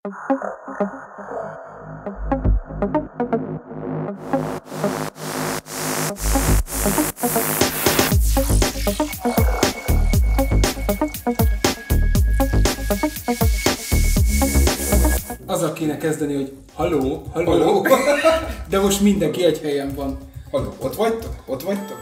Azzal kéne kezdeni, hogy halló. De most mindenki egy helyen van. Halló, ott vagytok?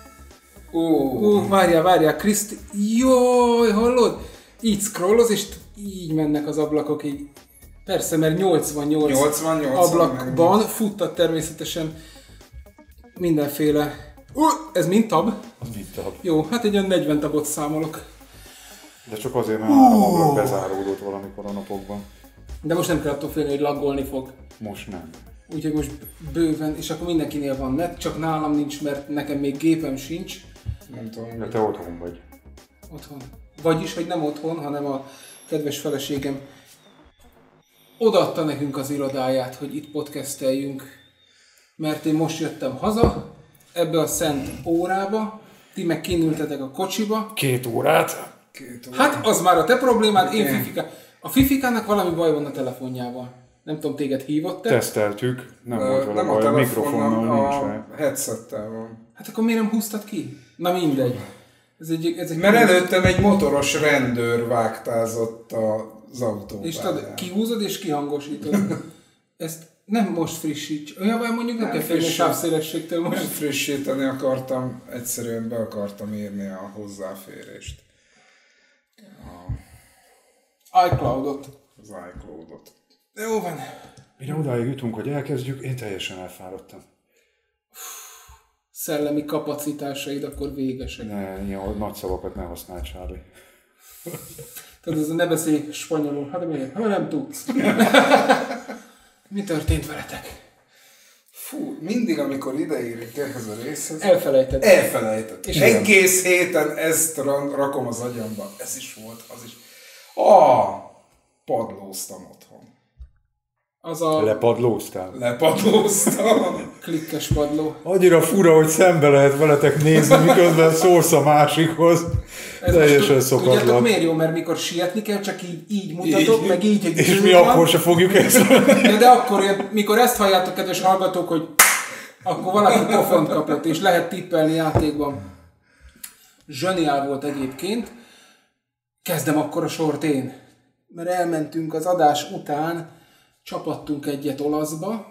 Várjál, Kriszti... Jaj, hallod? Így scrolloz, és így mennek az ablakok, így. Persze, mert 88 ablakban futtat természetesen mindenféle... ez mind tab? Az mind tab. Jó, hát egy olyan 40 tabot számolok. De csak azért, mert a ablak bezáródott valamikor a napokban. De most nem kell attól félni, hogy laggolni fog. Most nem. Úgyhogy most bőven, és akkor mindenkinél van net, csak nálam nincs, mert nekem még gépem sincs. Nem tudom. De te otthon vagy. Otthon. Vagyis, hogy nem otthon, hanem a kedves feleségem odaadta nekünk az irodáját, hogy itt podcasteljünk. Mert én most jöttem haza, ebbe a szent órába, ti meg kinültetek a kocsiba. 2 órát. Hát az már a te problémád, én Fifika. A Fifikának valami baj van a telefonjával. Nem tudom, téged hívott-e? Teszteltük, nem volt vele Nem baj, a a mikrofonnal nincs a rá. headsettel van. Hát akkor miért nem húztad ki? Na mindegy. Ez egy Mert előttem egy motoros rendőr vágtázott az autópályán. És tudod, kihúzod és kihangosítod. Ezt nem most frissíts. Olyan mondjuk nem kell félni a sávszélességtől most. Nem frissíteni akartam, egyszerűen be akartam írni a hozzáférést. iCloud-ot. Az iCloud-ot. Jó van. Mire odáig jutunk, hogy elkezdjük, én teljesen elfáradtam. Szellemi kapacitásaid akkor végesek. Ilyen nagy szavakat ne használj, Charlie. Tudod, ez a ne beszélj spanyolul. Hát miért? Ha nem tudsz. Mi történt veletek? Fú, mindig amikor ideérünk ehhez a részhez... Elfelejted. És egész héten ezt rakom az agyamba. Ez is volt, az is. Padlóztam otthon. Az a... Lepadlóztam. Klikkes padló. Annyira fura, hogy szembe lehet veletek nézni, miközben szórsz a másikhoz. Teljesen szokatlan. Tudjátok miért jó? Mert mikor sietni kell, csak így mutatok, meg így, hogy... És mi akkor se fogjuk ezt. De akkor, mikor ezt halljátok, kedves hallgatók, hogy akkor valaki pofont kapott, és lehet tippelni játékban. Zseniál volt egyébként. Kezdem akkor a sort én. Mert elmentünk az adás után, csapattunk egyet olaszba.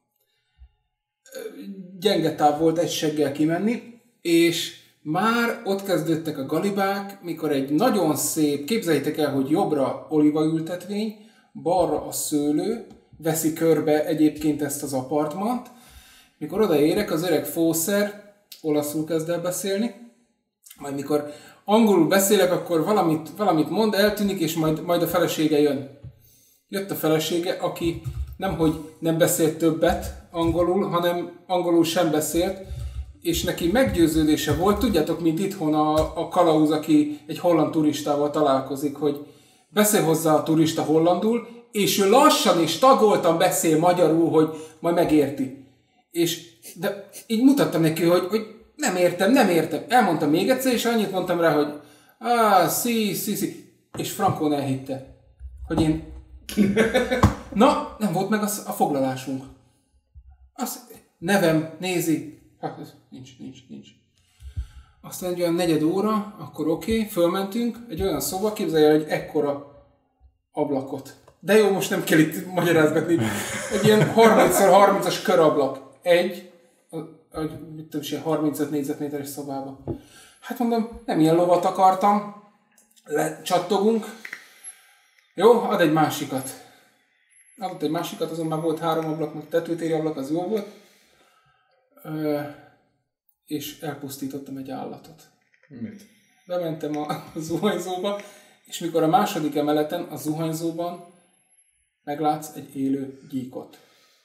Gyenge táv volt egy seggel kimenni, és már ott kezdődtek a galibák, mikor egy nagyon szép, képzeljétek el, hogy jobbra olívaültetvény, balra a szőlő, veszi körbe egyébként ezt az apartmant. Mikor odaérek, az öreg fószer olaszul kezd el beszélni, majd mikor angolul beszélek, akkor valamit mond, eltűnik, és majd a felesége jön. Jött a felesége, aki nemhogy nem beszélt többet angolul, hanem angolul sem beszélt, és neki meggyőződése volt, tudjátok, mint itthon a kalauz, aki egy holland turistával találkozik, hogy beszél hozzá a turista hollandul, és ő lassan és tagoltan beszél magyarul, hogy majd megérti. De így mutattam neki, hogy nem értem. Elmondtam még egyszer, és annyit mondtam rá, hogy sí. És Frankón elhitte, hogy én... Na, nem volt meg a foglalásunk. Nevem, nézi. Hát, nincs. Aztán egy olyan 4 óra, akkor oké, fölmentünk, egy olyan szóba, képzelj el egy ekkora ablakot. De jó, most nem kell itt magyarázgatni. Egy ilyen 30x30-as körablak. Ilyen 35 négyzetméteres szobába. Hát mondom, nem ilyen lovat akartam. Lecsattogunk. Jó, ad egy másikat. Adott egy másikat, azon már volt 3 ablak, meg tetőtéri ablak, az jó volt. És elpusztítottam egy állatot. Mit? Bementem a zuhanyzóba, és mikor a második emeleten, a zuhanyzóban meglátsz egy élő gyíkot.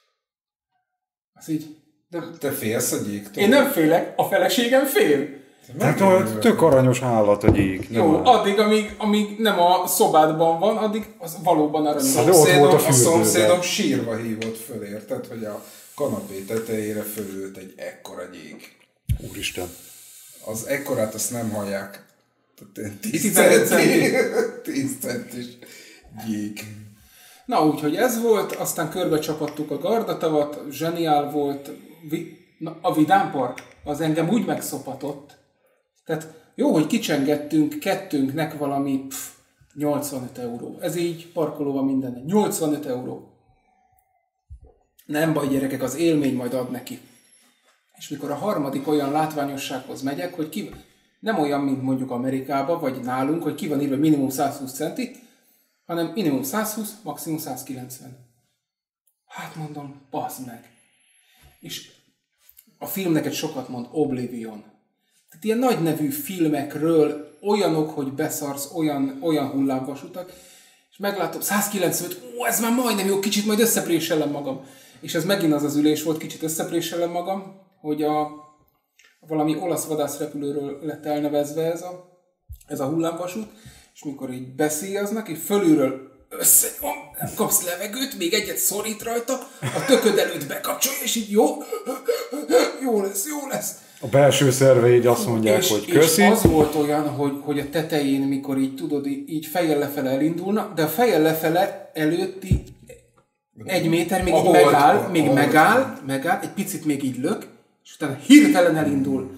Az így... De te félsz a gyíktól? Én nem félek, a feleségem fél. Hát tök aranyos állat a gyík. Jó, addig, amíg nem a szobádban van, addig az valóban aranyos. A szomszédom sírva hívott föl, érted, hogy a kanapé tetejére fölült egy ekkora gyík. Úristen. Az ekkorát azt nem hallják. 10 centis gyík. Na úgyhogy ez volt, aztán körbe csapattuk a Gardatavat, zseniál volt, a Vidám Park, az engem úgy megszopatott. Tehát jó, hogy kicsengettünk kettőnknek valami 85 euró. Ez így parkolóval minden. 85 euró. Nem baj gyerekek, az élmény majd ad neki. És mikor a harmadik olyan látványossághoz megyek, hogy nem olyan, mint mondjuk Amerikában, vagy nálunk, hogy ki van írva minimum 120 centi, hanem minimum 120, maximum 190. Hát mondom, bazd meg. És a film neked sokat mond, Oblivion. Tehát ilyen nagy nevű filmekről olyanok, hogy beszarsz, olyan hullámvasutak, és meglátom, 195, ez már majdnem jó, kicsit majd összepréselem magam. És ez megint az ülés volt, kicsit összepréselem magam, hogy valami olasz vadászrepülőről lett elnevezve ez a hullámvasút, és mikor így beszélyeznek, és fölülről kapsz levegőt, még egyet szorít rajta, a tököd előtt bekapcsolja, és így jó lesz. A belső szerveid azt mondják, hogy köszi. És az volt olyan, hogy a tetején, mikor így tudod, így fejjel lefele elindulna, de a fejjel lefele előtti 1 méter még így megáll, egy picit még így lök, és utána hirtelen elindul.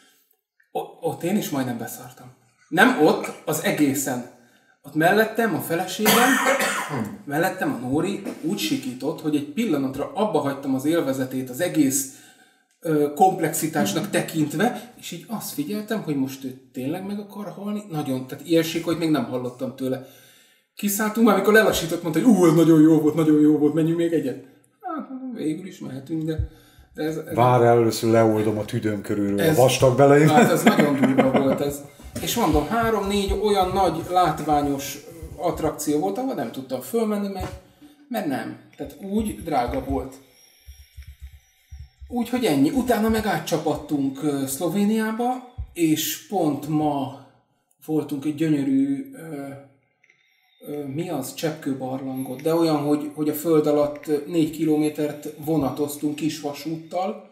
Ott én is majdnem beszartam. Nem ott, az egészen. Ott mellettem a feleségem, mellettem a Nóri úgy sikított, hogy egy pillanatra abba hagytam az élvezetét az egész komplexitásnak tekintve, és így azt figyeltem, hogy most ő tényleg meg akar halni. Nagyon, tehát ilyen sikolyt még nem hallottam tőle. Kiszálltunk már, amikor lelassított, mondta, hogy ez nagyon jó volt, menjünk még egyet. Hát végül is mehetünk, de ez várj, először leoldom a tüdőm körülről a vastag belején. Hát ez nagyon durva volt ez. És mondom, 3-4 olyan nagy látványos attrakció volt, ahol nem tudtam fölmenni, mert nem. Tehát úgy drága volt. Úgyhogy ennyi. Utána meg átcsapattunk Szlovéniába, és pont ma voltunk egy gyönyörű cseppkőbarlangot, de olyan, hogy a föld alatt 4 kilométert vonatoztunk kis vasúttal.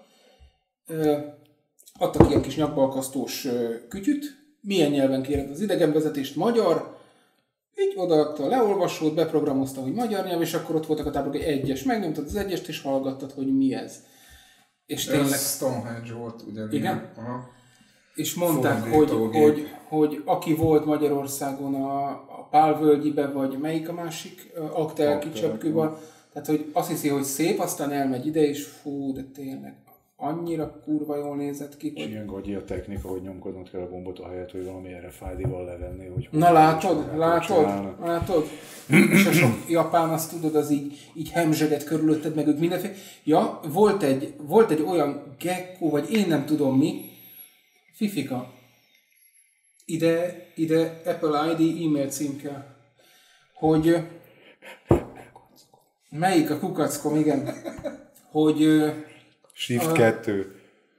Adtak ilyen kis nyakbalkasztós kütyüt, milyen nyelven kéred az idegenvezetést, magyar, így odaadta a leolvasót, beprogramozta, hogy magyar nyelv, és akkor ott voltak a táblák, hogy 1-es, megnyomtad az 1-est, és hallgattad, hogy mi ez. És tényleg... Ez Stonehenge volt, ugyanilyen. Igen? Aha. És mondták, hogy aki volt Magyarországon a Pálvölgyibe, vagy melyik a másik Aktelki cseppkőval, tehát hogy azt hiszi, hogy szép, aztán elmegy ide, és fú, de tényleg annyira kurva jól nézett ki. És ilyen gagyi a technika, hogy nyomkodnod kell a gombot a helyet, hogy valami RFID-val levenni. Hogy na látod? És a sok japán, azt tudod, az így hemzseget körülötted, meg ők mindenféle. Ja, volt egy olyan gecko, vagy én nem tudom mi, Fifika, ide Apple ID e-mail cím kell, hogy melyik a kukackom, igen, hogy Shift 2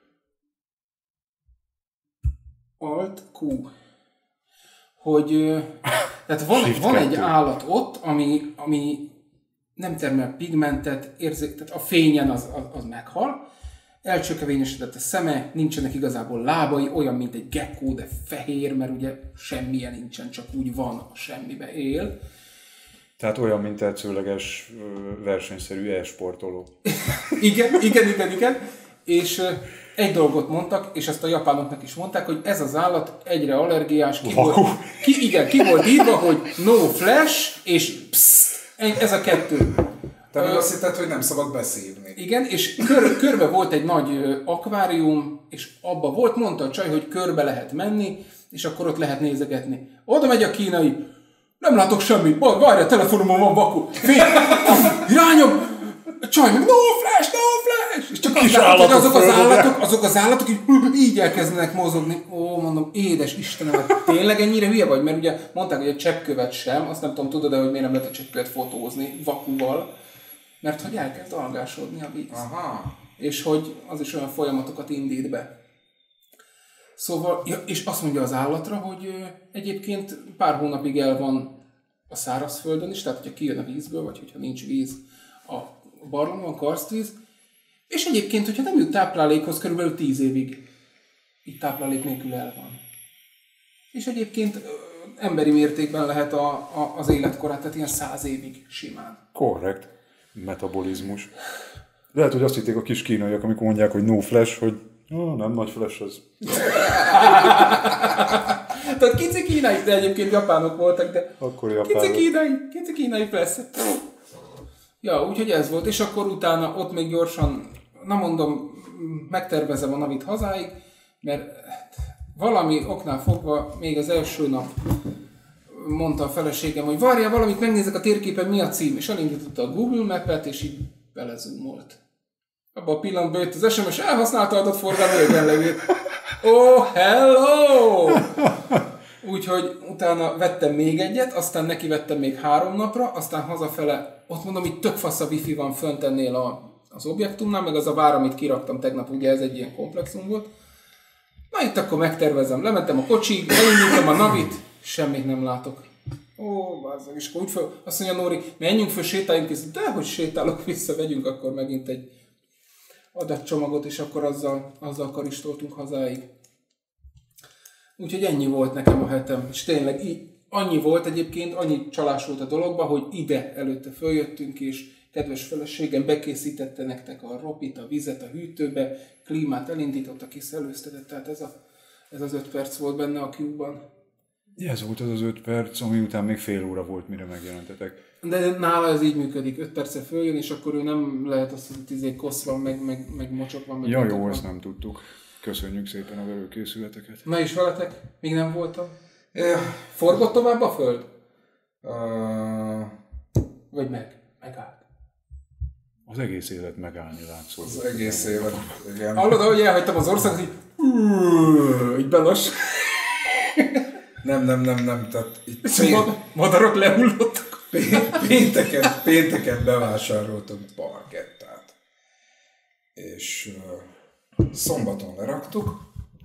Alt Q, hogy tehát van egy állat ott, ami nem termel pigmentet, tehát a fényen az meghal, elcsökevényesedett a szeme, nincsenek igazából lábai, olyan, mint egy gekkó, de fehér, mert ugye semmilyen nincsen, csak úgy van, a semmibe él. Tehát olyan, mint tetszőleges versenyszerű e-sportoló. Igen. És egy dolgot mondtak, és ezt a japánoknak is mondták, hogy ez az állat egyre allergiás, ki volt írva, hogy no flash, és psz, ez a 2. Te meg azt hitted, hogy nem szabad beszívni. Igen, és körbe volt egy nagy akvárium, és abba volt, mondta a csaj, hogy körbe lehet menni, és akkor ott lehet nézegetni. Oda megy a kínai, nem látok semmit, várj, a telefonomon van vaku. Irányom! A csaj meg, no flash! És csak azt látom, hogy azok az állatok így elkezdenek mozogni. Ó, mondom, édes Istenem, tényleg ennyire hülye vagy? Mert ugye mondták, hogy a cseppkövet sem, azt nem tudom, tudod-e, hogy miért nem lehet a cseppkövet fotózni vakuval. Mert hogy elkezd algásodni a víz. Aha. És hogy az is olyan folyamatokat indít be. Szóval, és azt mondja az állatra, hogy egyébként pár hónapig el van a szárazföldön is, tehát hogyha kijön a vízből, vagy hogyha nincs víz a barlangban, karstvíz, és egyébként, hogyha nem jut táplálékhoz, körülbelül 10 évig így táplálék nélkül el van. És egyébként emberi mértékben lehet az életkorát, tehát ilyen 100 évig simán. Korrekt. Metabolizmus. Lehet, hogy azt hitték a kis kínaiak, amikor mondják, hogy no flash, hogy nem nagy flash az. Tehát kici kínai, de egyébként japánok voltak, de akkor japánok. Kici kínai persze. Ja, úgyhogy ez volt, és akkor utána ott még gyorsan, na mondom, megtervezem a Navit hazáig, mert valami oknál fogva még az első nap mondta a feleségem, hogy várjál, valamit megnézek a térképen, mi a cím, és elindította a Google Map-et, és így belezoomolt. Abban a pillanatban jött az SMS, elhasználta adatforgalmi egyenlegét. Oh, hello! Úgyhogy utána vettem még egyet, aztán neki vettem még 3 napra, aztán hazafele, ott mondom, itt tök fasz a wifi van fönt ennél az objektumnál, meg az a vár, amit kiraktam tegnap, ugye ez egy ilyen komplexum volt. Na itt akkor megtervezem, lementem a kocsig, elindítom a Navit, semmit nem látok. Ó, bazzag, és akkor úgy föl, azt mondja Nóri, menjünk föl, sétáljunk, és dehogy sétálok vissza, vegyünk akkor megint egy adatcsomagot, és akkor azzal karistoltunk hazáig. Úgyhogy ennyi volt nekem a hetem, és tényleg annyi volt egyébként, annyi csalás volt a dologban, hogy ide előtte följöttünk, és kedves feleségem bekészítette nektek a ropit, a vizet a hűtőbe, klímát elindította, kiszellőztetett, tehát ez az 5 perc volt benne a Q-ban. Ez volt az az 5 perc, ami után még fél óra volt, mire megjelentetek. De nála ez így működik, 5 perccel följön, és akkor ő nem lehet azt, hogy kosz van, meg mocsok van. Meg ja, jó, ezt nem tudtuk. Köszönjük szépen a verőkészületeket. Na és veletek? Még nem voltam? Forgott tovább a föld? Vagy megállt? Az egész élet megállni látszott. Az egész élet, igen. Hallod, ahogy elhagytam az országot, így belas. Nem, tehát itt madarak lehullottak. Pénteken bevásároltunk parkettát. És szombaton leraktuk.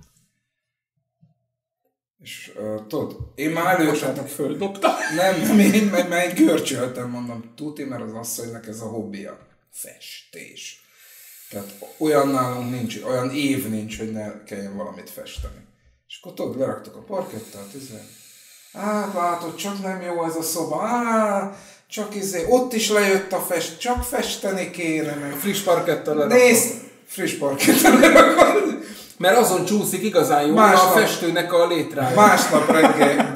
És tudod, én már előttem földobta. Nem, én már görcsöltem, mondom, tuti, mert az asszonynak ez a hobbija. Festés. Tehát olyan nálunk nincs, olyan év nincs, hogy ne kelljen valamit festeni. És akkor tudod, leraktuk a parkettát, látod, csak nem jó ez a szoba, csak ott is lejött a csak festeni kéne meg. A friss parkettal lerakod. Nézd, friss parkettal lerakod. Mert azon csúszik igazán jól a festőnek a létrája. Másnap reggel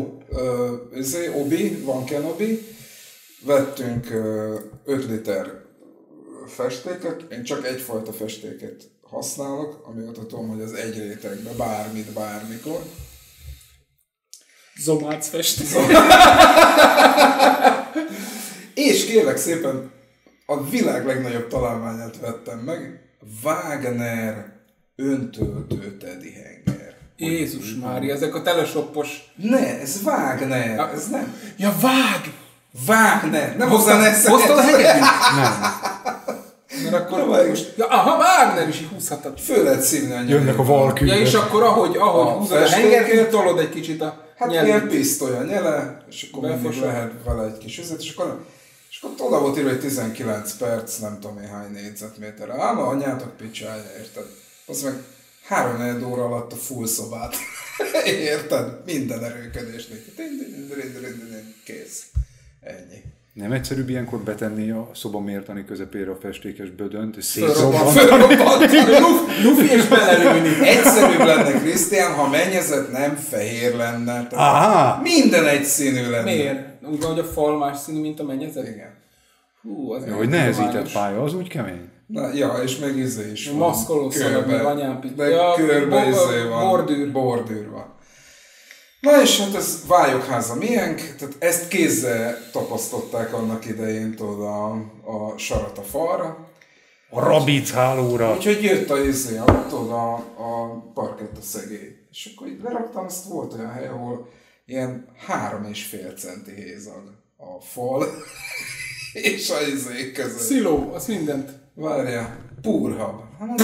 obi, van Ken obi, vettünk 5 liter festéket, én csak egyfajta festéket használok, amióta tudom, hogy az egy rétegbe bármit, bármikor. Zomác festék. És kérlek szépen, a világ legnagyobb találmányát vettem meg, Wagner öntöltő Teddy Henger. Jézus Mária, ezek a telesoppos... Ne, ez Wagner, ez nem... Ja, Wagner, nem hozzá ne hoztad a hegedűt? Nem. Mert akkor most... Ja, aha, Wagner is így húzhatod. Föl lehet szívni a jönnek a valküldök. Ja, és akkor ahogy húzod a hengert, tolod egy kicsit a nyelét. Ilyen pisztoly a nyele, és akkor mindig lehet vele egy kis üzet, és akkor oda volt írva, hogy 19 perc, nem tudom én hány négyzetméterre. Ám a anyátok picsája, érted? Az meg 3-4 óra alatt a full szobát. Érted? Minden erőködés. Kész. Ennyi. Nem egyszerűbb ilyenkor betenni a szoba mértani közepére a festékes bödönt, és Fölrobbant. Lufi és belelőni. Egyszerűbb lenne, Krisztián, ha mennyezet nem fehér lenne. Minden egyszínű lenne. Miért? Úgy van, hogy a fal más színű, mint a mennyezet? Igen. Hú, az hogy nehezített pálya, az úgy kemény. Na, ja, és meg izé is van. Maszkolószalag, meg anyámpit. De körbe izé van. Bordűr van. Na és hát ez vályogháza miénk, tehát ezt kézzel tapasztották annak idején, tudod, a sarat a falra. A rabic hálóra. Úgyhogy jött a parkett a szegély. És akkor így leraktam, azt volt olyan hely, ahol ilyen 3,5 centi hézag a fal és a izék között. Sziló, az mindent. Várjál, púrhab.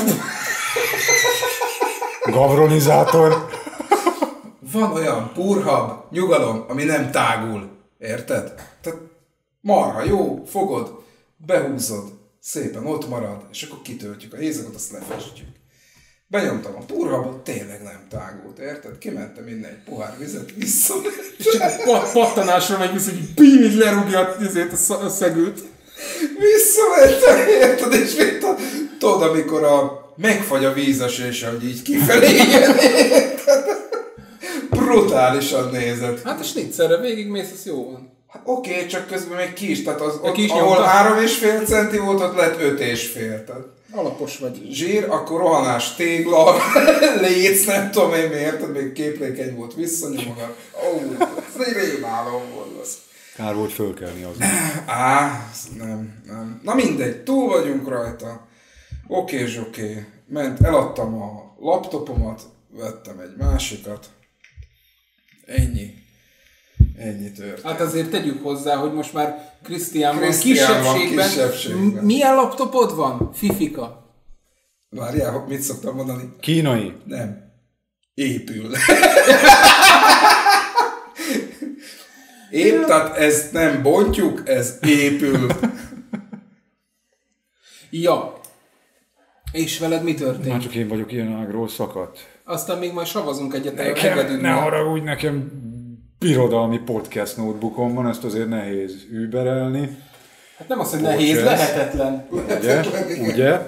Gavronizátor. Van olyan púrhab, nyugalom, ami nem tágul. Érted? Tehát marha jó, fogod, behúzod, szépen ott marad, és akkor kitöltjük a hézagot, azt lefestjük. Benyomtam a purvába, tényleg nem tágult, érted? Kimentem innen egy pohár vizet, visszamentem. És csak a pattanásra megy vissza, hogy bíj, lerúgja a szegőt. Visszamentem, érted? És tudod, amikor megfagy a vízesés, hogy így kifelé jön, érted? Brutálisan nézett. Hát a snitzerre végigmész, az jó van. Hát oké, csak közben még ki is, tehát is ahol nyomta. 3,5 centi volt, ott lett 5,5. Tehát Alapos vagy. zsír, akkor rohanás tégla, léc, nem tudom én miért, tehát még képlékeny volt, visszanyomogat. Ez egy rémálom volt az. Kár volt fölkelni az. Nem. Na mindegy, túl vagyunk rajta. Oké. Ment, eladtam a laptopomat, vettem egy másikat. Ennyi történt. Hát azért tegyük hozzá, hogy most már Krisztián van Krisztián van kisebbségben. Milyen laptopod van? Fifika. Várjál, mit szoktam mondani? Kínai. Nem. Épül. Tehát ezt nem bontjuk, ez épül. Ja. És veled mi történt? Már csak én vagyok ilyen ágról szakadt. Aztán még majd savazunk egyet a Ne hegedűnél. haragudj, nekem birodalmi podcast notebookom van, ezt azért nehéz überelni. Hát nem az, hogy nehéz, lehetetlen. Ugye?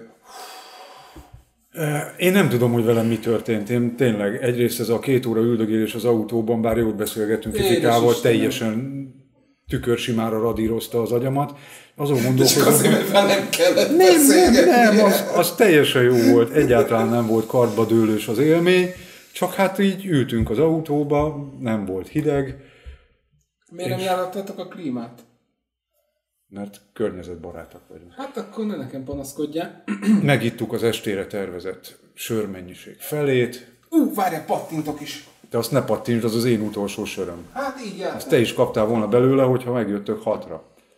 Én nem tudom, hogy velem mi történt. Én tényleg egyrészt ez a 2 óra üldögélés az autóban, bár jót beszélgettünk Fifikával, teljesen tükörsimára radírozta az agyamat. Azon gondolkozom, Csak azért, mert velem kellett nem, az teljesen jó volt. Egyáltalán nem volt kartba dőlős az élmény, csak hát így ültünk az autóba, nem volt hideg. Miért nem jártatok a klímát? Mert környezetbarátak vagyunk. Hát akkor ne nekem panaszkodjál. Megittuk az estére tervezett sörmennyiség felét. Várjál, pattintok is. De azt ne pattintsd, az az én utolsó söröm. Hát így jár. Azt te is kaptál volna belőle, hogyha megjöttök 6-ra.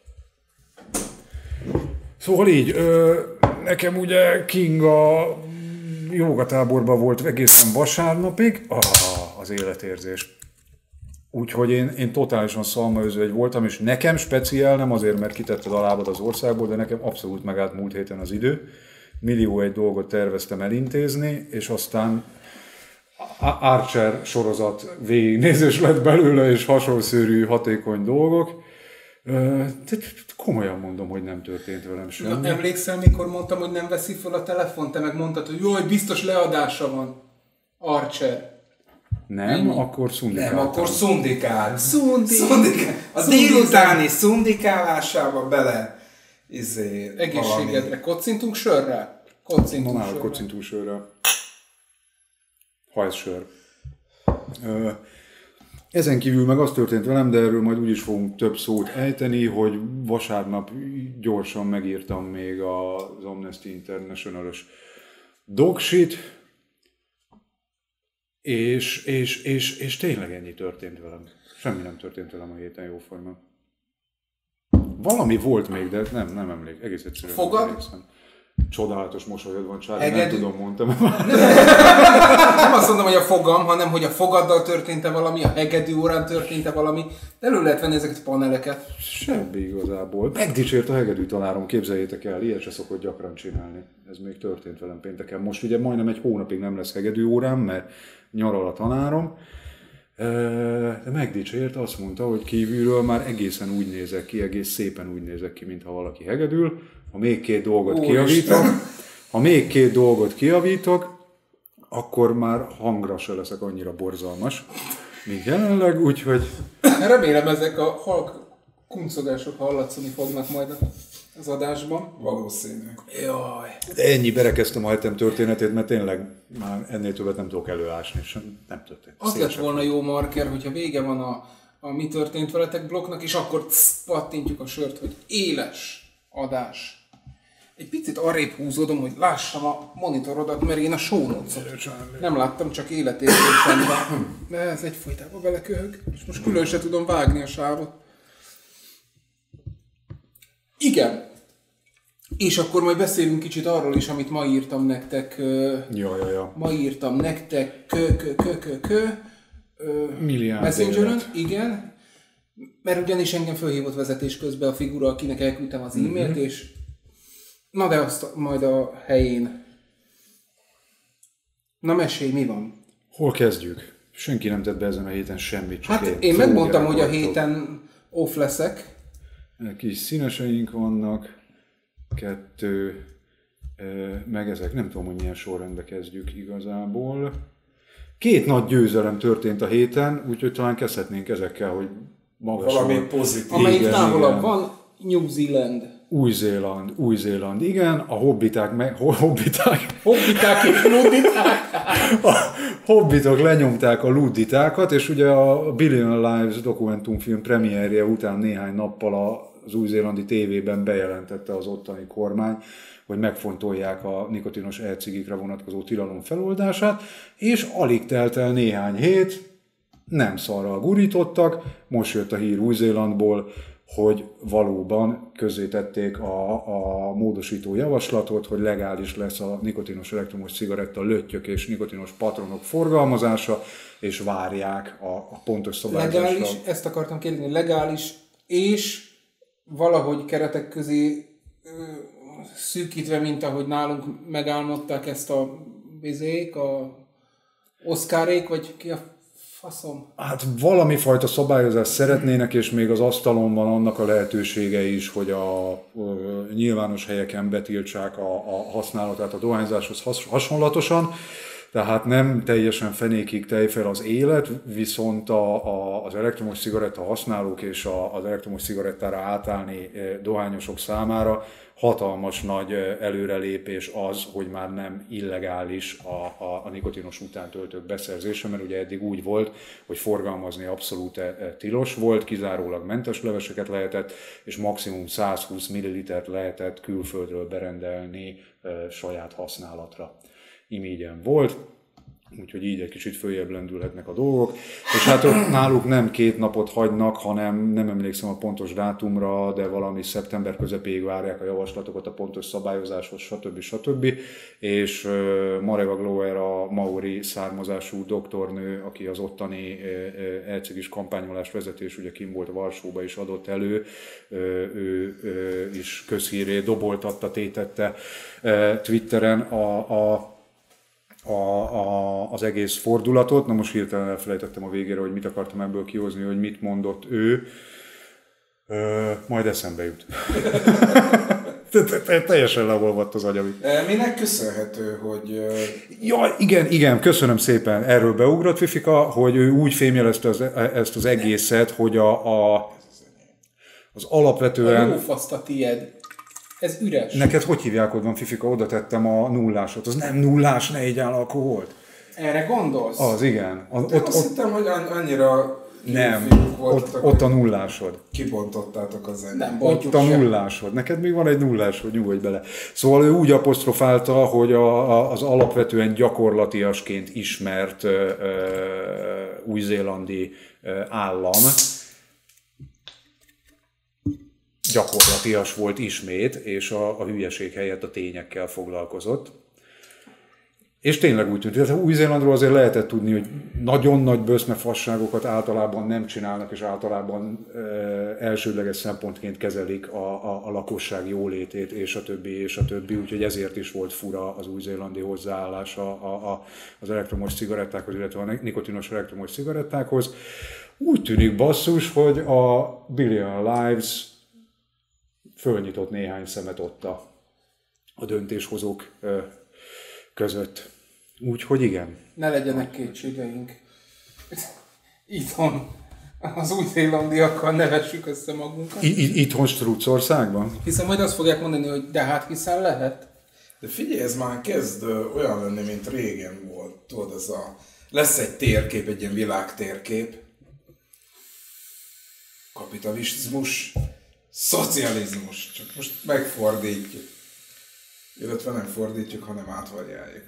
Szóval így, nekem ugye Kinga jógatáborban volt egészen vasárnapig. Az életérzés. Úgyhogy én totálisan szalmaözvegy voltam, és nekem speciál, nem azért, mert kitetted a lábad az országból, de nekem abszolút megállt múlt héten az idő. Millió egy dolgot terveztem elintézni, és aztán Archer sorozat végignézés lett belőle, és hasonszörű hatékony dolgok. Komolyan mondom, hogy nem történt velem semmi. Na, emlékszel, mikor mondtam, hogy nem veszi fel a telefont, te meg mondtad, hogy jaj, biztos leadása van. Archer. Nem, akkor szundikáltam. Nem, akkor szundikál. Szundikál. A délutáni szundikálásába bele Egészségedre. valami. Kocintunk sörrel? Kocintunk sörrel. Ha ez sör. Ezen kívül meg az történt velem, de erről majd úgyis fogunk több szót ejteni, hogy vasárnap gyorsan megírtam még az Amnesty International-ös dogshit, és tényleg ennyi történt velem. Semmi nem történt velem a héten jóformán. Valami volt még, de nem emlék. Egész egyszerűen. Fogad? Csodálatos mosolyod van, Csári, nem tudom, mondtam. Nem azt mondom, hogy a fogam, hanem hogy a fogaddal történt-e valami, a hegedű órán történt-e valami. Elő lehet venni ezeket a paneleket. Semmi igazából. Megdicsért a hegedű tanárom, képzeljétek el, ilyet se szokott gyakran csinálni. Ez még történt velem pénteken. Most ugye majdnem egy hónapig nem lesz hegedű órám, mert nyaral a tanárom. De megdicsért, azt mondta, hogy kívülről már egészen úgy nézek ki, egész szépen úgy nézek ki, mintha valaki hegedül. Ha még két dolgot kijavítok, akkor már hangra se leszek annyira borzalmas, mint jelenleg, úgyhogy... Remélem ezek a halk kuncogások hallatszani fognak majd az adásban. Valószínű. Jaj. De ennyi, berekeztem a hetem történetét, mert tényleg már ennél többet nem tudok előásni, és nem történt. Az lett volna jó marker, hogyha vége van a mi történt veletek blokknak, és akkor pattintjuk a sört, hogy éles adás. Egy picit arrébb húzódom, hogy lássam a monitorodat, mert én a show notes-ot nem láttam, csak életérzésemben. De ez egyfolytában beleköhög, és most külön se tudom vágni a sávot. Igen. És akkor majd beszélünk kicsit arról is, amit ma írtam nektek. Ja. Ma írtam nektek Milliárd Messengeren, élet. igen. Mert ugyanis engem fölhívott vezetés közben a figura, akinek elküldtem az e-mailt, és na de azt majd a helyén Na mesélj, mi van? Hol kezdjük? Senki nem tett be ezen a héten semmit. Csak Hát én megmondtam, hogy a héten off leszek. Kis színeseink vannak, 2, meg ezek, nem tudom, hogy milyen sorrendbe kezdjük igazából. 2 nagy győzelem történt a héten, úgyhogy talán kezdhetnénk ezekkel, hogy magasabban. Valami pozitív. Amelyik Igen, távolabb igen. van, New Zealand. Új-Zéland, igen, a hobbiták Hobbiták és ludditák. a hobbitok lenyomták a ludditákat, és ugye a Billion Lives dokumentumfilm premierje után néhány nappal az új-zélandi tévében bejelentette az ottani kormány, hogy megfontolják a nikotinos e-cigikre vonatkozó tilalom feloldását, és alig telt el néhány hét, nem szarral gurítottak, most jött a hír Új-Zélandból, hogy valóban közzétették a módosító javaslatot, hogy legális lesz a nikotinos elektromos cigaretta, löttyök és nikotinos patronok forgalmazása, és várják a pontos szabályozásra. Legális, ezt akartam kérdezni, legális, és valahogy keretek közé szűkítve, mint ahogy nálunk megálmodták ezt a bizék, a Oszkárék, vagy ki a faszom? Hát valami fajta szabályozást szeretnének, és még az asztalon van annak a lehetősége is, hogy a nyilvános helyeken betiltsák a használatát a dohányzáshoz hasonlatosan. Tehát nem teljesen fenékig tejfel az élet, viszont az elektromos cigaretta használók és az elektromos cigarettára átállni dohányosok számára hatalmas nagy előrelépés az, hogy már nem illegális a nikotinos utántöltők beszerzése, mert ugye eddig úgy volt, hogy forgalmazni abszolút tilos volt, kizárólag mentes leveseket lehetett, és maximum 120 ml-t lehetett külföldről berendelni saját használatra. Imígyen volt, úgyhogy így egy kicsit följebb lendülhetnek a dolgok. És hát ott náluk nem 2 napot hagynak, hanem nem emlékszem a pontos dátumra, de valami szeptember közepéig várják a javaslatokat a pontos szabályozáshoz, stb. És Mareva Glover, a maori származású doktornő, aki az ottani e-cigis kampányolást vezeti, és ugye kim volt Varsóba is adott elő, ő is közhíré doboltatta, tétette Twitteren az egész fordulatot. Na most hirtelen elfelejtettem a végére, hogy mit akartam ebből kihozni, hogy mit mondott ő. Majd eszembe jut. Teljesen leolvadt az agyam. Minek köszönhető, hogy... Ja, igen, köszönöm szépen. Erről beugrott Fifika, hogy ő úgy fémjelezte ezt az egészet, hogy az alapvetően... A lófaszt a tied. Ez üres. Neked hogy hívják, ott van, Fifika? Oda tettem a nullásot. Az nem nullás, ne így alkoholt. Erre gondolsz? Az, igen. Azt hittem, hogy annyira nem, voltatok, ott a nullásod. Kibontottátok a zenét. Nem Ott bontjuk a sem. nullásod. Neked még van egy nullásod, nyugodj bele. Szóval ő úgy apostrofálta, hogy az alapvetően gyakorlatiasként ismert új-zélandi állam gyakorlatias volt ismét, és a hülyeség helyett a tényekkel foglalkozott. És tényleg úgy tűnt, hogy Új-Zélandról azért lehetett tudni, hogy nagyon nagy böszmefasságokat általában nem csinálnak, és általában elsődleges szempontként kezelik a lakosság jólétét, és a többi. Úgyhogy ezért is volt fura az új-zélandi hozzáállása az elektromos cigarettákhoz, illetve a nikotinos elektromos cigarettákhoz. Úgy tűnik basszus, hogy a Billion Lives fölnyitott néhány szemet ott a döntéshozók között. Úgyhogy igen. Ne legyenek kétségeink. Itthon az új-zélandiakkal ne vessük össze magunkat. Itthon Struccországban? Hiszen majd azt fogják mondani, hogy de hát hiszen lehet. De figyelj, ez már kezd olyan lenni, mint régen volt. Tudod, lesz egy térkép, egy ilyen világtérkép. Kapitalizmus, szocializmus. Csak most megfordítjuk. Illetve nem fordítjuk, hanem átvariáljuk.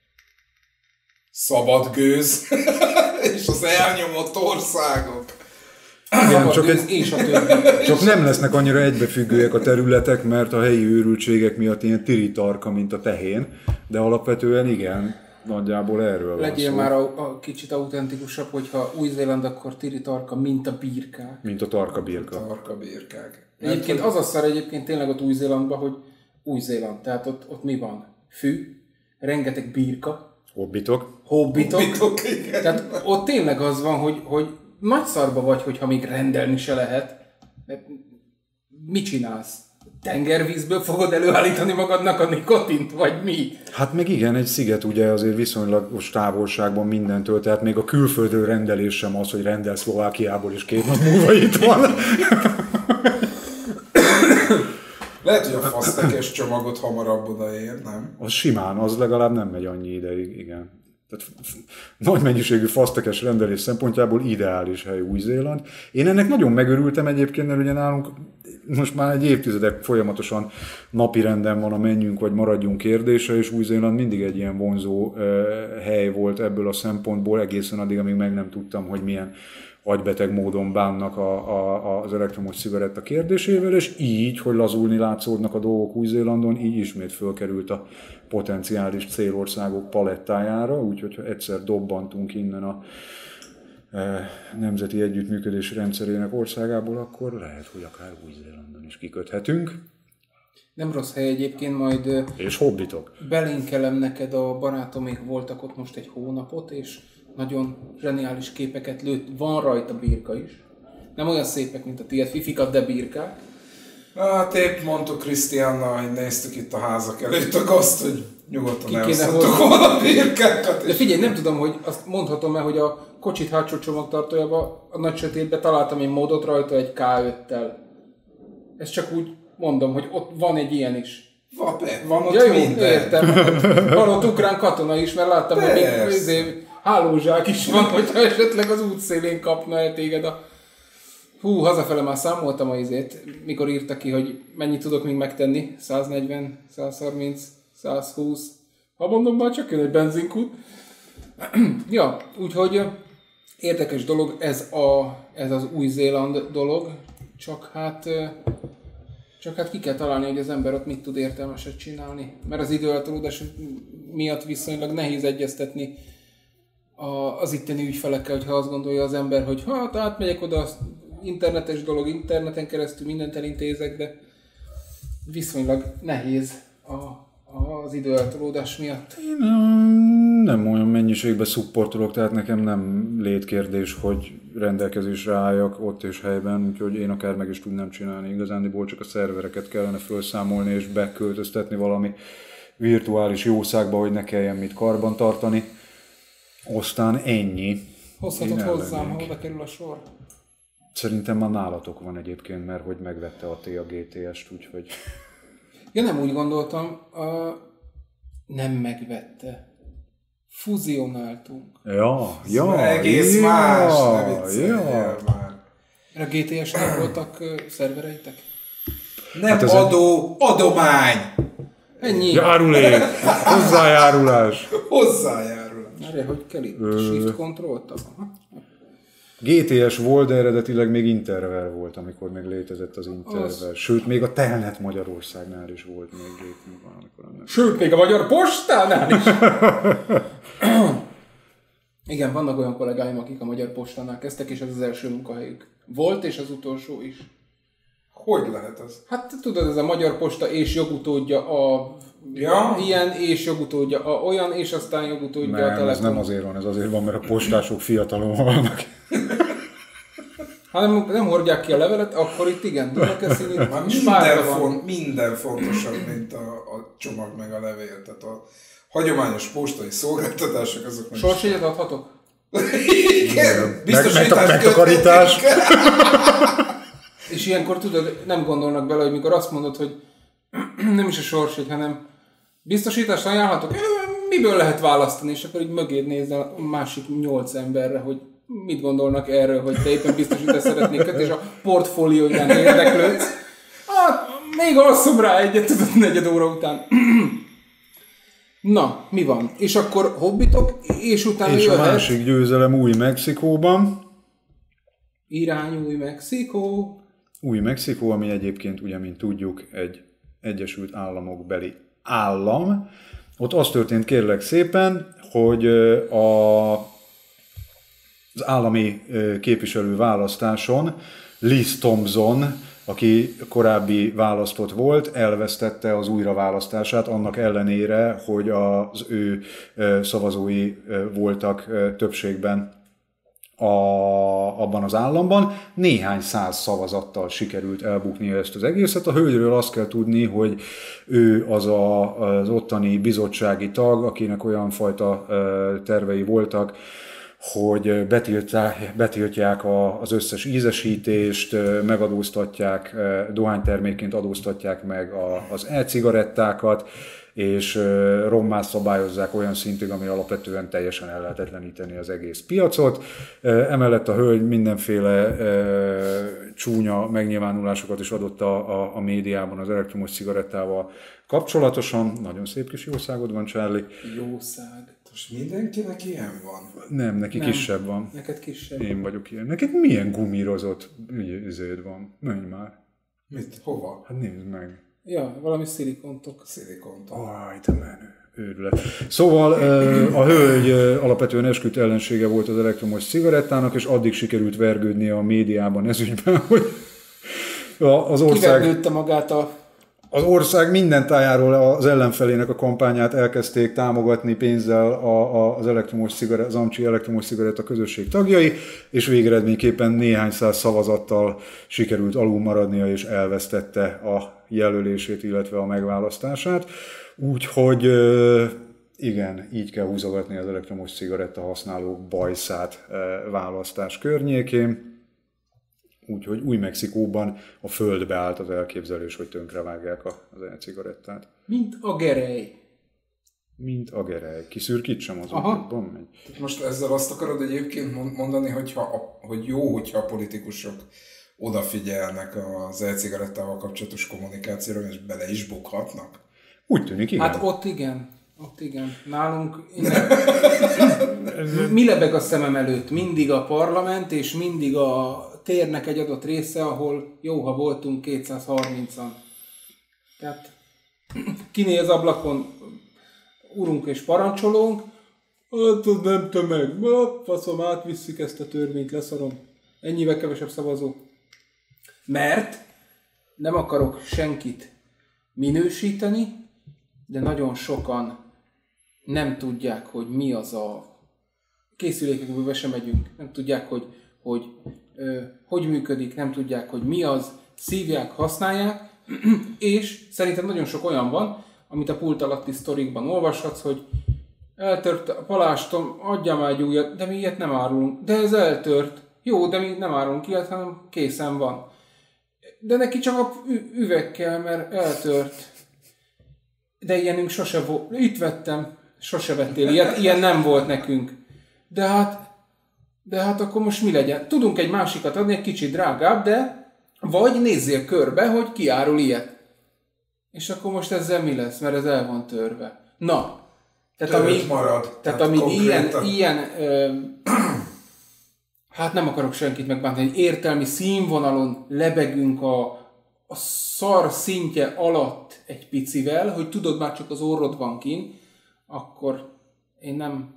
Szabad gőz és az elnyomott országok. Igen, csak nem lesznek annyira egybefüggőek a területek, mert a helyi őrültségek miatt ilyen tiritarka, mint a tehén, de alapvetően igen, nagyjából erről van Legyél szó. már a kicsit autentikusabb, hogyha Új-Zéland, akkor tiritarka, mint a birkák. Mint a tarka birka. Tarka birkák. Egyébként az a szar egyébként tényleg ott Új-Zélandban, hogy Új-Zéland, tehát ott mi van? Fű, rengeteg birka, Hobbitok. Hobbitok. Tehát ott tényleg az van, hogy nagy szarba vagy, hogyha még rendelni se lehet. Mit csinálsz? Tengervízből fogod előállítani magadnak a nikotint, vagy mi? Hát meg igen, egy sziget ugye azért viszonylagos távolságban mindentől, tehát még a külföldről rendelés sem az, hogy rendel Szlovákiából és 2 nap múlva itt van. Lehet, hogy a fasztekes csomagot hamarabb odaér, nem? Az simán, az legalább nem megy annyi ideig, igen. Tehát nagy mennyiségű fasztekes rendelés szempontjából ideális hely Új-Zéland. Én ennek nagyon megörültem egyébként, mert ugye nálunk most már egy évtizedek folyamatosan napirenden van a menjünk vagy maradjunk kérdése, és Új-Zéland mindig egy ilyen vonzó hely volt ebből a szempontból, egészen addig, amíg meg nem tudtam, hogy milyen agybeteg módon bánnak az elektromos cigaretta kérdésével, és így, hogy lazulni látszódnak a dolgok Új-Zélandon, így ismét fölkerült a potenciális célországok palettájára, úgyhogy ha egyszer dobbantunk innen a nemzeti együttműködés rendszerének országából, akkor lehet, hogy akár Új-Zélandon is kiköthetünk. Nem rossz hely egyébként, majd és hobbitok. Belinkelem neked, a barátomék voltak ott most egy hónapot, és nagyon zseniális képeket lőtt. Van rajta birka is. Nem olyan szépek, mint a tiéd fifikat, de birkák. Hát épp mondtuk Krisztiánnal, hogy néztük itt a házak előtt azt, hogy nyugodtan elszottuk volna a birkákat. De figyelj, nem tudom, hogy azt mondhatom el, hogy a kocsit hátsó csomagtartójában, a nagy sötétben találtam egy módot rajta egy K5-tel. Ezt csak úgy mondom, hogy ott van egy ilyen is. Van ott ja, minden. Értem. Van ott ukrán katona is, mert láttam, hogy még hálózsák is van, hogyha esetleg az útszélén kapna el téged a... Hú, hazafele már számoltam a izét, mikor írta ki, hogy mennyit tudok még megtenni. 140, 130, 120. Ha mondom, már csak jön egy benzinkút. Ja, úgyhogy érdekes dolog ez az Új-Zéland dolog, csak hát ki kell találni, hogy az ember ott mit tud értelmeset csinálni. Mert az időeltolódás miatt viszonylag nehéz egyeztetni az itteni ügyfelekkel, hogyha azt gondolja az ember, hogy hát átmegyek oda, az internetes dolog, interneten keresztül mindent elintézek, de viszonylag nehéz az időeltolódás miatt. Én nem olyan mennyiségben szupportolok, tehát nekem nem létkérdés, hogy rendelkezésre álljak ott és helyben, úgyhogy én akár meg is tudnám csinálni. Igazándiból csak a szervereket kellene felszámolni és beköltöztetni valami virtuális jószágba, hogy ne kelljen mit karban tartani. Aztán ennyi. Hozhatod hozzám, ha oda kerül a sor. Szerintem már nálatok van egyébként, mert hogy megvette a GTS-t, úgyhogy... Ja, nem úgy gondoltam, nem megvette. Fuzionáltunk. Ja, egész más, ne vicceljél már. A GTS-nek voltak szervereitek? Nem hát adomány! Ennyi. Járulék, hozzájárulás. Erre hogy kell itt? Shift-Control-t? GTS volt, de eredetileg még Intervel volt, amikor még létezett az Intervel. Sőt, még a Telnet Magyarországnál is volt még valamikor. Sőt, még a Magyar Postánál is! Igen, vannak olyan kollégáim, akik a Magyar Postánál kezdtek, és ez az első munkahelyük. Volt, és az utolsó is. Hogy lehet ez? Hát tudod, ez a Magyar Posta és jogutódja a... Ja? Ilyen és jogutódja a olyan, és aztán jogutódja a Telekom. Ez nem azért van, ez azért van, mert a postások fiatalon halnak. Ha nem hordják ki a levelet, akkor itt igen, Dunakeszin minden fontosabb, mint a csomag meg a levél. Tehát a hagyományos postai szolgáltatások azok nem... Sorsjegyet adhatok? Igen, megtakarítás. És ilyenkor tudod, nem gondolnak bele, hogy mikor azt mondod, hogy nem is a sorsjegy, hanem biztosítást ajánlhatok? Miből lehet választani? És akkor így mögéd nézel a másik 8 emberre, hogy mit gondolnak erről, hogy te éppen biztosítást szeretnék kötni, és a portfólióján érdeklődsz. Hát, még alszom rá egyet, tudod, 4 óra után. Na, mi van? És akkor hobbitok, és utána és jöhet... a másik győzelem Új-Mexikóban. Irány Új-Mexikó. Új-Mexikó, ami egyébként, ugye, mint tudjuk, egy Egyesült Államok beli állam. Ott az történt, kérlek szépen, hogy az állami képviselő választáson Liz Thompson aki korábbi választott volt, elvesztette az újraválasztását, annak ellenére, hogy az ő szavazói voltak többségben abban az államban. Néhány száz szavazattal sikerült elbuknia ezt az egészet. A hölgyről azt kell tudni, hogy ő az ottani bizottsági tag, akinek olyan fajta tervei voltak, hogy betiltják az összes ízesítést, megadóztatják, dohánytermékként adóztatják meg az e-cigarettákat, és rommá szabályozzák olyan szintig, ami alapvetően teljesen ellehetetleníteni az egész piacot. Emellett a hölgy mindenféle csúnya megnyilvánulásokat is adott a médiában az elektromos cigarettával kapcsolatosan. Nagyon szép kis jószágod van, Charlie. Jószág. Most mindenkinek ilyen van? Nem, neki Nem. kisebb van. Neked kisebb. Én vagyok ilyen. Neked milyen gumírozott üződ van? Menj már. Mit? Hova? Hát nézd meg. Ja, valami szilikontok. Szilikonton. Aj, de menő. Őrület. Szóval a hölgy alapvetően esküdt ellensége volt az elektromos cigarettának, és addig sikerült vergődnie a médiában ezügyben, hogy az ország... Kivergődte magát Az ország minden tájáról az ellenfelének a kampányát elkezdték támogatni pénzzel az az Amcsi elektromos cigaretta közösség tagjai, és végeredményképpen néhány száz szavazattal sikerült alul maradnia, és elvesztette a jelölését, illetve a megválasztását. Úgyhogy igen, így kell húzogatni az elektromos cigaretta használók bajszát választás környékén. Úgyhogy Új-Mexikóban a földbe állt az elképzelés, hogy tönkrevágják az e-cigarettát. mint a gerej. Mint a gerej. Kiszürkítsem az útban megy. Most ezzel azt akarod egyébként mondani, hogy jó, hogyha a politikusok odafigyelnek az e-cigarettával kapcsolatos kommunikációra, és bele is bukhatnak? Úgy tűnik, igen. Hát ott igen. Ott igen. Nálunk mi lebeg a szemem előtt? Mindig a parlament, és mindig a térnek egy adott része, ahol jó, ha voltunk 230-an. Tehát kinéz ablakon, urunk és parancsolónk, hát az nem tömeg, faszom, átvisszük ezt a törvényt, leszarom. Ennyivel kevesebb szavazó. Mert nem akarok senkit minősíteni, de nagyon sokan nem tudják, hogy mi az a készülékekből sem megyünk, nem tudják, hogy működik, nem tudják, hogy mi az, szívják, használják, és szerintem nagyon sok olyan van, amit a pult alatti sztorikban olvashatsz, hogy eltört a palástom, adjál már egy újat, de mi ilyet nem árulunk, de ez eltört, jó, de mi nem árulunk ilyet, hanem készen van. De neki csak a üveg kell, mert eltört. De ilyenünk sose volt. Itt vettem. Sose vettél ilyet. Ilyen nem volt nekünk. De hát akkor most mi legyen? Tudunk egy másikat adni, egy kicsit drágább, de vagy nézzél körbe, hogy ki árul ilyet. És akkor most ezzel mi lesz? Mert ez el van törve. Na. Tehát amíg ilyen hát nem akarok senkit megbántani, hogy értelmi színvonalon lebegünk a szar szintje alatt egy picivel, hogy tudod, már csak az orrod van kint, akkor én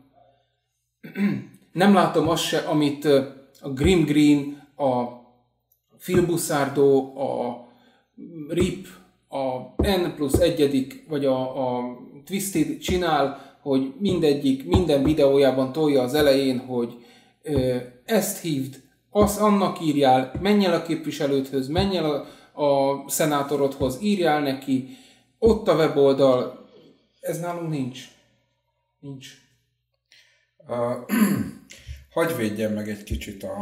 nem látom azt se, amit a Grim Green, a Phil Busardo, a Rip, a N+1, vagy a Twisted csinál, hogy minden videójában tolja az elején, hogy ezt hívd, annak írjál, menj el a képviselődhöz, menj el a szenátorodhoz, írjál neki, ott a weboldal, ez nálunk nincs. Nincs. Hagy védjem meg egy kicsit a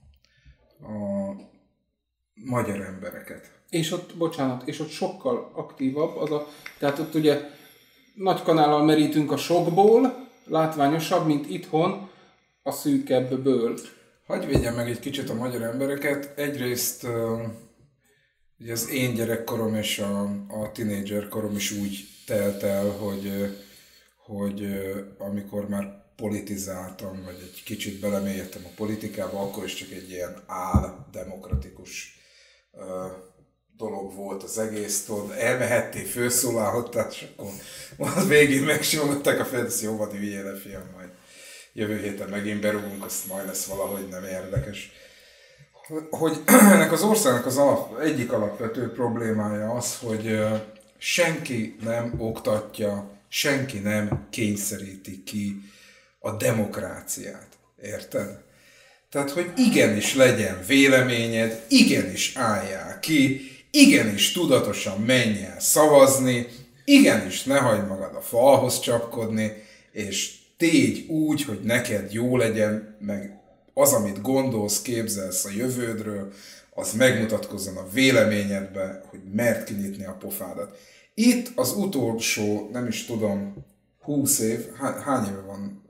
magyar embereket. És ott sokkal aktívabb, tehát ott ugye nagy kanállal merítünk a sokból, látványosabb, mint itthon a szűkebbből. Hagy védjem meg egy kicsit a magyar embereket. Egyrészt ugye az én gyerekkorom és a tínédzser korom is úgy telt el, hogy amikor már politizáltam, vagy egy kicsit belemélyedtem a politikába, akkor is csak egy ilyen áldemokratikus dolog volt az egész, tudod, elmehettél, főszólalhattál, és akkor végig megsimogatták a fejet, jó van, üljél le, fiam, majd jövő héten megint berúgunk, azt majd lesz valahogy nem érdekes. hogy ennek az országnak az egyik alapvető problémája az, hogy senki nem oktatja, senki nem kényszeríti ki a demokráciát. Érted? Tehát, hogy igenis legyen véleményed, igenis álljál ki, igenis tudatosan menj el szavazni, igenis ne hagyd magad a falhoz csapkodni, és tégy úgy, hogy neked jó legyen, meg az, amit gondolsz, képzelsz a jövődről, az megmutatkozzon a véleményedbe, hogy mert kinyitni a pofádat. Itt az utolsó, nem is tudom, 20 év, hány éve van?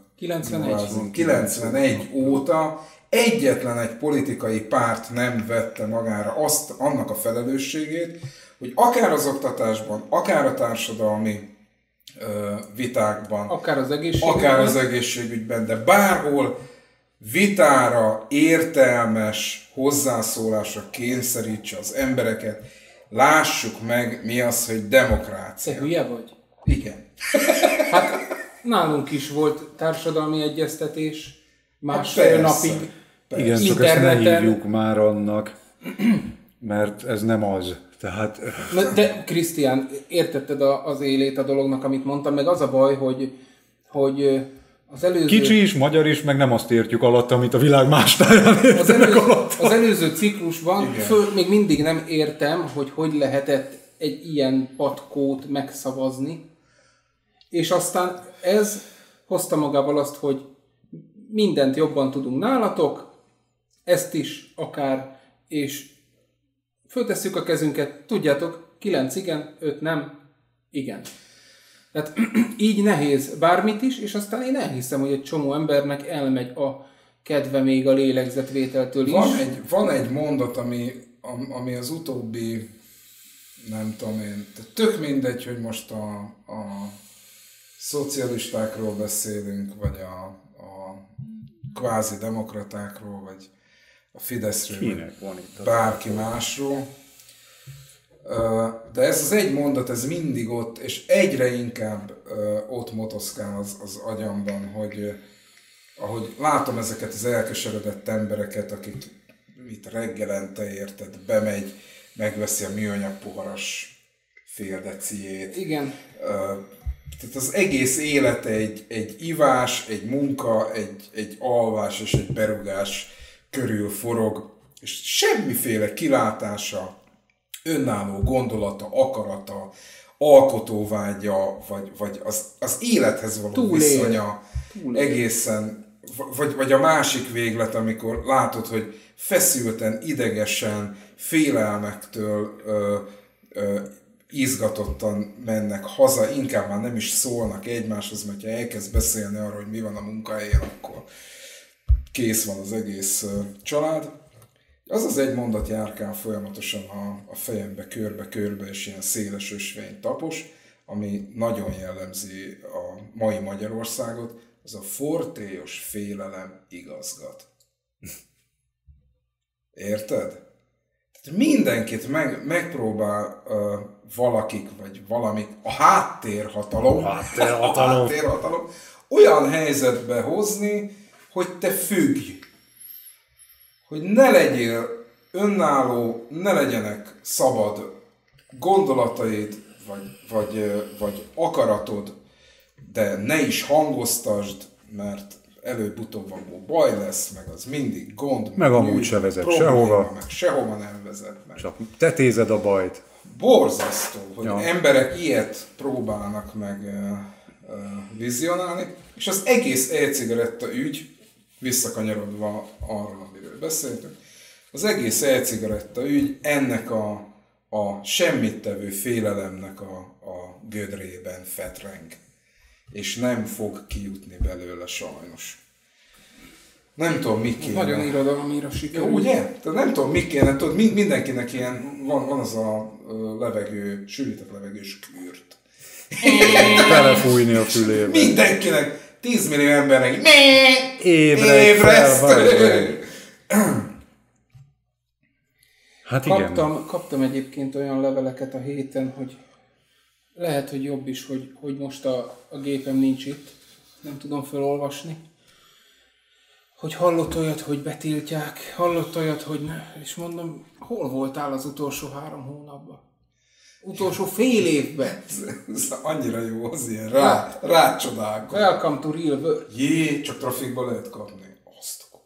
91 óta egyetlen egy politikai párt nem vette magára annak a felelősségét, hogy akár az oktatásban, akár a társadalmi vitákban, akár az egészségügyben, de bárhol vitára, értelmes hozzászólásra kényszerítse az embereket. Lássuk meg, mi az, hogy demokrácia. Te hülye vagy? Igen. Hát nálunk is volt társadalmi egyeztetés, másfél napig. Persze. Igen, csak ezt ne hívjuk már annak, mert ez nem az. Tehát... De Krisztián, értetted az élét a dolognak, amit mondtam, meg az a baj, hogy az előző... Kicsi is, magyar is, meg nem azt értjük alatt, amit a világ más táján értenek alatt. Az előző ciklusban még mindig nem értem, hogy lehetett egy ilyen patkót megszavazni, és aztán ez hozta magával azt, hogy mindent jobban tudunk nálatok, ezt is akár, és föltesszük a kezünket, tudjátok, 9 igen, 5 nem, igen. Tehát így nehéz bármit is, és aztán én elhiszem, hogy egy csomó embernek elmegy a kedve még a lélegzetvételtől is. Van egy mondat, ami az utóbbi, nem tudom én, tök mindegy, hogy most a szocialistákról beszélünk, vagy a kvázi demokratákról, vagy a Fideszről, vagy bárki másról. De ez az egy mondat, ez mindig ott, és egyre inkább ott motoszkál az agyamban, hogy ahogy látom ezeket az elkeseredett embereket, akik reggelente érted, bemegy, megveszi a műanyag poharas fél deciét. Igen. Tehát az egész élete egy ivás, egy munka, egy alvás és egy berugás körül forog, és semmiféle kilátása, önálló gondolata, akarata, alkotóvágya, vagy az élethez való viszonya egészen, vagy a másik véglet, amikor látod, hogy feszülten, idegesen, félelmektől izgatottan mennek haza, inkább már nem is szólnak egymáshoz, mert ha elkezd beszélni arról, hogy mi van a munkahelyen, akkor kész van az egész család. Az egy mondat járkál folyamatosan a fejembe körbe-körbe, és ilyen széles ösvény tapos, ami nagyon jellemzi a mai Magyarországot, az a fortélyos félelem igazgat. Érted? Tehát mindenkit megpróbál valakik, vagy valamik, a háttérhatalom olyan helyzetbe hozni, hogy te függj. Hogy ne legyél önálló, ne legyenek szabad gondolataid, vagy akaratod, de ne is hangoztasd, mert előbb-utóbb abból baj lesz, meg az mindig gond. Meg amúgy se vezet sehova. Meg sehova nem vezet meg. Csak tetézed a bajt. Borzasztó, hogy emberek ilyet próbálnak meg vizionálni, és az egész e-cigaretta ügy, visszakanyarodva arról, amiről beszéltünk, az egész e-cigaretta ügy ennek a semmittevő félelemnek a gödrében fetreng. És nem fog kijutni belőle sajnos. Nem tudom, mi kéne. Nagyon irodalomira sikerül. Ugye? Tehát nem tudom, mi kéne. Tudod, mindenkinek ilyen, van az a levegő, sűrített levegős kürt. Belefújni a fülébe. Mindenkinek. 10 millió embernek ébresztő. Hát igen. Kaptam egyébként olyan leveleket a héten, hogy lehet, hogy jobb is, hogy most a gépem nincs itt. Nem tudom felolvasni. hogy hallott olyat, hogy betiltják, hallott olyat, hogy ne. És mondom, hol voltál az utolsó 3 hónapban? Utolsó fél évben. Ez annyira jó az ilyen, rácsodálkozom. Welcome to real world. Jé, csak trafikba lehet kapni. Azt a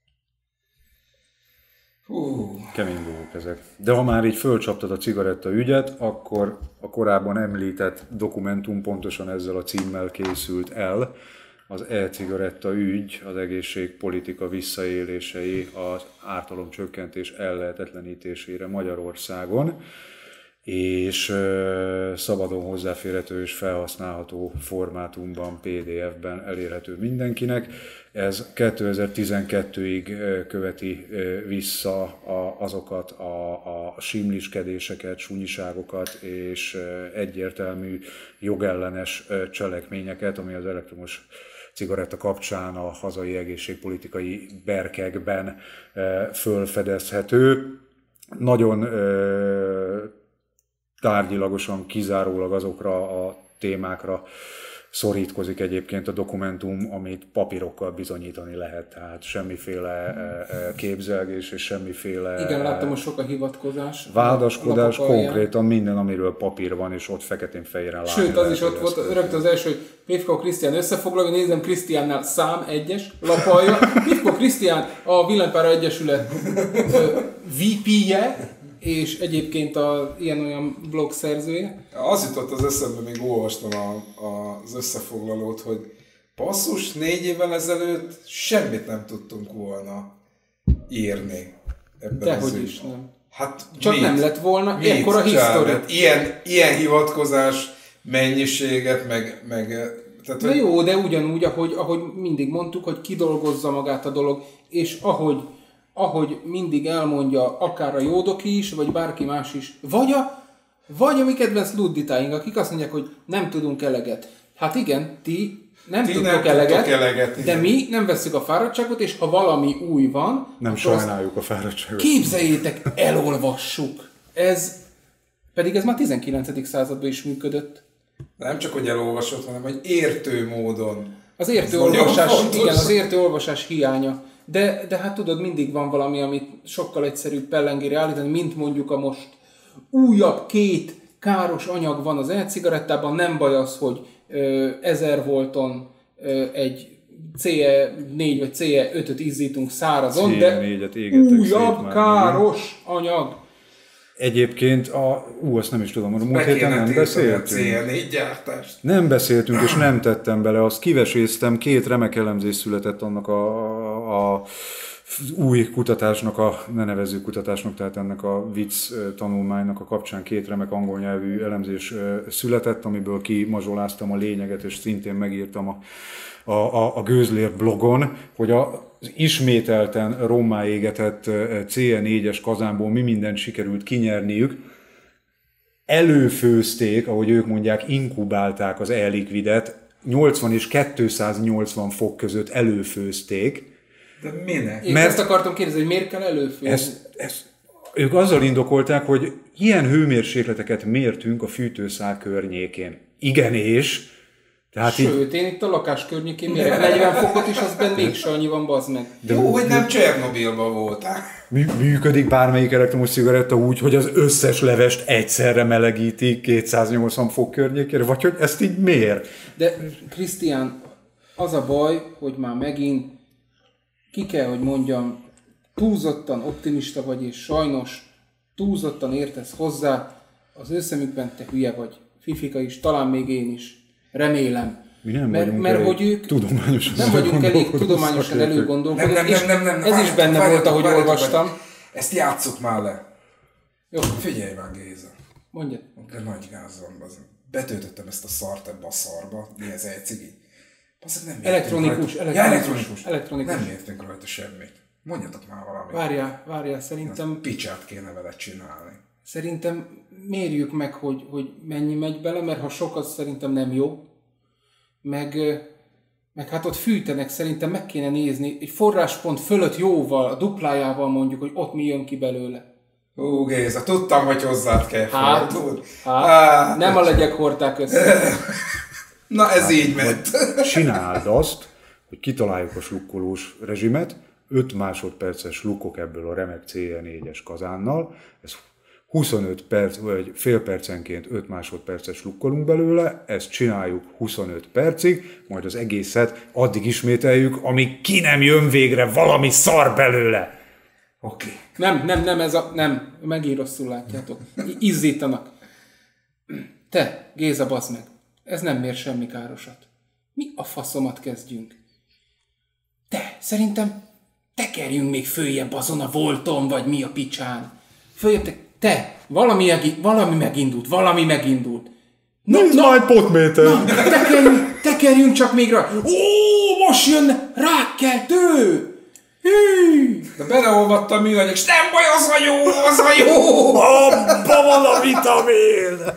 Kemény dolgok ezek. De ha már így fölcsaptad a cigaretta ügyet, akkor a korábban említett dokumentum pontosan ezzel a címmel készült el. Az e-cigaretta ügy, az egészségpolitika visszaélései, az ártalomcsökkentés ellehetetlenítésére Magyarországon, és szabadon hozzáférhető és felhasználható formátumban, PDF-ben elérhető mindenkinek. Ez 2012-ig követi vissza azokat a simliskedéseket, sunyiságokat és egyértelmű jogellenes cselekményeket, ami az elektromos cigaretta kapcsán a hazai egészségpolitikai berkekben fölfedezhető. Nagyon tárgyilagosan, kizárólag azokra a témákra szorítkozik egyébként a dokumentum, amit papírokkal bizonyítani lehet, tehát semmiféle képzelgés és semmiféle Igen, láttam, hogy sok a hivatkozás. Vádaskodás, konkrétan minden, amiről papír van, és ott feketén-fehéren látni. Sőt, az is ott volt, rögtön az első, hogy Pivko Krisztián összefoglalja, nézem Krisztiánnál szám 1-es lapalja, Pivko Krisztián a Villanypálya Egyesület VP-je, és egyébként ilyen-olyan blog szerzője. Az jutott az eszembe, még olvastam az összefoglalót, hogy basszus, 4 évvel ezelőtt semmit nem tudtunk volna írni ebben az Dehogy ügyben. is nem. Hát csak mit? nem lett volna Mit? ekkora hisztori. Ilyen hivatkozás mennyiséget, meg tehát, Na jó, de ugyanúgy, ahogy mindig mondtuk, hogy kidolgozza magát a dolog, és ahogy mindig elmondja akár a Jódoki is, vagy bárki más is, vagy a mi kedvenc ludditáink, akik azt mondják, hogy nem tudunk eleget. Hát igen, ti nem tudtok eleget, de mi nem vesszük a fáradtságot, és ha valami új van, nem sajnáljuk a fáradtságot. Képzeljétek, elolvassuk. Pedig ez már 19. században is működött. Nem csak, hogy elolvasott, hanem hogy értő módon. Az értő olvasás hiánya. De hát tudod, mindig van valami, amit sokkal egyszerűbb pellengére állítani, mint mondjuk a most újabb 2 káros anyag van az e-cigarettában. Nem baj az, hogy 1000 volton egy CE4 vagy CE5-öt izzítunk szárazon, de újabb káros anyag. Egyébként, azt nem is tudom, a múlt héten nem beszéltünk. Nem beszéltünk, és nem tettem bele, azt kiveséztem, 2 remek elemzés született annak a új kutatásnak, ne nevezzük kutatásnak, tehát ennek a vicc tanulmánynak a kapcsán 2 remek angol nyelvű elemzés született, amiből kimazsoláztam a lényeget, és szintén megírtam a Gőzlér blogon, hogy az ismételten rommá égetett CE4-es kazánból mi mindent sikerült kinyerniük. Előfőzték, ahogy ők mondják, inkubálták az e-likvidet, 80 és 280 fok között előfőzték. De minek? Én ezt akartam kérdezni, hogy miért kell előfőzni? Ők azzal indokolták, hogy ilyen hőmérsékleteket mértünk a fűtőszál környékén. Igen és... Sőt, én itt a lakás környékén mérek 40 fokot, és azben mégse annyi van, bazd meg. De jó, hogy nem Csernobilban voltál. Működik bármelyik elektromos cigaretta úgy, hogy az összes levest egyszerre melegíti 280 fok környékére, vagy hogy ezt így miért? De Krisztián, az a baj, hogy már megint ki kell, hogy mondjam, túlzottan optimista vagy, és sajnos túlzottan értesz hozzá, az ő szemükben te hülye vagy. Fifika is, talán még én is. Remélem. Mi nem mert hogy ők tudományosan vagyunk elég tudományosan előgondolkodók. Nem, ez is benne volt, ahogy olvastam. Ezt játsszuk már le. Jó. Figyelj már, Géza. Mondjad. De nagy gáz van. Betöltöttem ezt a szart ebbe a szarba. Mi ez egy-cigi? Elektronikus. Nem értünk rajta semmit. Mondjatok már valamit. Várjál, szerintem... Picsát kéne vele csinálni. Szerintem mérjük meg, hogy mennyi megy bele, mert ha sok, az szerintem nem jó. Meg hát ott fűtenek, szerintem meg kéne nézni, egy forráspont fölött jóval, a duplájával mondjuk, hogy ott mi jön ki belőle. Géza, tudtam, hogy hozzád kell fordulni. Nem a legyek hordták össze. Na ez így ment. Csináld azt, hogy kitaláljuk a slukkolós rezsimet, 5 másodperces slukkok ebből a remek CE4-es kazánnal, ez 25 perc, vagy fél percenként 5 másodperces slukkolunk belőle, ezt csináljuk 25 percig, majd az egészet addig ismételjük, amíg ki nem jön végre valami szar belőle. Oké. Nem, megint rosszul látjátok. Izzítanak. Te, Géza, bazd meg, ez nem mér semmi károsat. Mi a faszomat kezdjünk? Te, szerintem tekerjünk még följebb azon a volton, vagy mi a picsán. Följebb te, valami megindult. Nincs majd potméter. Na, tekerjünk csak még rá. Ó, most jön rákkeltő! Hű! De beleolvattam műanyag, és nem baj, az a jó! Abba van a vitamin!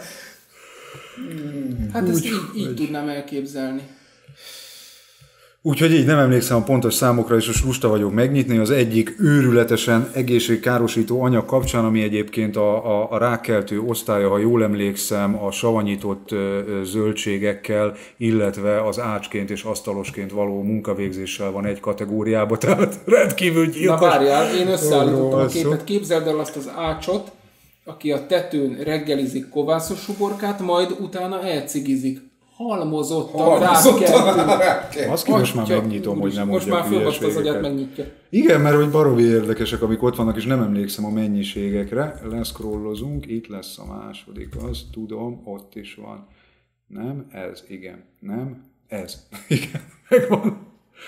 Hát ezt így tudnám elképzelni. Úgyhogy így nem emlékszem a pontos számokra, és most lusta vagyok megnyitni. Az egyik őrületesen egészségkárosító anyag kapcsán, ami egyébként a rákkeltő osztálya, ha jól emlékszem, a savanyított zöldségekkel, illetve az ácsként és asztalosként való munkavégzéssel van egy kategóriába, tehát rendkívül gyilkos. Na várjál, én összeállítottam a képet. Képzeld el azt az ácsot, aki a tetőn reggelizik kovászos uborkát, majd utána elcigizik. Halmozottan rákkeltő. Azt ki most már megnyitom, hogy nem most már fölbaszt az agyát, megnyitja. Igen, mert hogy baromi érdekesek, amik ott vannak, és nem emlékszem a mennyiségekre. Leszkrollozunk, itt lesz a második, azt tudom, ott is van. Nem, ez, igen. Nem, ez. Igen, megvan.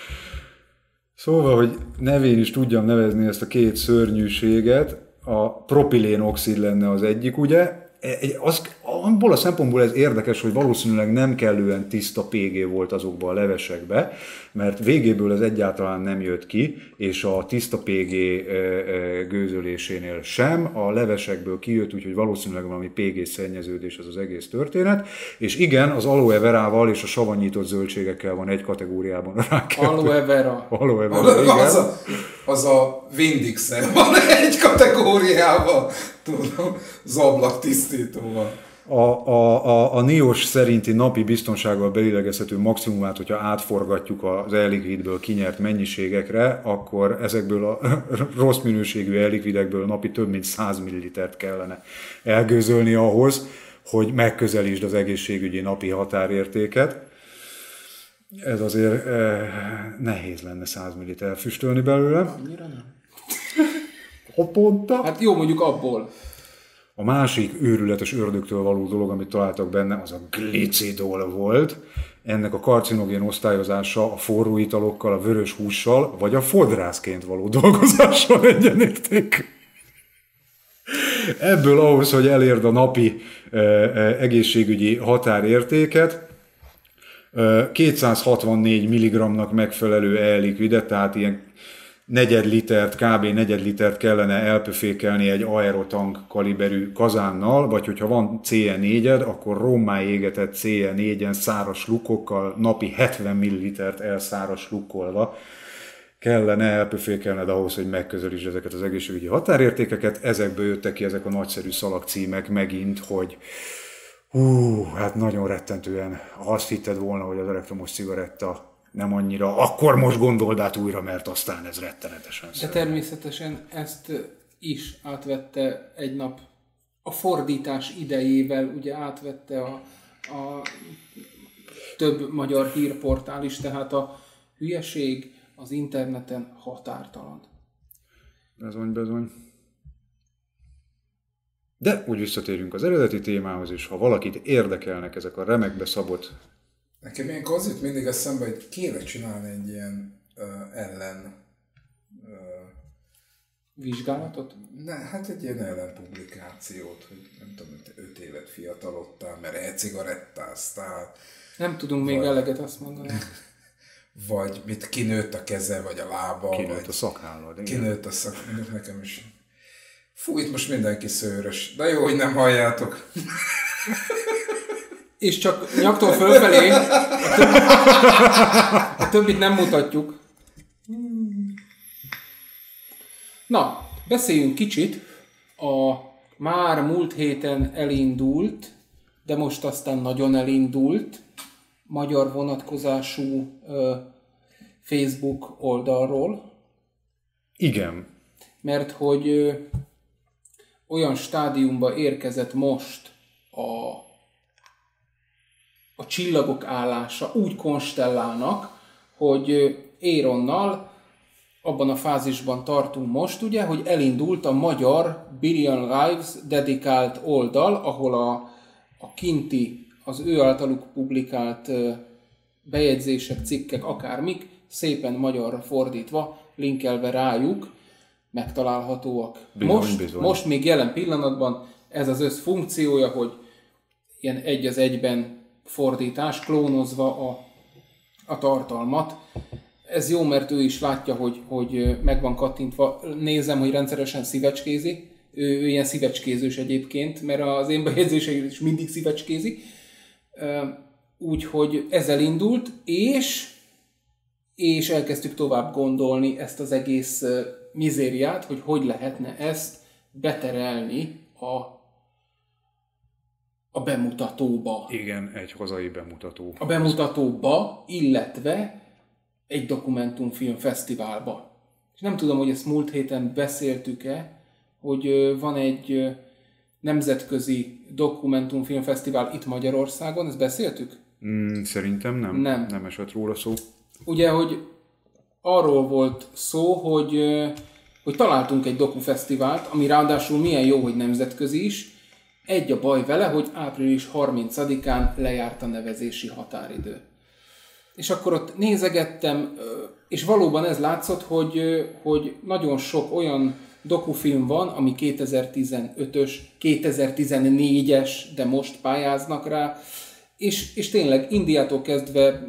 Szóval, hogy nevén is tudjam nevezni ezt a két szörnyűséget, a propilénoxid lenne az egyik, ugye? Abból a szempontból ez érdekes, hogy valószínűleg nem kellően tiszta PG volt azokban a levesekbe, mert végéből ez egyáltalán nem jött ki, és a tiszta PG gőzölésénél sem, a levesekből kijött, úgyhogy valószínűleg valami PG szennyeződés az egész történet, és igen, az aloe verával és a savanyított zöldségekkel van egy kategóriában a rákkeltő. Aloe vera. Aloe vera, igen. Az a Windix-el van egy kategóriában, tudom, az ablak tisztítóval. A NIOS szerinti napi biztonsággal beilegezhető maximumát, hogyha átforgatjuk az e-likvidből kinyert mennyiségekre, akkor ezekből a rossz minőségű e-likvidekből napi több mint 100 ml-t kellene elgőzölni ahhoz, hogy megközelítsd az egészségügyi napi határértéket. Ez azért nehéz lenne 100 ml elfüstölni belőle. Annyira nem. Hoponta. Hát jó, mondjuk abból. A másik őrületes ördögtől való dolog, amit találtak benne, az a glicidol volt. Ennek a karcinogén osztályozása a forró italokkal, a vörös hússal, vagy a fodrászként való dolgozással egyenérték. Ebből ahhoz, hogy elérd a napi egészségügyi határértéket, 264 mg-nak megfelelő e-likvidet, tehát ilyen kb. negyed litert kellene elpöfékelni egy aerotank kaliberű kazánnal, vagy hogyha van CE4-ed, akkor rommá égetett CE4-en száraz slukkokkal napi 70 ml-t elszáraz slukkolva kellene elpöfékelned ahhoz, hogy megközelítsd ezeket az egészségügyi határértékeket. Ezekből jöttek ki ezek a nagyszerű szalagcímek megint, hogy hát nagyon rettentően, ha azt hitted volna, hogy az elektromos cigaretta nem annyira, akkor most gondold át újra, mert aztán ez rettenetesen De természetesen ezt is átvette egy nap a fordítás idejével, ugye átvette a több magyar hírportál is, tehát a hülyeség az interneten határtalan. Bezony. De úgy visszatérünk az eredeti témához, és ha valakit érdekelnek ezek a remekbe szabott... Nekem ilyenkor az jut mindig eszembe, hogy kéne csinálni egy ilyen ellen... Vizsgálatot? Hát egy ilyen ellenpublikációt, hogy nem tudom, 5 évet fiatalodtál, mert e-cigarettáztál. Nem tudunk még eleget azt mondani. Vagy mit kinőtt a keze, vagy a lába. Kinőtt a szaknállad. Kinőtt a szaknállad, nekem is. Fú, itt most mindenki szőrös. De jó, hogy nem halljátok. És csak nyaktól fölfelé, a többit nem mutatjuk. Na, beszéljünk kicsit a már múlt héten elindult, de most aztán nagyon elindult magyar vonatkozású Facebook oldalról. Igen. Mert hogy olyan stádiumba érkezett most a csillagok állása, úgy konstellálnak, hogy Aaronnal abban a fázisban tartunk most, ugye, hogy elindult a magyar Billion Lives dedikált oldal, ahol a kinti, az ő általuk publikált bejegyzések, cikkek, akármik, szépen magyarra fordítva, linkelve rájuk, megtalálhatóak. Most még jelen pillanatban ez az összfunkciója, hogy ilyen egy az egyben fordítás, klónozva a tartalmat. Ez jó, mert ő is látja, hogy meg van kattintva. Nézem, hogy rendszeresen szívecskézi. Ő ilyen szívecskézős egyébként, mert az én bejegyzéseim is mindig szívecskézi. Úgyhogy ez elindult, és elkezdtük tovább gondolni ezt az egész mizériát, hogy lehetne ezt beterelni a bemutatóba. Igen, egy hazai bemutató. A bemutatóba, illetve egy dokumentumfilm fesztiválba. És nem tudom, hogy ezt múlt héten beszéltük-e, hogy van egy nemzetközi dokumentumfilm fesztivál itt Magyarországon, ezt beszéltük? Szerintem nem esett róla szó. Ugye, hogy arról volt szó, hogy találtunk egy dokufesztivált, ami ráadásul milyen jó, hogy nemzetközi is. Egy a baj vele, hogy április 30-án lejárt a nevezési határidő. És akkor ott nézegettem, és valóban ez látszott, hogy nagyon sok olyan dokufilm van, ami 2015-ös, 2014-es, de most pályáznak rá, és tényleg Indiától kezdve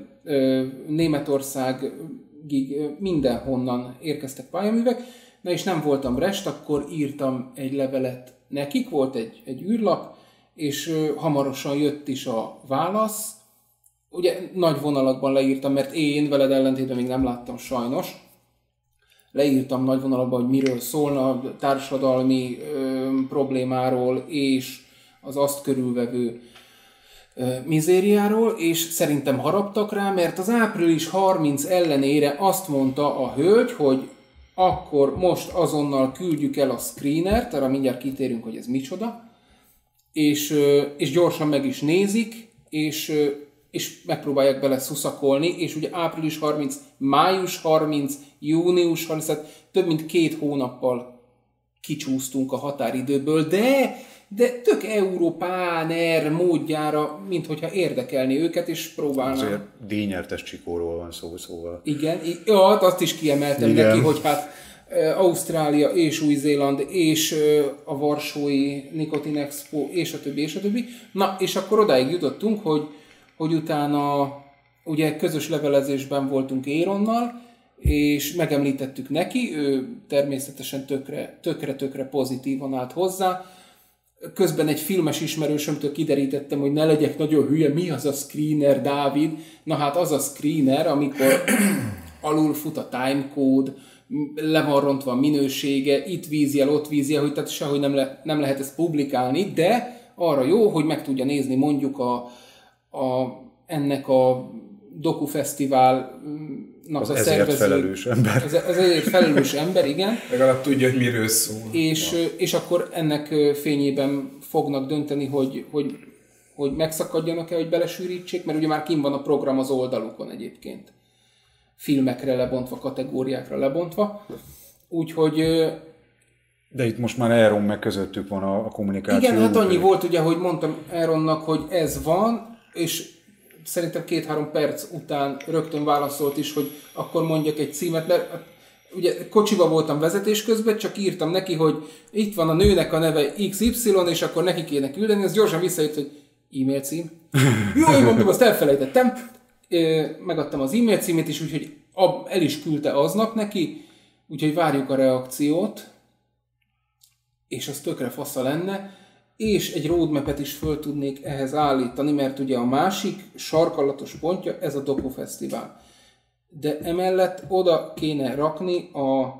Németországig mindenhonnan érkeztek pályaművek, na és nem voltam rest, akkor írtam egy levelet nekik, volt egy űrlap, és hamarosan jött is a válasz. Ugye nagy vonalakban leírtam, mert én veled ellentétben még nem láttam sajnos. Leírtam nagy vonalakban, hogy miről szólna, a társadalmi problémáról és az azt körülvevő mizériáról, és szerintem haraptak rá, mert az április 30 ellenére azt mondta a hölgy, hogy akkor most azonnal küldjük el a screenert, arra mindjárt kitérünk, hogy ez micsoda, és gyorsan meg is nézik, és megpróbálják bele szuszakolni, és ugye április 30, május 30, június 30, tehát több mint 2 hónappal kicsúsztunk a határidőből, de tök Európáner módjára, minthogyha érdekelni őket, és próbálnak. Azért díjnyertes Csikóról van szó, szóval. Igen, azt is kiemeltem neki, hogy hát Ausztrália és Új-Zéland és a Varsói Nikotin Expo és a többi. Na, és akkor odáig jutottunk, hogy utána ugye közös levelezésben voltunk Aaronnal, és megemlítettük neki, ő természetesen tökre pozitívan állt hozzá. Közben egy filmes ismerősömtől kiderítettem, hogy ne legyek nagyon hülye, mi az a screener, Dávid? Na hát az a screener, amikor alul fut a timecode, le van rontva a minősége, itt vízjel, ott vízjel, hogy tehát sehogy nem lehet ezt publikálni, de arra jó, hogy meg tudja nézni mondjuk ennek a dokufesztiválnak az a ezért szervező. Felelős ember. Az ezért felelős ember, igen. Legalább tudja, hogy miről szól. És akkor ennek fényében fognak dönteni, hogy megszakadjanak-e, hogy belesűrítsék, mert ugye már kint van a program az oldalukon egyébként. Filmekre lebontva, kategóriákra lebontva. Úgyhogy... De itt most már Aaron meg közöttük van a kommunikáció. Igen, hát annyi volt ugye, hogy mondtam Aaronnak, hogy ez van, és szerintem 2-3 perc után rögtön válaszolt is, hogy akkor mondjak egy címet, mert ugye kocsiba voltam vezetés közben, csak írtam neki, hogy itt van a nőnek a neve XY, és akkor neki kéne küldeni, az gyorsan visszajött, hogy e-mail cím. Jó, én mondom, azt elfelejtettem. Megadtam az e-mail címét is, úgyhogy el is küldte aznap neki, úgyhogy várjuk a reakciót, és az tökre fasza lenne, és egy roadmap-et is föl tudnék ehhez állítani, mert ugye a másik sarkalatos pontja ez a dokufesztivál. De emellett oda kéne rakni a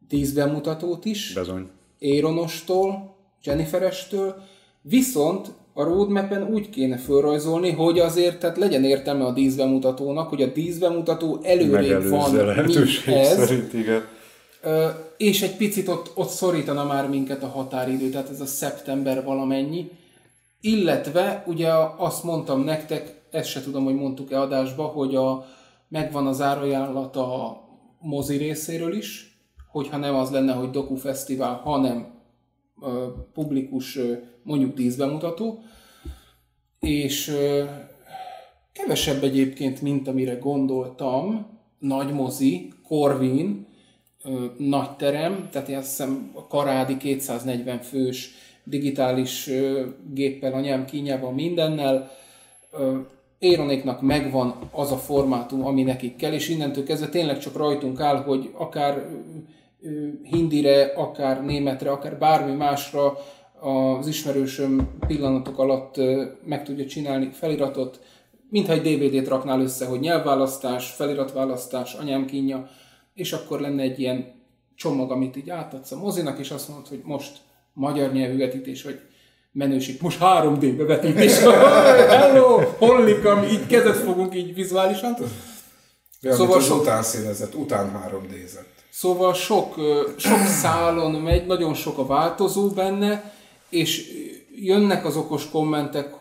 díszbemutatót is, Bezony. Aaronostól, Jenniferestől, viszont a roadmap-en úgy kéne felrajzolni, hogy azért tehát legyen értelme a díszbemutatónak, hogy a díszbemutató előrébb van, mint ez. Szerint, igen. És egy picit ott szorítana már minket a határidő, tehát ez a szeptember valamennyi. Illetve ugye azt mondtam nektek, ezt se tudom, hogy mondtuk-e adásba, hogy megvan az árajánlat a mozi részéről is, hogyha nem az lenne, hogy dokufesztivál, hanem publikus mondjuk díszbemutató, és kevesebb egyébként, mint amire gondoltam, nagy mozi, Corvin, nagy terem, tehát azt hiszem a karádi 240 fős digitális géppel, anyám kínjában, mindennel. Éronéknak megvan az a formátum, ami nekik kell, és innentől kezdve tényleg csak rajtunk áll, hogy akár hindire, akár németre, akár bármi másra az ismerősöm pillanatok alatt meg tudja csinálni feliratot, mintha egy DVD-t raknál össze, hogy nyelvválasztás, feliratválasztás, anyám kínja, és akkor lenne egy ilyen csomag, amit így átadsz a mozinak, és azt mondod, hogy most magyar nyelvű vetítés, vagy menőség, most 3D-be vetítés. Hello, hollikam, így kezet fogunk így vizuálisan. Ja, szóval az utánszínezett, után 3D-zett. Szóval sok szálon megy, nagyon sok a változó benne, és jönnek az okos kommentek,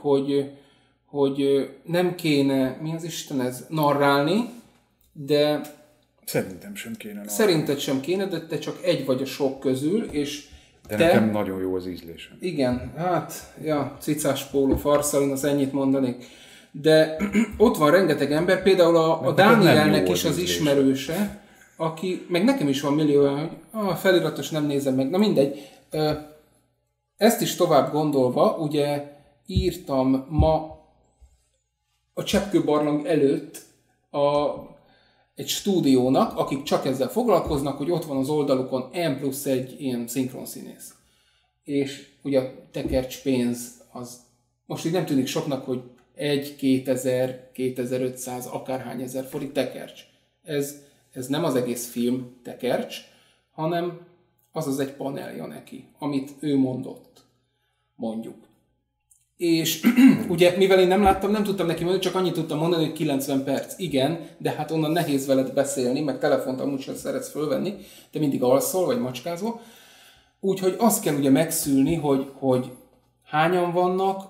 hogy nem kéne, mi az Isten ez, narrálni, de szerintem sem kéne. Szerinted sem kéne, de te csak egy vagy a sok közül, és de nekem nagyon jó az ízlésem. Igen, hát, cicás póló, farszalon, az ennyit mondanék. De ott van rengeteg ember, például a Dánielnek is az ismerőse, aki, meg nekem is van millió olyan, hogy a feliratos nem nézem meg, na mindegy. Ezt is tovább gondolva, ugye írtam ma a Cseppkőbarlang előtt egy stúdiónak, akik csak ezzel foglalkoznak, hogy ott van az oldalukon N+1 ilyen szinkronszínész. És ugye a tekercs pénz az most így nem tűnik soknak, hogy 1-2000, 2500, akárhány ezer forint tekercs. Ez nem az egész film tekercs, hanem az egy panelja neki, amit ő mondott, mondjuk. És ugye, mivel én nem láttam, nem tudtam neki mondani, csak annyit tudtam mondani, hogy 90 perc. Igen, de hát onnan nehéz veled beszélni, meg telefont amúgy sem szeretsz fölvenni, te mindig alszol, vagy macskázol. Úgyhogy azt kell ugye megszülni, hogy hányan vannak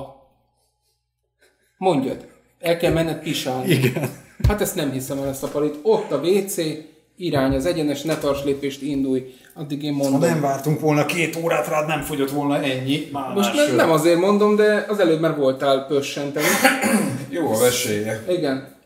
Mondjad, el kell menned pisálni. Igen. Hát ezt nem hiszem el, ezt a palit. Ott a WC, irány az egyenes, ne tarts lépést, indulj. Addig én mondom. Ha nem vártunk volna 2 órát rád, nem fogyott volna ennyi. Most nem azért mondom, de az előbb már voltál pössenteni. Jó a vesélye. Igen.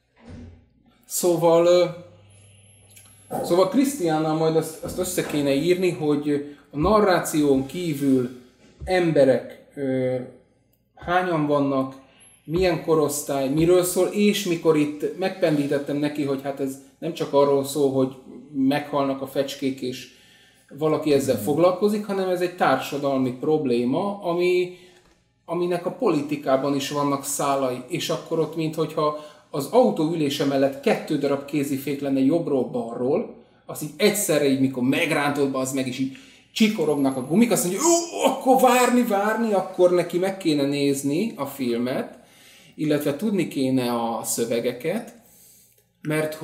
Szóval Krisztiánnal majd azt össze kéne írni, hogy a narráción kívül emberek hányan vannak, milyen korosztály, miről szól, és mikor itt megpendítettem neki, hogy hát ez nem csak arról szól, hogy meghalnak a fecskék, és valaki ezzel foglalkozik, hanem ez egy társadalmi probléma, aminek a politikában is vannak szálai, és akkor ott, minthogyha az autó ülése mellett 2 darab kézifék lenne jobbról-balról, azt így egyszerre így, mikor megrántod be, az meg is így csikorognak a gumik, azt mondja, akkor várni, akkor neki meg kéne nézni a filmet, illetve tudni kéne a szövegeket, mert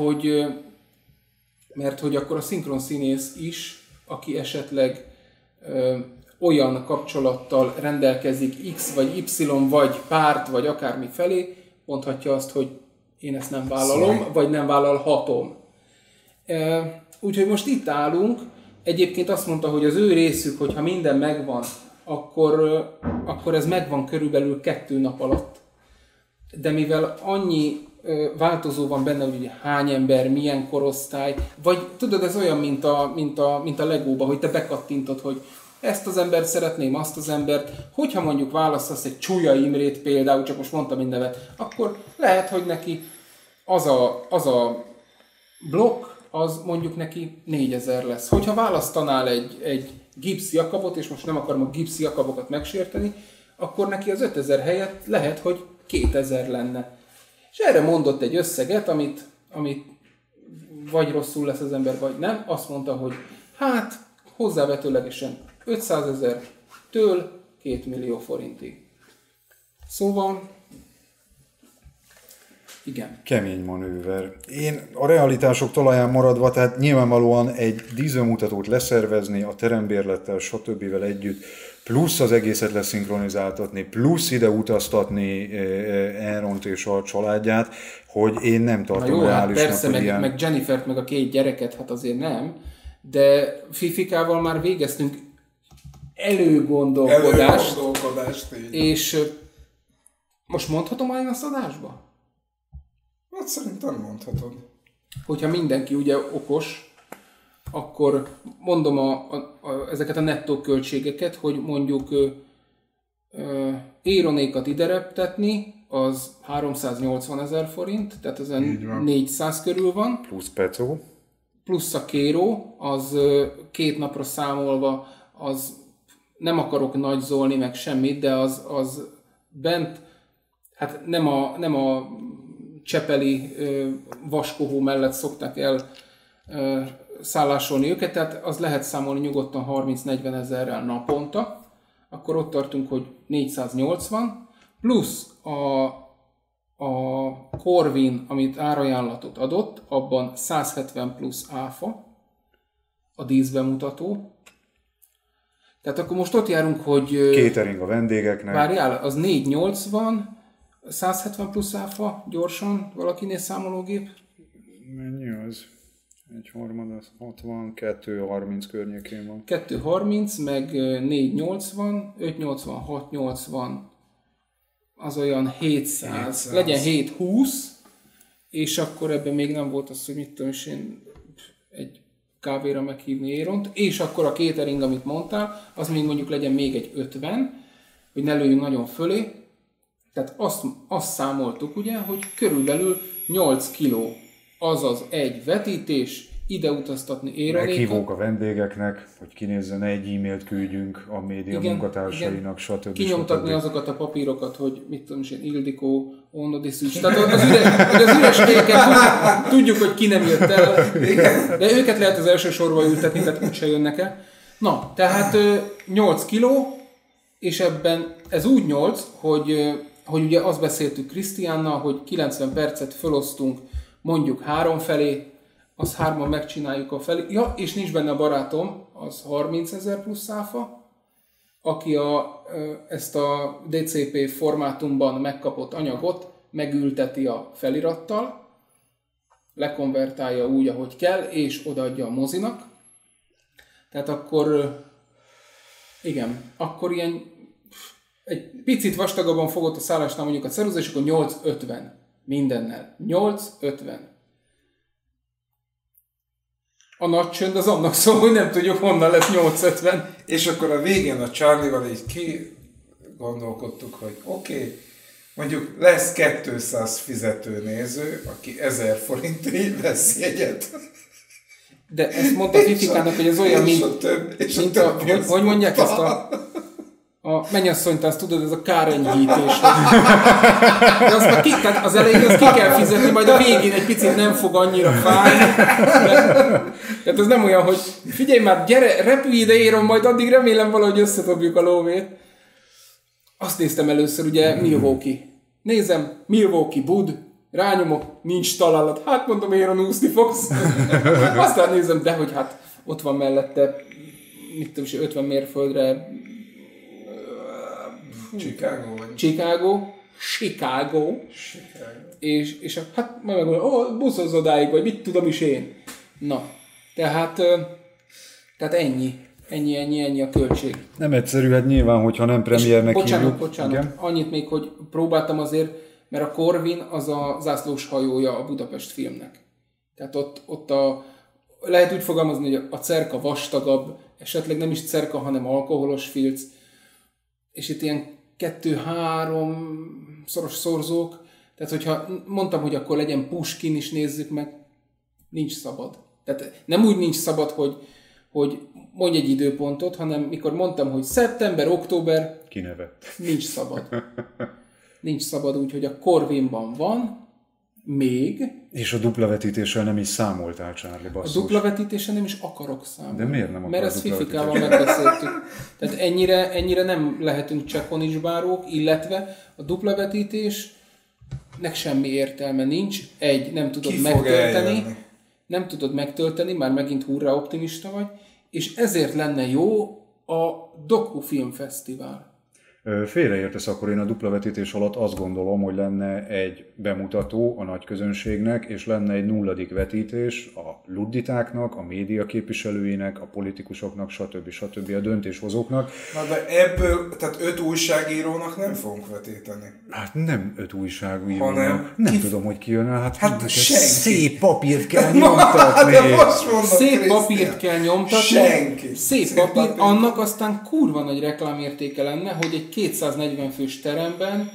hogy akkor a szinkronszínész is, aki esetleg olyan kapcsolattal rendelkezik X vagy Y, vagy párt, vagy akármi felé, mondhatja azt, hogy én ezt nem vállalom, vagy nem vállalhatom. Úgyhogy most itt állunk. Egyébként azt mondta, hogy az ő részük, hogyha minden megvan, akkor ez megvan körülbelül 2 nap alatt. De mivel annyi változó van benne, hogy hány ember, milyen korosztály, vagy tudod, ez olyan, mint a Legóba, hogy te bekattintod, hogy ezt az embert szeretném, azt az embert, hogyha mondjuk választasz egy Csúlya Imrét például, csak most mondtam mind nevet, akkor lehet, hogy neki az a blokk, az mondjuk neki 4000 lesz. Hogyha választanál egy Gibbs Jakabot, és most nem akarom a Gibbs Jakabokat megsérteni, akkor neki az 5000 helyett lehet, hogy 2000 lenne. És erre mondott egy összeget, amit vagy rosszul lesz az ember, vagy nem. Azt mondta, hogy hát hozzávetőlegesen 500 000-től 2 millió forintig. Szóval, igen. Kemény manőver. Én a realitások talaján maradva, tehát nyilvánvalóan egy dízelmutatót leszervezni a terembérlettel, stb. Együtt, plusz az egészet leszinkronizáltatni, plusz ide utaztatni Aaront és a családját, hogy én nem tartom reálisnak. Persze, meg Jennifert, meg a 2 gyereket, hát azért nem, de Fifikával már végeztünk előgondolkodást és most mondhatom már én azt adásba? Hát szerintem mondhatod. Hogyha mindenki ugye okos, akkor mondom ezeket a nettó költségeket, hogy mondjuk Aaronékat ide reptetni, az 380 000 forint, tehát ezen 400 körül van. Plusz Pecó. Plusz a kéró, az 2 napra számolva, az nem akarok nagyzolni meg semmit, de az bent, hát nem a csepeli vaskohó mellett szokták el szállásolni őket, tehát az lehet számolni nyugodtan 30-40 ezerrel naponta, akkor ott tartunk, hogy 480, plusz a Corvin, amit árajánlatot adott, abban 170 plusz áfa, a díszbemutató. Tehát akkor most ott járunk, hogy... Catering a vendégeknek. Várjál, az 480, 170 plusz áfa, gyorsan, valakinél számológép. Mennyi az? 1/3, az 60, 230 környékén van. 230, meg 480, 580, 680, az olyan 700. Legyen 720, és akkor ebben még nem volt az, hogy mit tudom is én egy kávéra meghívni Aaront, és akkor a catering, amit mondtál, az még mondjuk legyen még egy 50, hogy ne lőjünk nagyon fölé. Tehát azt számoltuk ugye, hogy körülbelül 8 kiló, azaz egy vetítés, ide utaztatni Aaronékat. Meghívók a vendégeknek, hogy kinézzen, egy e-mailt küldjünk a média munkatársainak, stb. Kinyomtatni azokat a papírokat, hogy mit tudom is én, Ildikó, Onnodiszics. Tehát az üres helyeket tudjuk, hogy ki nem jött el, de őket lehet az első sorba ültetni, tehát úgyse jönnek el. Na, tehát 8 kiló, és ebben ez úgy 8, hogy ugye azt beszéltük Krisztiánnal, hogy 90 percet felosztunk mondjuk 3 felé, azt 3-an megcsináljuk a felé. Ja, és nincs benne a barátom, az 30 000 plusz áfa, aki ezt a DCP formátumban megkapott anyagot megülteti a felirattal, lekonvertálja úgy, ahogy kell, és odaadja a mozinak. Tehát akkor, igen, akkor ilyen egy picit vastagabban fogott a szállásnál mondjuk a ceruza, és akkor 850 mindennel. 850. A nagy csönd az annak szól, hogy nem tudjuk, honnan lesz 850. És akkor a végén a Charlie-val így gondolkodtuk, hogy oké, mondjuk lesz 200 fizető néző, aki 1000 forintért vesz jegyet. De ezt mondta Fifikának, hogy ez olyan, mint hogy mondják ezt a mennyasszonyt, azt tudod, ez a kárenyhítés. De azt már tehát az elején azt ki kell fizetni, majd a végén egy picit nem fog annyira fájni. Tehát ez nem olyan, hogy figyelj már, gyere, repülj ide Aaron, majd addig remélem valahogy összedobjuk a lóvét. Azt néztem először, ugye Milwaukee. Nézem, Milwaukee, Bud, rányomok, nincs találat. Hát mondom, Aaron úszni fogsz. Aztán nézem, de hogy hát ott van mellette, mit tudom, 50 mérföldre Chicago. És hát majd megmondom, buszozz odáig, vagy mit tudom is én. Na, tehát ennyi a költség. Nem egyszerű, hát nyilván, hogyha nem premiernek hívjuk. Bocsánat. Igen? Annyit még, hogy próbáltam azért, mert a Corvin az a zászlós hajója a Budapest filmnek. Tehát ott lehet úgy fogalmazni, hogy a cerka vastagabb, esetleg nem is cerka, hanem alkoholos filc, és itt ilyen 2-3 szoros szorzók, tehát hogyha mondtam, hogy akkor legyen Puskin is, nézzük meg, nincs szabad. Tehát nem úgy nincs szabad, hogy mondj egy időpontot, hanem mikor mondtam, hogy szeptember, október, kinevett. Nincs szabad. Nincs szabad úgy, hogy a Corvinban van, még. És a dupla vetítéssel nem is számoltál, Charlie, basszus. A dupla vetítéssel nem is akarok számolni. De miért nem akarok? Mert ezt Fifikával megbeszéltük. Tehát ennyire nem lehetünk csekonicsbárók, illetve a dupla vetítésnek semmi értelme nincs. Nem tudod megtölteni. Nem tudod megtölteni, már megint hurrá optimista vagy, és ezért lenne jó a Dokufilmfesztivál. Félreértesz, akkor én a dupla vetítés alatt azt gondolom, hogy lenne egy bemutató a nagy közönségnek, és lenne egy nulladik vetítés a ludditáknak, a média képviselőinek, a politikusoknak, stb. A döntéshozóknak. Na de ebből, tehát 5 újságírónak nem fogunk vetíteni. Hát nem 5 újságírónak. Hanem nem tudom, hogy ki jön el. Hát senki. Szép papírt kell nyomtatni. Szép papírt kell nyomtatni. Senki. Szép papír, annak aztán kurva nagy reklámértéke lenne, hogy egy 240 fős teremben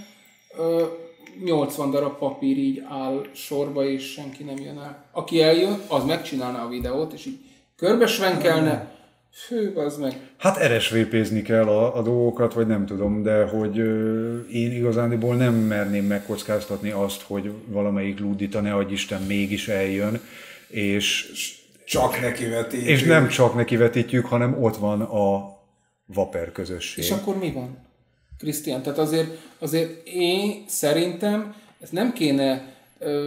80 darab papír így áll sorba, és senki nem jön el. Aki eljön, az megcsinálná a videót, és így körbesvenkelne. Fő, az meg. Hát RSVP-zni kell a dolgokat, vagy nem tudom, de hogy én igazándiból nem merném megkockáztatni azt, hogy valamelyik luddita, ne adj Isten, mégis eljön, és csak neki vetítjük. És nem csak neki vetítjük, hanem ott van a Vaper közösség. És akkor mi van? Krisztián, tehát azért én szerintem ezt nem kéne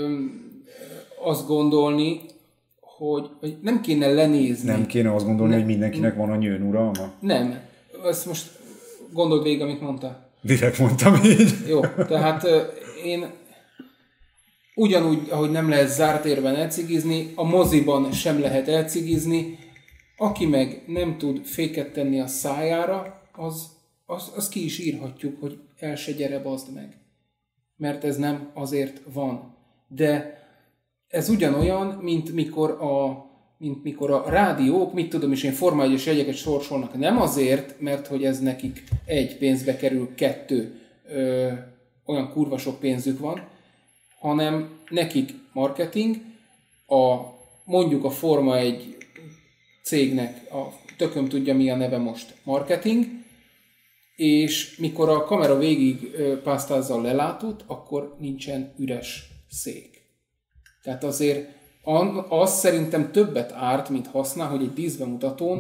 azt gondolni, hogy nem kéne lenézni. Nem kéne azt gondolni, hogy mindenkinek van a nyőn uralma? Nem. Ezt most gondold végig, amit mondtál. Direkt mondtam így. Jó, tehát én ugyanúgy, ahogy nem lehet zárt térben elcigizni, a moziban sem lehet elcigizni, aki meg nem tud féket tenni a szájára, az ki is írhatjuk, hogy el se gyere, bazd meg. Mert ez nem azért van. De ez ugyanolyan, mint mikor a rádiók, mit tudom is én, Forma 1-es jegyeket sorsolnak. Nem azért, mert hogy ez nekik 1 pénzbe kerül, 2 olyan kurva sok pénzük van, hanem nekik marketing, mondjuk a Forma 1 cégnek, a tököm tudja mi a neve most, marketing, és mikor a kamera végig pásztázza a lelátót, akkor nincsen üres szék. Tehát azért az szerintem többet árt, mint használ, hogy egy díszbemutatón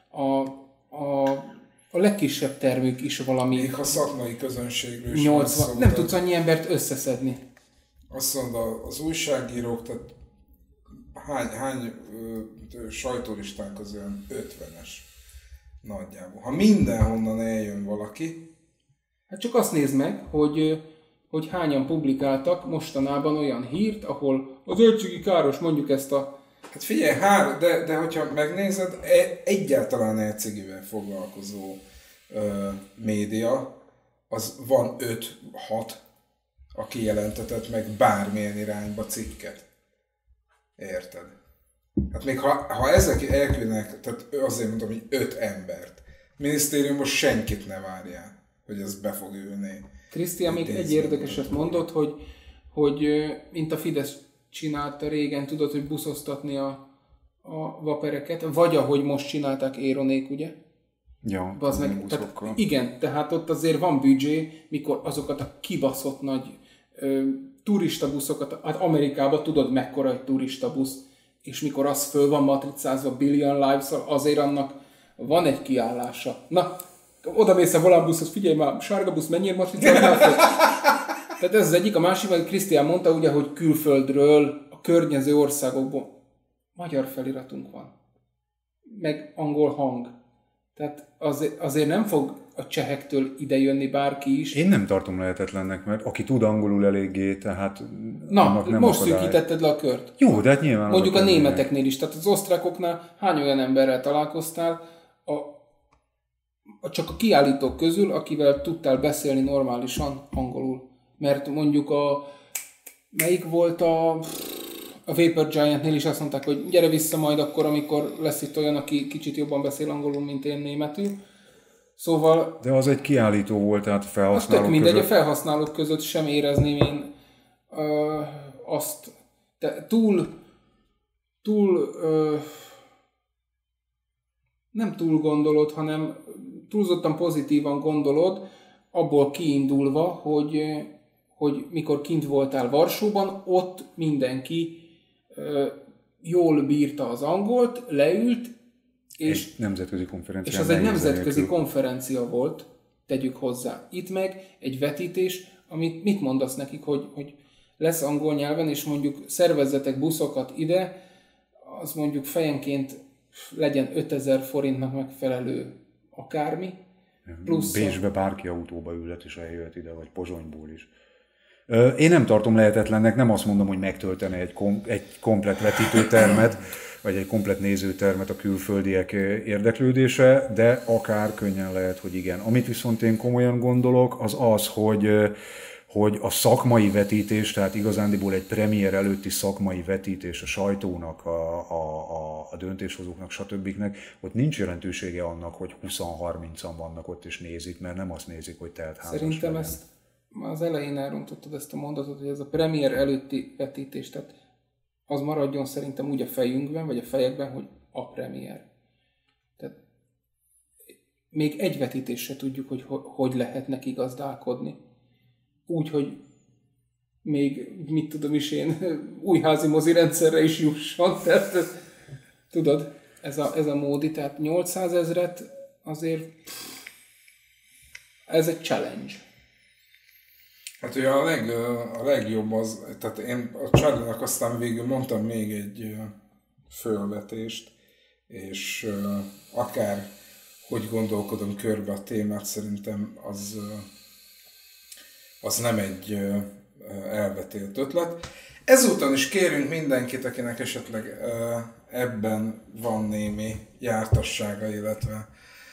a legkisebb termük is valami... Még ha szakmai közönségről is 80, nem tudsz annyi embert összeszedni. Azt mondta, az újságírók, tehát hány sajtólistánk az olyan 50-es nagyjából. Ha mindenhonnan eljön valaki... Hát csak azt nézd meg, hogy hányan publikáltak mostanában olyan hírt, ahol az Ölcsigi Káros, mondjuk ezt a... Hát figyelj, de hogyha megnézed, egyáltalán elcigivel foglalkozó média, az van 5-6, aki jelentetett meg bármilyen irányba cikket. Érted? Hát még ha ezek elküldenek, tehát azért mondom, hogy 5 embert, minisztériumban senkit ne várjál, hogy ez be fog ülni. Krisztián még egy érdekeset mondott, hogy mint a Fidesz csinálta régen, tudod, hogy buszoztatni a vapereket, vagy ahogy most csinálták Éronék, ugye? Ja, tehát, igen, tehát ott azért van büdzsé, mikor azokat a kibaszott nagy turista hát Amerikában tudod mekkora egy turista busz, és mikor az föl van matricázva Billion Lives-szal, azért annak van egy kiállása. Na, oda mész a volánbuszhoz, figyelj már, sárga busz, mennyire matricázva föl? Tehát ez az egyik, a másik, hogy Krisztián mondta ugye, hogy külföldről, a környező országokból magyar feliratunk van. Meg angol hang. Tehát azért nem fog a csehektől idejönni bárki is. Én nem tartom lehetetlennek, mert aki tud angolul eléggé, tehát na, nem most akadály. szűkítetted le a kört. Jó, de hát nyilván... Mondjuk a németeknél is. Tehát az osztrákoknál hány olyan emberrel találkoztál, csak a kiállítók közül, akivel tudtál beszélni normálisan angolul. Mert mondjuk melyik volt a Vapor Giantnél is azt mondták, hogy gyere vissza majd akkor, amikor lesz itt olyan, aki kicsit jobban beszél angolul, mint én németül. Szóval... De az egy kiállító volt, tehát felhasználók között. Tök mindegy, a felhasználók között sem érezném én azt. De nem túl gondolod, hanem túlzottan pozitívan gondolod, abból kiindulva, hogy mikor kint voltál Varsóban, ott mindenki jól bírta az angolt, leült, és egy nemzetközi konferencia. És az egy nemzetközi konferencia volt, tegyük hozzá. Itt meg egy vetítés, amit mit mondasz nekik, hogy lesz angol nyelven, és mondjuk szervezzetek buszokat ide, az mondjuk fejenként legyen 5000 forintnak megfelelő akármi. Plusz Bécsbe bárki autóba ülhet, és eljöhet ide, vagy Pozsonyból is. Én nem tartom lehetetlennek, nem azt mondom, hogy megtöltene egy komplett vetítőtermet, vagy egy komplett nézőtermet a külföldiek érdeklődése, de akár könnyen lehet, hogy igen. Amit viszont én komolyan gondolok, az az, hogy a szakmai vetítés, tehát igazándiból egy premier előtti szakmai vetítés a sajtónak, a döntéshozóknak, stb. Ott nincs jelentősége annak, hogy 20-30-an vannak ott és nézik, mert nem azt nézik, hogy telt házas. Szerintem ezt az elején elrontottad ezt a mondatot, hogy ez a premier előtti vetítés, tehát az maradjon szerintem úgy a fejünkben, vagy a fejekben, hogy a premier. Tehát még egy vetítésre tudjuk, hogy lehetne kigazdálkodni. Úgy, hogy még, mit tudom is én, újházi mozi rendszerre is jusson. Tehát, tudod, ez a módi, tehát 800 000 azért ez egy challenge. Hát ugye a legjobb az, tehát én a Charlie-nak aztán végül mondtam még egy fölvetést, és akár hogy gondolkodom körbe a témát, szerintem az nem egy elvetélt ötlet. Ezúton is kérünk mindenkit, akinek esetleg ebben van némi jártassága, illetve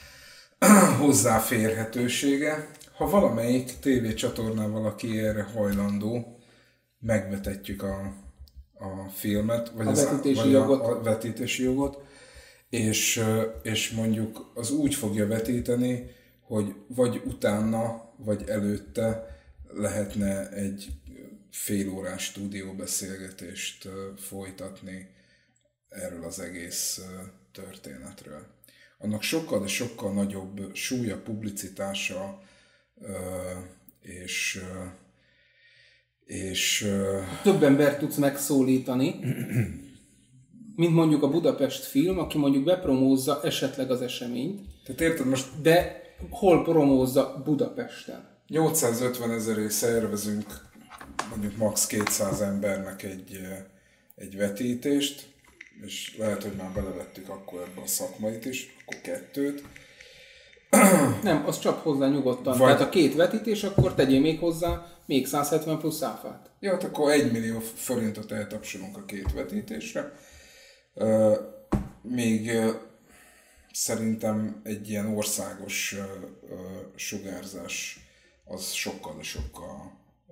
hozzáférhetősége. Ha valamelyik tévécsatornával, aki erre hajlandó, megvetetjük a filmet, vagy a vetítési jogot, és mondjuk az úgy fogja vetíteni, hogy vagy utána, vagy előtte lehetne egy félórás stúdióbeszélgetést folytatni erről az egész történetről. Annak sokkal, de sokkal nagyobb súlya, publicitása, és több embert tudsz megszólítani, mint mondjuk a Budapest Film, aki mondjuk bepromózza esetleg az eseményt. Tehát érted most? De hol promózza Budapesten? 850 000-ért szervezünk mondjuk max. 200 embernek egy vetítést, és lehet, hogy már belevettük akkor ebbe a szakmait is, akkor 2. Nem, az csak hozzá nyugodtan. Tehát a 2 vetítés, akkor tegyél még hozzá még 170 plusz áfát. Jó, hát akkor 1 millió forintot eltapsolunk a 2 vetítésre. Még szerintem egy ilyen országos sugárzás az sokkal, de sokkal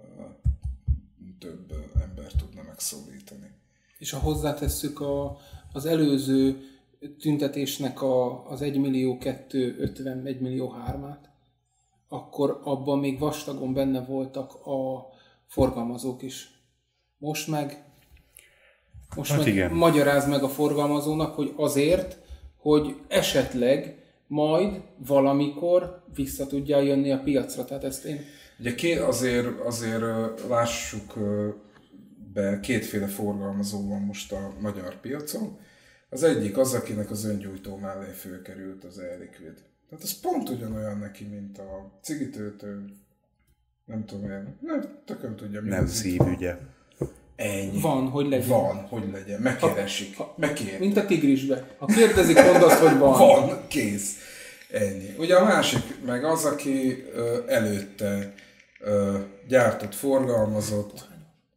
több ember tudna megszólítani. És ha hozzátesszük az előző tüntetésnek az 1 millió 250, 1 millió 3-át, akkor abban még vastagon benne voltak a forgalmazók is. Most meg igen. Magyarázd meg a forgalmazónak, hogy azért, hogy esetleg majd valamikor vissza tudjál jönni a piacra. Tehát ezt én... Ugye azért lássuk be, 2 forgalmazó van most a magyar piacon. Az egyik az, akinek az öngyújtó mellé fölkerült az e-liquid. Tehát ez pont ugyanolyan neki, mint a cigitöltő, nem tudom én, tököm tudja mi. Nem szívügye. Ennyi. Van, hogy legyen. Megkeresik. Mint a tigrisbe. Ha kérdezik, mondd azt, hogy van. Van, kész. Ennyi. Ugye a másik meg az, aki előtte gyártott, forgalmazott,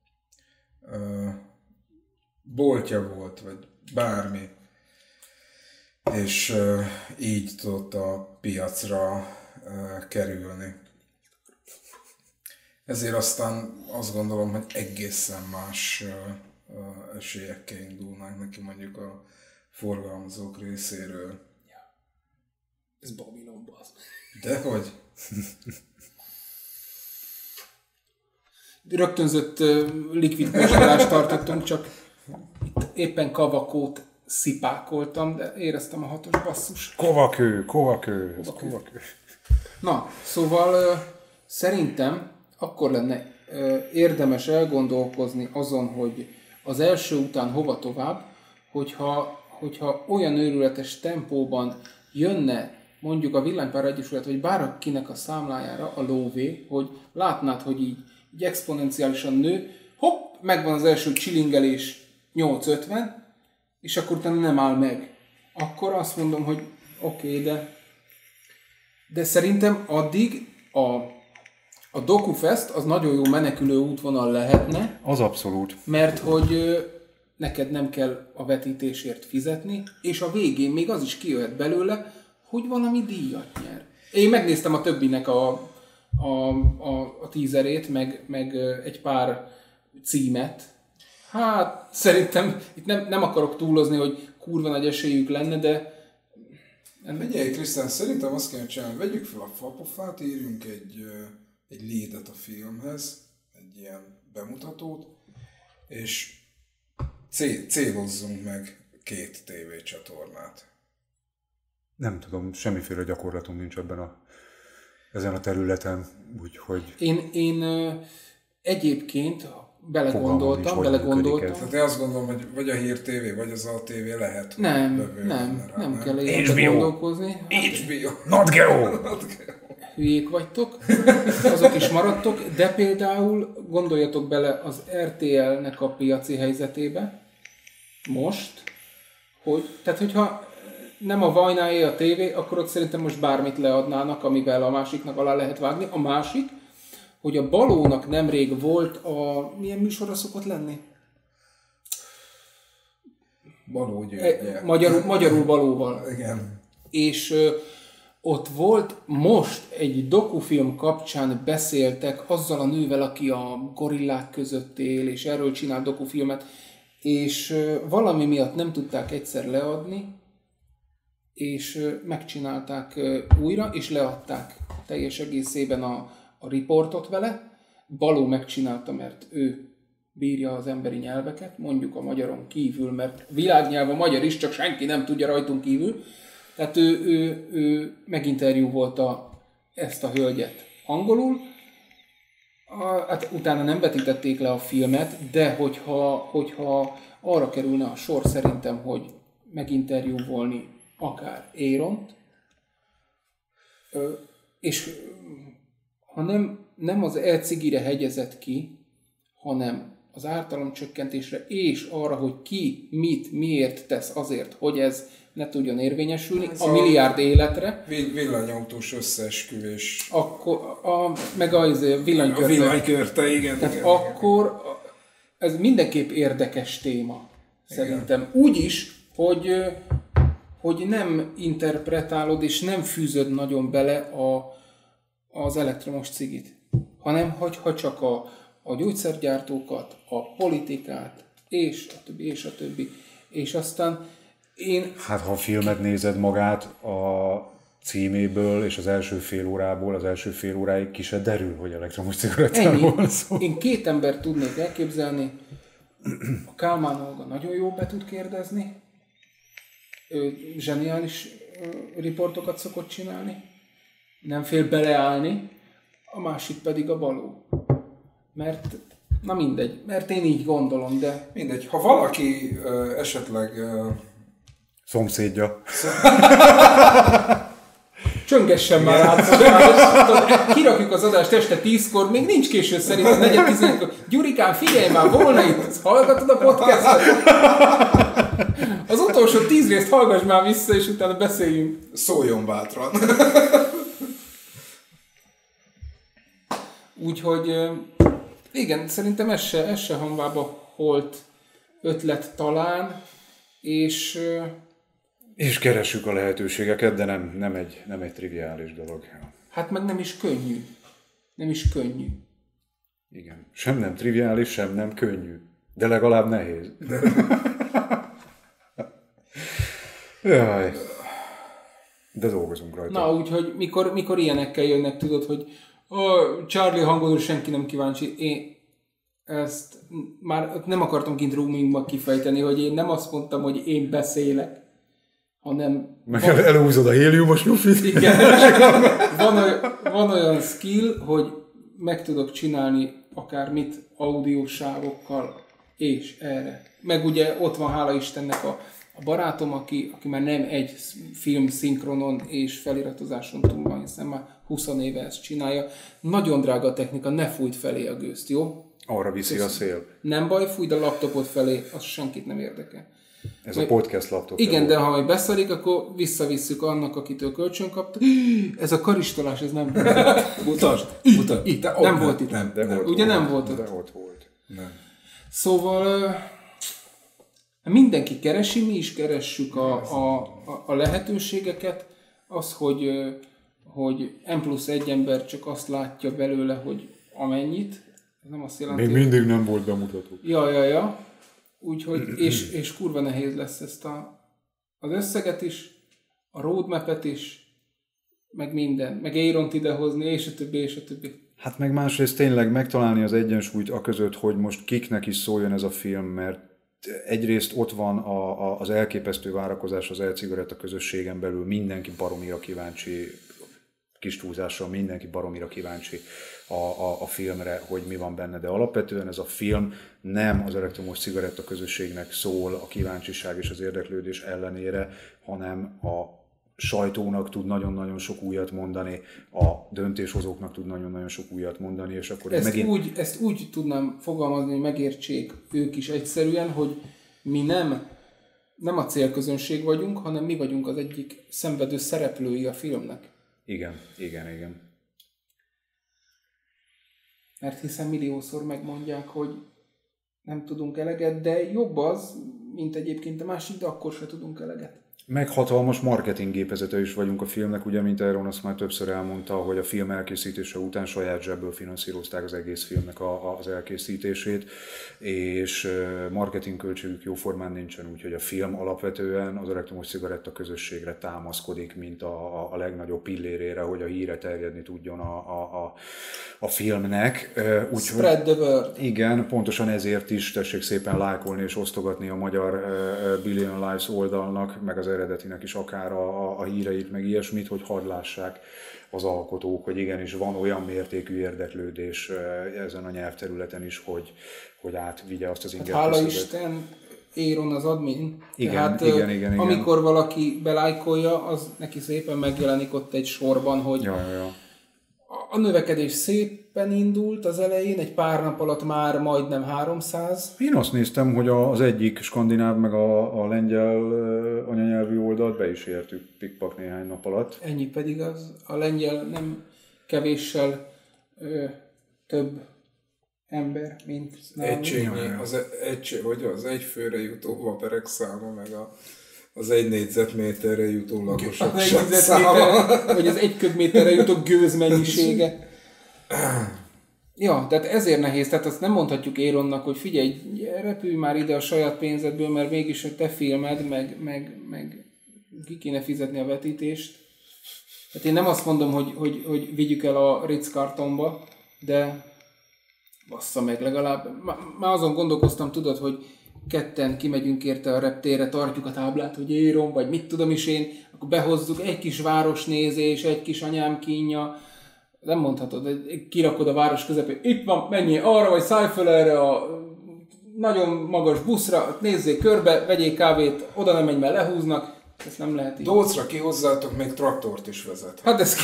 boltja volt, vagy bármi, és így tudott a piacra kerülni. Ezért aztán azt gondolom, hogy egészen más esélyekkel indulnánk neki mondjuk a forgalmazók részéről. Ja. Ez Babylon, bazd. Dehogy? Rögtönzött likvid kóstollást tartottunk, csak itt éppen kavakót szipákoltam, de éreztem a 6-os basszus. Kovakő. Na, szóval szerintem akkor lenne érdemes elgondolkozni azon, hogy az első után hova tovább, hogyha olyan őrületes tempóban jönne mondjuk a Villanypár Egyesület, vagy bárkinek a számlájára a lóvé, hogy látnád, hogy így exponenciálisan nő, hopp, megvan az első csilingelés 850, és akkor utána nem áll meg. Akkor azt mondom, hogy oké, de szerintem addig a DokuFest az nagyon jó menekülő útvonal lehetne. Az abszolút. Mert hogy neked nem kell a vetítésért fizetni, és a végén még az is kijöhet belőle, hogy valami díjat nyer. Én megnéztem a többinek a teaserét, meg egy pár címet. Hát szerintem itt nem akarok túlozni, hogy kurva nagy esélyük lenne, de... Figyelj, Krisztán, szerintem azt kell csinálni, vegyük fel a fapofát, írjunk egy leadet a filmhez, egy ilyen bemutatót, és célozzunk meg 2 tévécsatornát. Nem tudom, semmiféle gyakorlatunk nincs ezen a területen, úgyhogy... Én egyébként belegondoltam. Tehát én azt gondolom, hogy vagy a Hír TV, vagy az ATV lehet. Nem kell ilyenbe gondolkozni. HBO. Not Geo! Hülyék vagytok, azok is maradtok, de például gondoljatok bele az RTL-nek a piaci helyzetébe, most, tehát hogyha nem a Vajnáé a tévé, akkor ott szerintem most bármit leadnának, amivel a másiknak alá lehet vágni. A másik, hogy a Balónak nemrég volt milyen műsorra szokott lenni? Baló György. Magyarul Balóval. Igen. És ott volt most egy dokufilm kapcsán beszéltek azzal a nővel, aki a gorillák között él, és erről csinál dokufilmet, és valami miatt nem tudták egyszer leadni, és megcsinálták újra, és leadták teljes egészében a riportot vele. Baló megcsinálta, mert ő bírja az emberi nyelveket, mondjuk a magyaron kívül, mert világnyelv a magyar is, csak senki nem tudja rajtunk kívül. Tehát ő meginterjúvolta ezt a hölgyet angolul, hát utána nem vetítették le a filmet, de hogyha arra kerülne a sor szerintem, hogy meginterjúvolni akár Aaront, és ha nem az e-cigire hegyezett ki, hanem az ártalomcsökkentésre és arra, hogy ki mit, miért tesz azért, hogy ez ne tudjon érvényesülni, a milliárd életre. Villanyautós összeesküvés. Akkor, meg a villanykörte, igen. Tehát igen, akkor ez mindenképp érdekes téma, szerintem. Igen. Úgy is, hogy nem interpretálod és nem fűzöd nagyon bele az elektromos cigit, hanem ha csak a gyógyszergyártókat, a politikát, és a többi. És aztán Hát ha a filmet nézed magát a címéből és az első fél óráig ki se derül, hogy elektromos cigarettáról van szó. Én 2 embert tudnék elképzelni. A Kálmán Olga nagyon jól be tud kérdezni. Ő zseniális riportokat szokott csinálni. Nem fél beleállni. A másik pedig a Baló. Mert én így gondolom, de... Mindegy. Ha valaki esetleg... Szomszédja. Csöngessen már át. Kirakjuk az adást este 10-kor, még nincs késő szerintem 4-11-kor. Gyurikám, figyelj már, volna itt, hallgatod a podcastot? Az utolsó 10 részt hallgass már vissza, és utána beszéljünk. Szóljon bátran. Úgyhogy igen, szerintem ez se hanvába holt ötlet talán, és keressük a lehetőségeket, de nem egy triviális dolog. Hát meg nem is könnyű. Nem is könnyű. Igen. Sem nem triviális, sem nem könnyű. De legalább nehéz. Jaj. De dolgozunk rajta. Na, úgyhogy mikor ilyenekkel jönnek, tudod, hogy Charlie hangodról senki nem kíváncsi. Én ezt már nem akartam kint roomingban kifejteni, hogy én nem azt mondtam, hogy én beszélek, hanem... Meg elhúzod a héliumos lufit. Igen. Van olyan skill, hogy meg tudok csinálni akármit audiósávokkal, és erre. Meg ugye ott van, hála Istennek a barátom, aki már nem egy film szinkronon és feliratozáson túl van, hiszen már 20 éve ezt csinálja. Nagyon drága technika, ne fújt felé a gőzt, jó? Arra viszi a szél. Nem baj, fújd a laptopot felé, az senkit nem érdekel. Ez a podcast laptop. Igen, de ha majd beszarik, akkor visszavisszük annak, akitől kölcsön kapta. Ez a karistolás, ez nem volt. Mutasd! Itt. Nem volt itt. De volt. Ugye nem volt ott? De ott volt. Nem. Szóval mindenki keresi, mi is keressük a lehetőségeket. Az, hogy N+1 ember csak azt látja belőle, hogy amennyit. Ez nem azt jelenti, még mindig nem volt bemutató. Ja. Úgyhogy, és kurva nehéz lesz ezt az összeget is, a roadmap-et is, meg minden, meg Aaront idehozni, és a többi. Hát meg másrészt tényleg megtalálni az egyensúlyt aközött, hogy most kiknek is szóljon ez a film, mert egyrészt ott van az elképesztő várakozás az e-cigaretta közösségen belül, mindenki baromira kíváncsi, kis túlzással mindenki baromira kíváncsi a filmre, hogy mi van benne, de alapvetően ez a film nem az elektromos cigaretta közösségnek szól a kíváncsiság és az érdeklődés ellenére, hanem a sajtónak tud nagyon-nagyon sok újat mondani, a döntéshozóknak tud nagyon-nagyon sok újat mondani, és akkor ezt úgy tudnám fogalmazni, hogy megértsék ők is egyszerűen, hogy mi nem a célközönség vagyunk, hanem mi vagyunk az egyik szenvedő szereplői a filmnek. Igen. Mert hiszen milliószor megmondják, hogy nem tudunk eleget, de jobb az, mint egyébként a másik, de akkor se tudunk eleget. Meg hatalmas marketing gépezete is vagyunk a filmnek, ugye, mint Aaron azt már többször elmondta, hogy a film elkészítése után saját zsebből finanszírozták az egész filmnek az elkészítését, és marketing költségük jóformán nincsen, úgyhogy a film alapvetően az elektromos cigaretta közösségre támaszkodik, mint a legnagyobb pillérére, hogy a híre terjedni tudjon a filmnek. Spread the word. Igen, pontosan ezért is tessék szépen lájkolni és osztogatni a magyar Billion Lives oldalnak, meg az eredetinek is akár a híreit, meg ilyesmit, hogy hadd lássák az alkotók, hogy igenis van olyan mértékű érdeklődés ezen a nyelvterületen is, hogy átvigye azt az inger. Hála Isten, Aaron az admin. Igen, tehát, igen. amikor valaki belájkolja, az neki szépen megjelenik ott egy sorban, hogy Ja. A növekedés szépen indult az elején, egy pár nap alatt már majdnem 300. Én azt néztem, hogy az egyik skandináv meg a lengyel anyanyelvű oldalt be is értük pikpak néhány nap alatt. Ennyi pedig a lengyel nem kevéssel több ember, mint nálunk. Az egy főre jutó vaperek száma, meg az 1 négyzetméterre jutó lakosok száma. Vagy az 1 köbméterre jutó gőz mennyisége. Ja, tehát ezért nehéz. Tehát azt nem mondhatjuk Aaronnak, hogy figyelj, repülj már ide a saját pénzedből, mert mégis a te filmed, meg ki kéne fizetni a vetítést. Tehát én nem azt mondom, hogy vigyük el a Ritz-Carltonba, de bassza meg legalább. Már azon gondolkoztam, tudod, hogy ketten kimegyünk érte a reptérre, tartjuk a táblát, hogy Aaron, vagy mit tudom is én, akkor behozzuk egy kis városnézés, egy kis anyám kínja. Nem mondhatod, kirakod a város közepén, itt van, menjél arra, vagy szállj föl erre a nagyon magas buszra, nézzél körbe, vegyél kávét, oda nem menj, mert lehúznak. Ezt nem lehet így. Dócra kihozzátok, még traktort is vezet. Hát ez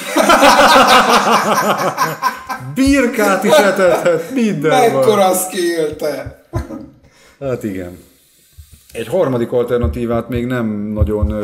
Birkát is etethet, minden van. Mekkora skill, te! Hát igen. Egy harmadik alternatívát még nem nagyon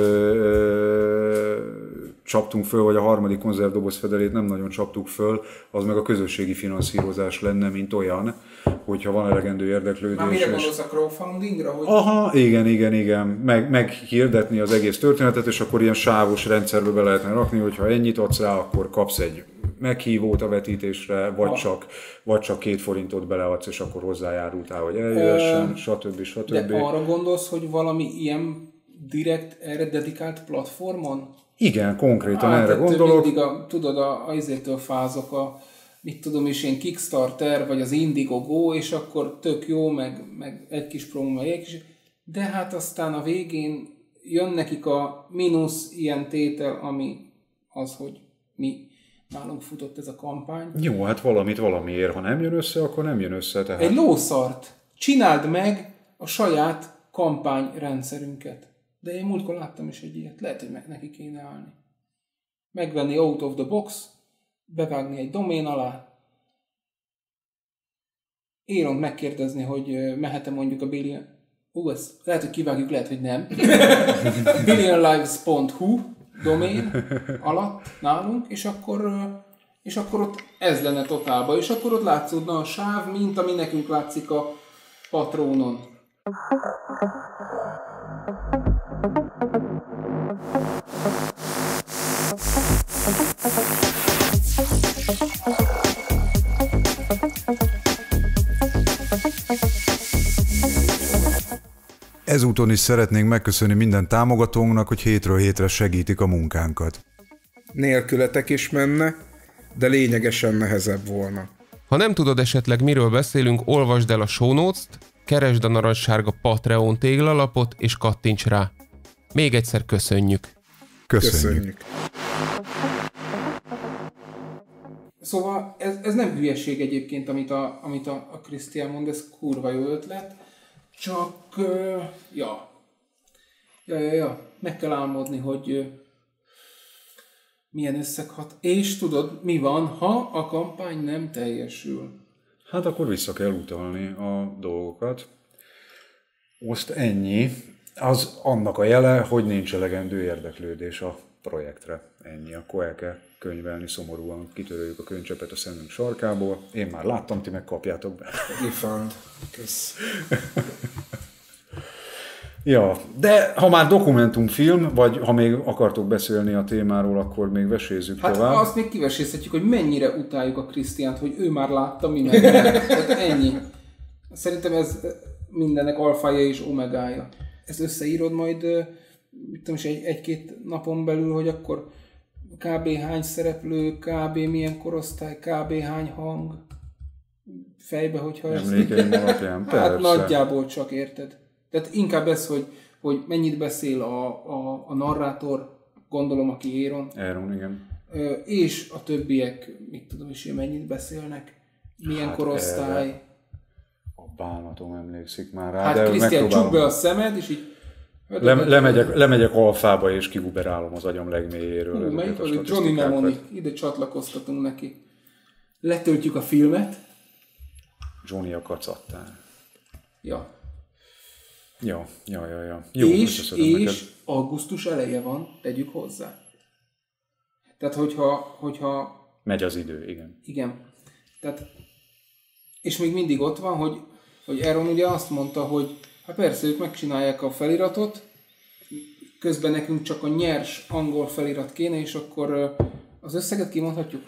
csaptunk föl, vagy a harmadik konzervdoboz fedelét nem nagyon csaptuk föl, az meg a közösségi finanszírozás lenne, mint olyan, hogyha van elegendő érdeklődés. Már mire gondolsz, a crowdfundingra? Hogy... Aha, igen. Meghirdetni az egész történetet, és akkor ilyen sávos rendszerbe be lehetne rakni, hogyha ennyit adsz rá, akkor kapsz egy meghívót a vetítésre, vagy csak 2 forintot beleadsz, és akkor hozzájárultál, hogy eljöhessen, stb. De arra gondolsz, hogy valami ilyen direkt erre dedikált platformon? Igen, konkrétan erre gondolok. Mindig tudod, azért fázok mit tudom is én, Kickstarter, vagy az Indiegogo, és akkor tök jó, meg egy kis promo, de hát aztán a végén jön nekik a mínusz ilyen tétel, ami az, hogy mi nálunk futott ez a kampány. Jó, hát valamit valamiért, ha nem jön össze, akkor nem jön össze. Tehát... Egy lószart. Csináld meg a saját kampányrendszerünket. De én múltkor láttam is egy ilyet. Lehet, hogy neki kéne állni. Megvenni out of the box, bevágni egy domén alá, Éront megkérdezni, hogy mehet-e mondjuk a Billion... ezt lehet, hogy kivágjuk, lehet, hogy nem. billionlives.hu domén alatt nálunk, és akkor ott ez lenne totálba, és akkor ott látszódna a sáv, mint ami nekünk látszik a Patronon. Ezúton is szeretnénk megköszönni minden támogatónknak, hogy hétről hétre segítik a munkánkat. Nélkületek is menne, de lényegesen nehezebb volna. Ha nem tudod esetleg miről beszélünk, olvasd el a show notes-t, keresd a narancssárga Patreon téglalapot és kattints rá. Még egyszer köszönjük. Köszönjük. Szóval ez nem hülyeség egyébként, amit a Krisztián mond, ez kurva jó ötlet. Csak, meg kell álmodni, hogy milyen összeg hat. És tudod, mi van, ha a kampány nem teljesül? Hát akkor vissza kell utalni a dolgokat. Most ennyi. Az annak a jele, hogy nincs elegendő érdeklődés a projektre. Ennyi. Akkor el kell könyvelni szomorúan. Kitöröljük a könycsepet a szemünk sarkából. Én már láttam, ti meg kapjátok be. Refund. Kösz. Ja, de ha már dokumentumfilm, vagy ha még akartok beszélni a témáról, akkor még vesézzük tovább. Hát azt még kivesézhetjük, hogy mennyire utáljuk a Krisztiánt, hogy ő már látta, mi meg. Tehát ennyi. Szerintem ez mindennek alfája és omegája. Ezt összeírod majd, mit tudom is, egy-két napon belül, hogy akkor kb. Hány szereplő, kb. Milyen korosztály, kb. Hány hang fejbe, hogyha Emlékeim alapján, persze. Hát nagyjából csak, érted? Tehát inkább ez, hogy mennyit beszél a narrátor, gondolom, aki Éron. Éron, igen. És a többiek, mit tudom is, mennyit beszélnek, milyen hát korosztály. Erre a bánatom emlékszik már rá. Hát Krisztián, csukd be a szemed, és így... Lemegyek alfába, és kiguberálom az agyam legmélyéről. Melyik az, hogy Johnny Mnemonic, ide csatlakoztatunk neki. Letöltjük a filmet. Johnny a kacattár. Ja. Ja. Jó, és augusztus eleje van, tegyük hozzá. Tehát, hogyha... Megy az idő, igen. Igen. Tehát, és még mindig ott van, hogy Aaron ugye azt mondta, hogy hát persze, ők megcsinálják a feliratot, közben nekünk csak a nyers angol felirat kéne, és akkor az összeget kimondhatjuk?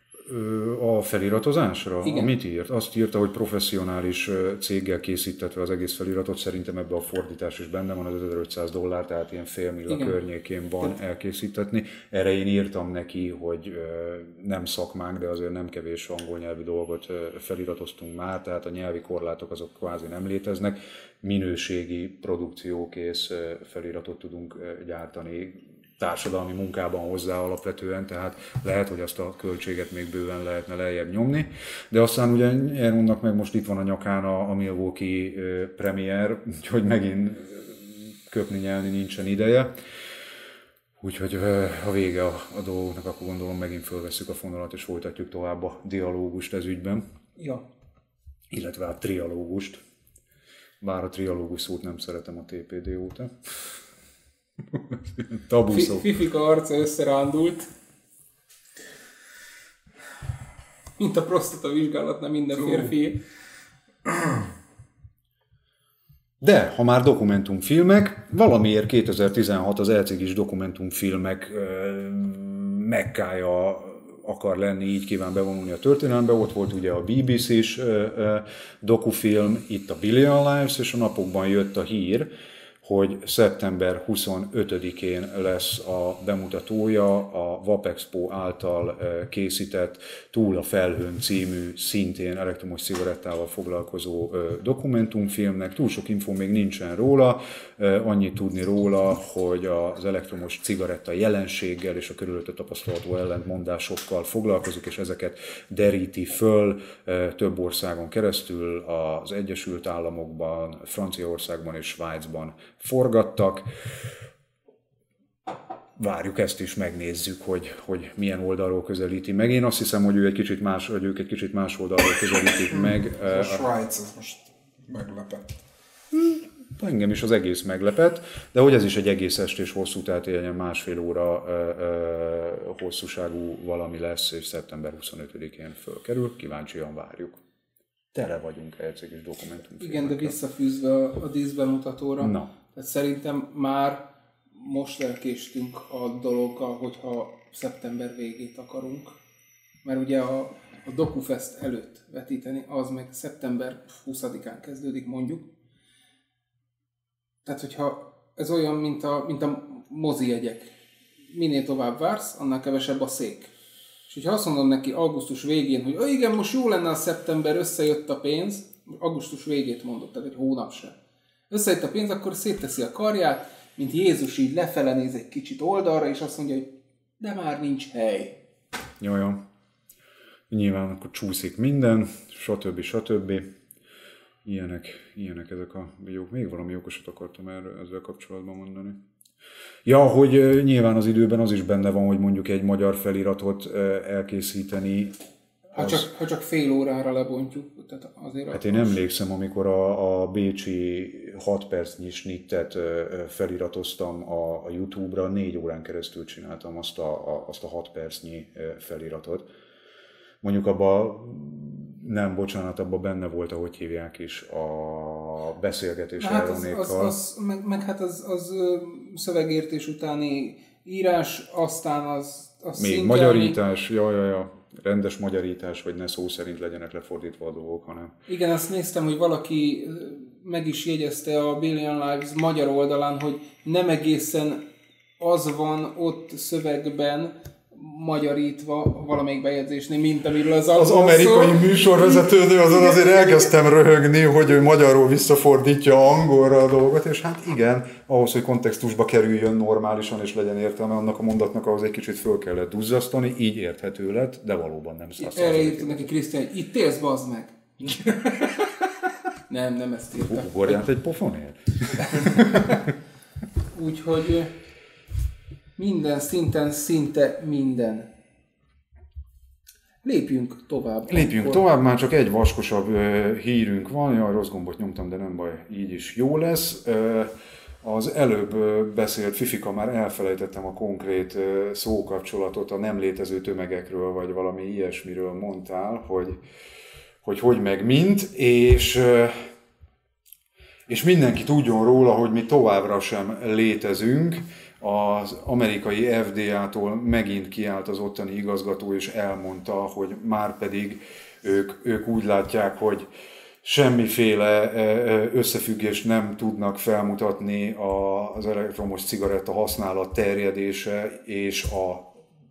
A feliratozásra? Igen. Mit írt? Azt írta, hogy professzionális céggel készítetve az egész feliratot, szerintem ebbe a fordítás is benne van, az $5500, tehát ilyen $500 000 környékén van elkészítetni. Erre én írtam neki, hogy nem szakmánk, de azért nem kevés angol nyelvi dolgot feliratoztunk már, tehát a nyelvi korlátok azok kvázi nem léteznek. Minőségi, produkciókész feliratot tudunk gyártani, társadalmi munkában hozzá alapvetően, tehát lehet, hogy azt a költséget még bőven lehetne lejjebb nyomni. De aztán ugye Aaronnak meg most itt van a nyakán a Milwaukee premier, úgyhogy megint köpni-nyelni nincsen ideje. Úgyhogy a vége a dolgoknak, akkor gondolom megint fölvesszük a fonalat és folytatjuk tovább a dialógust ez ügyben. Ja. Illetve a trialógust. Bár a trialógus szót nem szeretem a TPD óta. Tabuszó. Fifika arca összerándult. Mint a prostata vizsgálatnál minden férfi. De, ha már dokumentumfilmek, valamiért 2016 az elcégis dokumentumfilmek mekkája akar lenni, így kíván bevonulni a történelembe. Ott volt ugye a BBC-s dokufilm, itt a Billion Lives, és a napokban jött a hír, hogy szeptember 25-én lesz a bemutatója a Vapexpo által készített Túl a felhőn című, szintén elektromos cigarettával foglalkozó dokumentumfilmnek. Túl sok infó még nincsen róla, annyit tudni róla, hogy az elektromos cigaretta jelenséggel és a körülötte tapasztalható ellentmondásokkal foglalkozik, és ezeket deríti föl több országon keresztül, az Egyesült Államokban, Franciaországban és Svájcban forgattak. Várjuk ezt is, megnézzük, hogy milyen oldalról közelíti meg. Én azt hiszem, hogy ők egy kicsit más oldalról közelítik meg. A Svájc az most meglepett. Engem is az egész meglepett, de hogy ez is egy egész estés hosszú, tehát ilyen másfél óra hosszúságú valami lesz, és szeptember 25-én fölkerül. Kíváncsian várjuk. Tele vagyunk egy kis dokumentumfilmekkel. Igen, de visszafűzve a díszbemutatóra. Na. Tehát szerintem már most elkéstünk a dologgal, hogyha szeptember végét akarunk. Mert ugye a DokuFest előtt vetíteni, az meg szeptember 20-án kezdődik mondjuk. Tehát, hogyha ez olyan, mint a mozijegyek. Minél tovább vársz, annál kevesebb a szék. És hogyha azt mondom neki augusztus végén, hogy igen, most jó lenne a szeptember, összejött a pénz, augusztus végét mondott, tehát egy hónap sem. Összejött a pénz, akkor szétteszi a karját, mint Jézus így lefele néz egy kicsit oldalra, és azt mondja, hogy de már nincs hely. Jó. Nyilván akkor csúszik minden, stb. Ilyenek ezek a videók. Még valami jókosat akartam ezzel kapcsolatban mondani. Ja, hogy nyilván az időben az is benne van, hogy mondjuk egy magyar feliratot elkészíteni. Ha csak fél órára lebontjuk. Tehát azért hát én emlékszem, amikor a bécsi 6 percnyi snittet feliratoztam a YouTube-ra, 4 órán keresztül csináltam azt a 6 percnyi feliratot. Mondjuk abban benne volt, ahogy hívják is, a beszélgetés Elronékkal. Meg hát az szövegértés utáni írás, aztán az még szintén, magyarítás, rendes magyarítás, vagy ne szó szerint legyenek lefordítva a dolgok, hanem... Igen, azt néztem, hogy valaki meg is jegyezte a Billion Lives magyar oldalán, hogy nem egészen az van ott szövegben, magyarítva valamelyik bejegyzésnél, mint amiről az amerikai műsorvezetőnő, azon azért elkezdtem röhögni, hogy ő magyarul visszafordítja angolra a dolgot, és hát igen, ahhoz, hogy kontextusba kerüljön normálisan és legyen értelme annak a mondatnak, ahhoz egy kicsit föl kellett duzzasztani, így érthető lett, de valóban nem 100%. Erre írta neki Krisztián, hogy itt élsz, bazd meg! nem ezt írta. Ugorját egy pofonért. Úgyhogy minden szinten, szinte minden. Lépjünk tovább. Már csak egy vaskosabb hírünk van. Jaj, rossz gombot nyomtam, de nem baj, így is jó lesz. Az előbb beszélt Fifika, már elfelejtettem a konkrét szókapcsolatot a nem létező tömegekről, vagy valami ilyesmiről mondtál, hogy meg mint, és mindenki tudjon róla, hogy mi továbbra sem létezünk. Az amerikai FDA-tól megint kiállt az ottani igazgató, és elmondta, hogy már pedig ők úgy látják, hogy semmiféle összefüggést nem tudnak felmutatni az elektromos cigaretta használat terjedése és a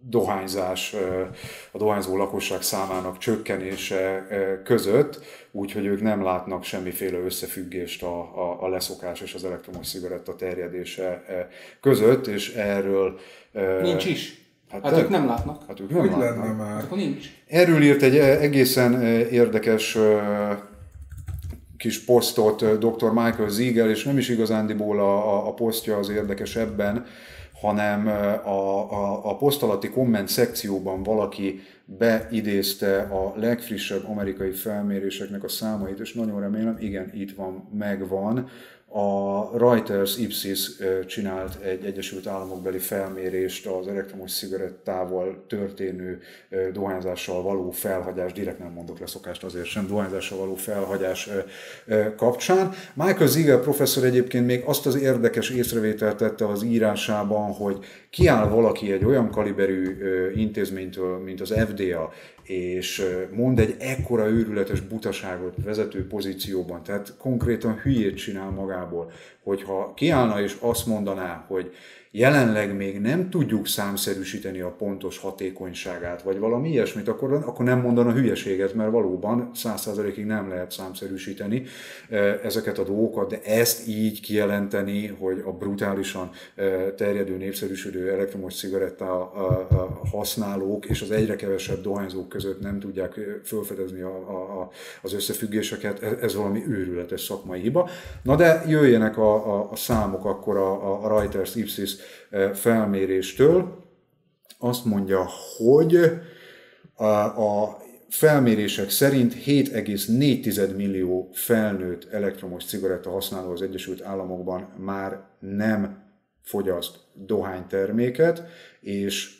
dohányzó lakosság számának csökkenése között, úgyhogy ők nem látnak semmiféle összefüggést a leszokás és az elektromos cigaretta terjedése között, és erről... Nincs is. Hát ők nem látnak. Hát ők nem látnak. Lenne már. Akkor nincs. Erről írt egy egészen érdekes kis posztot dr. Michael Siegel, és nem is igazándiból a posztja az érdekes ebben, hanem a poszt alatti komment szekcióban valaki beidézte a legfrissebb amerikai felméréseknek a számait, és nagyon remélem, igen, itt van, megvan. A Reuters Ipsos csinált egy Egyesült Államokbeli felmérést az elektromos cigarettával történő dohányzással való felhagyás, direkt nem mondok leszokást azért sem, dohányzással való felhagyás kapcsán. Michael Siegel professzor egyébként még azt az érdekes észrevételt tette az írásában, hogy kiáll valaki egy olyan kaliberű intézménytől, mint az FDA, és mond egy ekkora őrületes butaságot vezető pozícióban, tehát konkrétan hülyét csinál magából, hogyha kiállna és azt mondaná, hogy jelenleg még nem tudjuk számszerűsíteni a pontos hatékonyságát, vagy valami ilyesmit, akkor nem mondana hülyeséget, mert valóban 100%-ig nem lehet számszerűsíteni ezeket a dolgokat, de ezt így kijelenteni, hogy a brutálisan terjedő, népszerűsödő elektromos cigaretta használók és az egyre kevesebb dohányzók között nem tudják felfedezni az összefüggéseket, ez valami őrületes szakmai hiba. Na de jöjjenek a számok akkor a Reuters Ipsos felméréstől. Azt mondja, hogy a felmérések szerint 7,4 millió felnőtt elektromos cigaretta használó az Egyesült Államokban már nem fogyaszt dohányterméket, és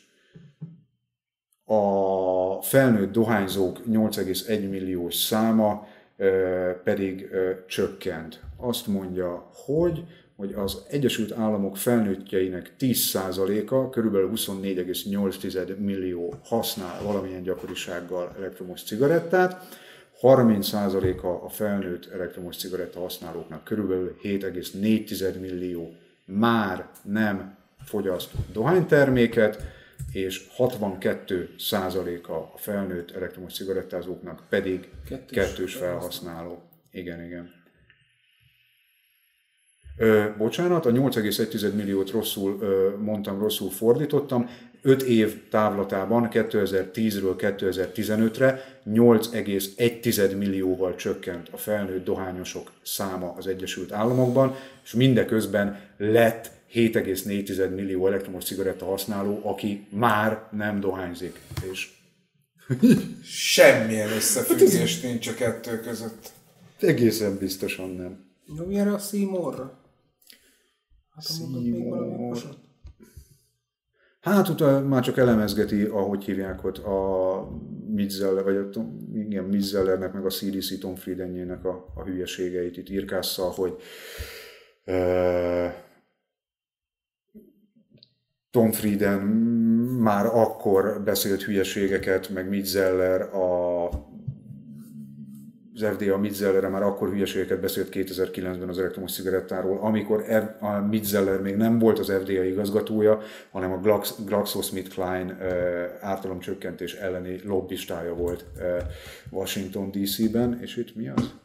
a felnőtt dohányzók 8,1 milliós száma pedig csökkent. Azt mondja, hogy az Egyesült Államok felnőttjeinek 10%-a, körülbelül 24,8 millió használ valamilyen gyakorisággal elektromos cigarettát, 30%-a a felnőtt elektromos cigaretta használóknak, körülbelül 7,4 millió már nem fogyaszt dohányterméket, és 62%-a a felnőtt elektromos cigarettázóknak pedig kettős felhasználó. Igen. Bocsánat, a 8,1 milliót rosszul fordítottam. 5 év távlatában 2010-ről 2015-re 8,1 millióval csökkent a felnőtt dohányosok száma az Egyesült Államokban, és mindeközben lett 7,4 millió elektromos cigaretta használó, aki már nem dohányzik. És semmilyen összefüggés nincs a kettő között. Egészen biztosan nem. Nyomj erre a Seymourra. Hát mondod még valami okosat? Hát utána már csak elemezgeti, ahogy hívják ott a Midzeller, vagy igen, Midzellernek, meg a CDC Tom Friedenjének a hülyeségeit. Itt írkásza, hogy Tom Frieden már akkor beszélt hülyeségeket, meg Midzeller az FDA Midzellerre már akkor hülyeségeket beszélt 2009-ben az elektromos cigarettáról, amikor a Midzeller még nem volt az FDA igazgatója, hanem a GlaxoSmithKline ártalomcsökkentés elleni lobbistája volt Washington DC-ben, és itt mi az?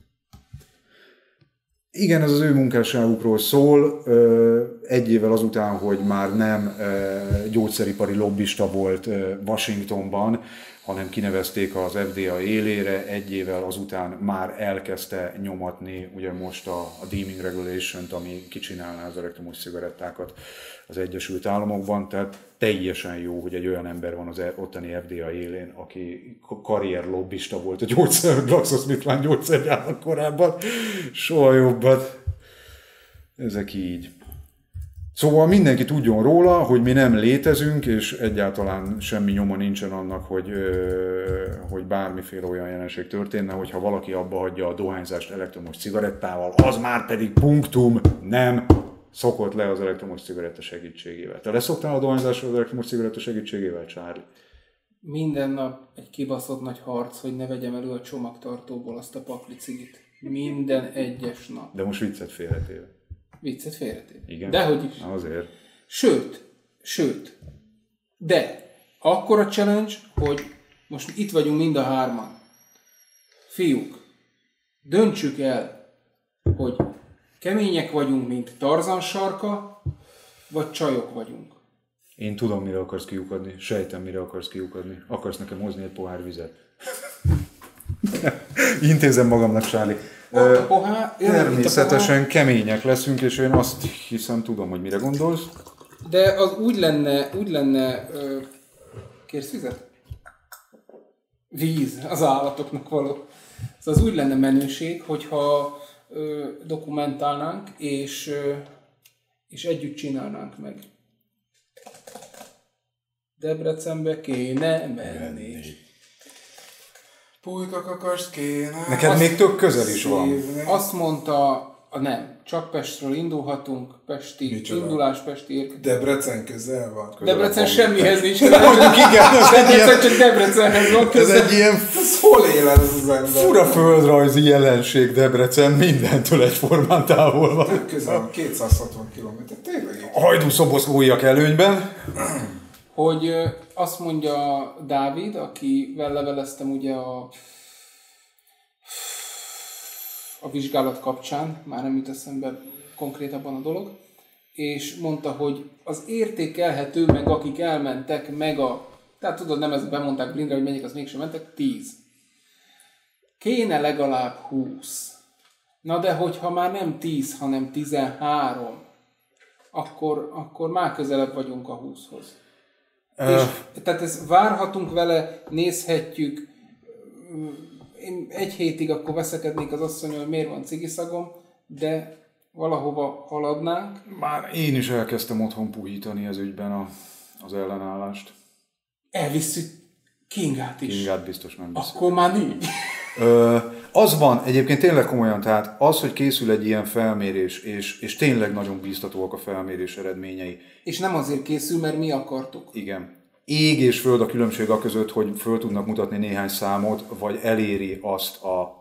Igen, ez az ő munkásságukról szól, egy évvel azután, hogy már nem gyógyszeripari lobbista volt Washingtonban, hanem kinevezték az FDA élére, egy évvel azután már elkezdte nyomatni ugye most a deeming regulation-t, ami kicsinálná az elektromos cigarettákat az Egyesült Államokban, tehát teljesen jó, hogy egy olyan ember van az ottani FDA élén, aki karrier lobbista volt a GlaxoSmithKline gyógyszergyárnak korábban. Soha jobbat. Ezek így. Szóval mindenki tudjon róla, hogy mi nem létezünk, és egyáltalán semmi nyoma nincsen annak, hogy bármiféle olyan jelenség történne, hogyha valaki abba hagyja a dohányzást elektromos cigarettával, az már pedig punktum nem szokott le az elektromos cigaretta segítségével. Te leszoktál a dohányzásra az elektromos cigaretta segítségével, Charlie? Minden nap egy kibaszott nagy harc, hogy ne vegyem elő a csomagtartóból azt a pakli cigit. Minden egyes nap. De most viccet félretéve. Viccet félretéve. Igen. Dehogy is. Azért. Sőt. De akkor a challenge, hogy most itt vagyunk mind a hárman. Fiúk, döntsük el, hogy kemények vagyunk, mint Tarzan sarka, vagy csajok vagyunk. Én tudom, mire akarsz kiukadni. Sejtem, mire akarsz kiukadni. Akarsz nekem hozni egy pohár vizet. Intézem magamnak, Charlie. Természetesen kemények leszünk, és én azt hiszem, tudom, hogy mire gondolsz. De az úgy lenne kérsz vizet? Víz, az állatoknak való. Az úgy lenne menőség, hogyha dokumentálnánk, és együtt csinálnánk meg. Debrecenbe kéne menni. Pulykakakast kéne. Neked még tök közel is van. Azt mondta Nem, csak Pestről indulhatunk, pesti Micsoda? indulás, pesti érkezés. Debrecen közel van. Debrecen semmihez nincs. Mondjuk igen, Debrecen csak Debrecenhez van ez közel. egy ilyen Ez hol él ez az ember? fura földrajzi jelenség Debrecen, mindentől egyformán távol van. Közel van, 260 km. Tényleg így. A hajdúszoboszlóiak előnyben. Hogy azt mondja Dávid, akivel leveleztem ugye a vizsgálat kapcsán, már nem jut eszembe konkrétabban a dolog, és mondta, hogy az értékelhető, meg akik elmentek, tehát tudod, nem ezt bemondták blindre, hogy mennyik, az mégsem mentek, 10. Kéne legalább 20. Na de hogyha már nem 10, hanem 13, akkor már közelebb vagyunk a 20-hoz. És, tehát ezt várhatunk vele, nézhetjük. Én egy hétig akkor veszekednék az asszonyon, hogy miért van cigiszagom, de valahova haladnánk. Már én is elkezdtem otthon puhítani ez ügyben az ellenállást. Elvisszük Kingát is. Kingát biztos nem viszük. Akkor már nincs. Az van, egyébként tényleg komolyan, tehát az, hogy készül egy ilyen felmérés, és tényleg nagyon bíztatóak a felmérés eredményei. És nem azért készül, mert mi akartuk. Igen. Ég és föld a különbség a között, hogy föl tudnak mutatni néhány számot, vagy eléri azt a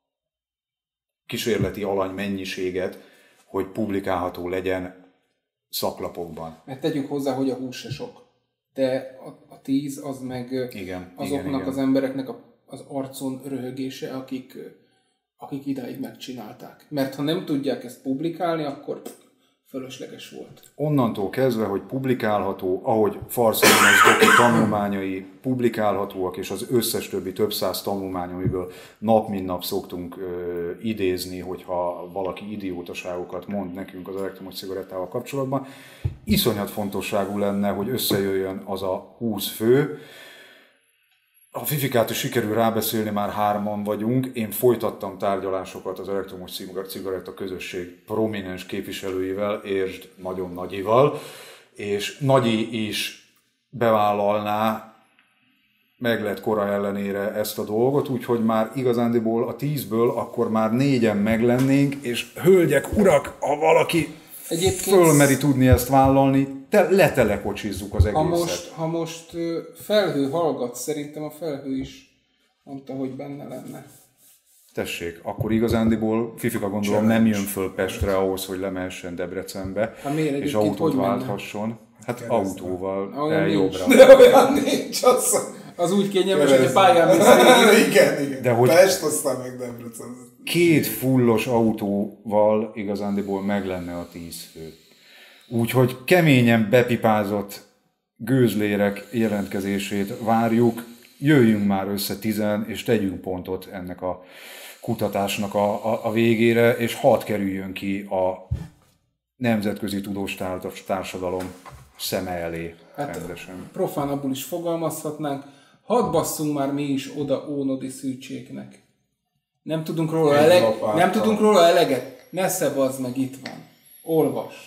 kísérleti alany mennyiséget, hogy publikálható legyen szaklapokban. Mert tegyük hozzá, hogy a 20 se sok. De a 10 az meg azoknak igen. az embereknek az arcon röhögése, akik idáig megcsinálták. Mert ha nem tudják ezt publikálni, akkor fölösleges volt. Onnantól kezdve, hogy publikálható, ahogy Farszonás doki tanulmányai publikálhatóak, és az összes többi több száz tanulmány, amiből nap mint nap szoktunk idézni, hogyha valaki idiótaságokat mond nekünk az elektromos cigarettával kapcsolatban, iszonyat fontosságú lenne, hogy összejöjjön az a 20 fő. A Fifikát is sikerül rábeszélni, már 3-an vagyunk. Én folytattam tárgyalásokat az elektromos cigaretta közösség prominens képviselőivel, értsd nagyon Nagyival, és Nagyi is bevállalná meglett kora ellenére ezt a dolgot, úgyhogy már igazándiból a 10-ből akkor már 4-en meglennénk, és hölgyek, urak, ha valaki fölmeri tudni ezt vállalni, letelekocsizzuk az egészet. Ha most Felhő hallgat, szerintem a Felhő is mondta, hogy benne lenne. Tessék, akkor igazándiból Fifika gondolom nem jön föl Pestre ahhoz, hogy lemehessen Debrecenbe, és autót válthasson. Hát autóval eljobbra. De olyan nincs, az úgy kényelmes, hogy a pályán mész. Igen. De hogy Pest, aztán meg Debrecen. 2 fullos autóval igazándiból meg lenne a 10 fő. Úgyhogy keményen bepipázott gőzlérek jelentkezését várjuk, jöjjünk már össze 10-en, és tegyünk pontot ennek a kutatásnak a végére, és hadd kerüljön ki a nemzetközi tudós társadalom szeme elé rendesen. Profánabbul is fogalmazhatnánk, hadd basszunk már mi is oda Ónodi Szűcséknek. Nem tudunk róla eleget. Nesze bazd meg, itt van. Olvas.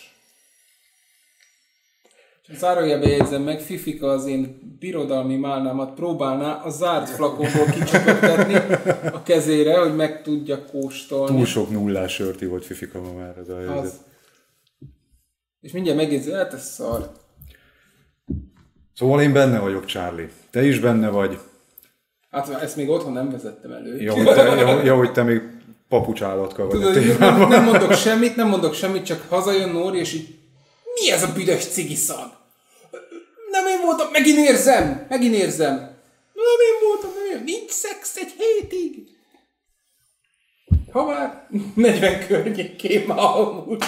Zárójelbe jegyzem meg, Fifika az én birodalmi málnámat próbálná a zárt flakonból kicsöpögtetni a kezére, hogy meg tudja kóstolni. Túl sok nullás sört volt Fifika ma már ez a helyzet. És mindjárt megjegyzi, hát ez szar. Szóval én benne vagyok, Charlie. Te is benne vagy. Hát ezt még otthon nem vezettem elő. Hogy te még papucsállatka vagy. Tudod, nem mondok semmit, csak hazajön Nóri, és így mi ez a büdös cigiszag? Nem én voltam, megint érzem. Nem én voltam, nincs szex egy hétig. Ha már 40 környékén már amúgy.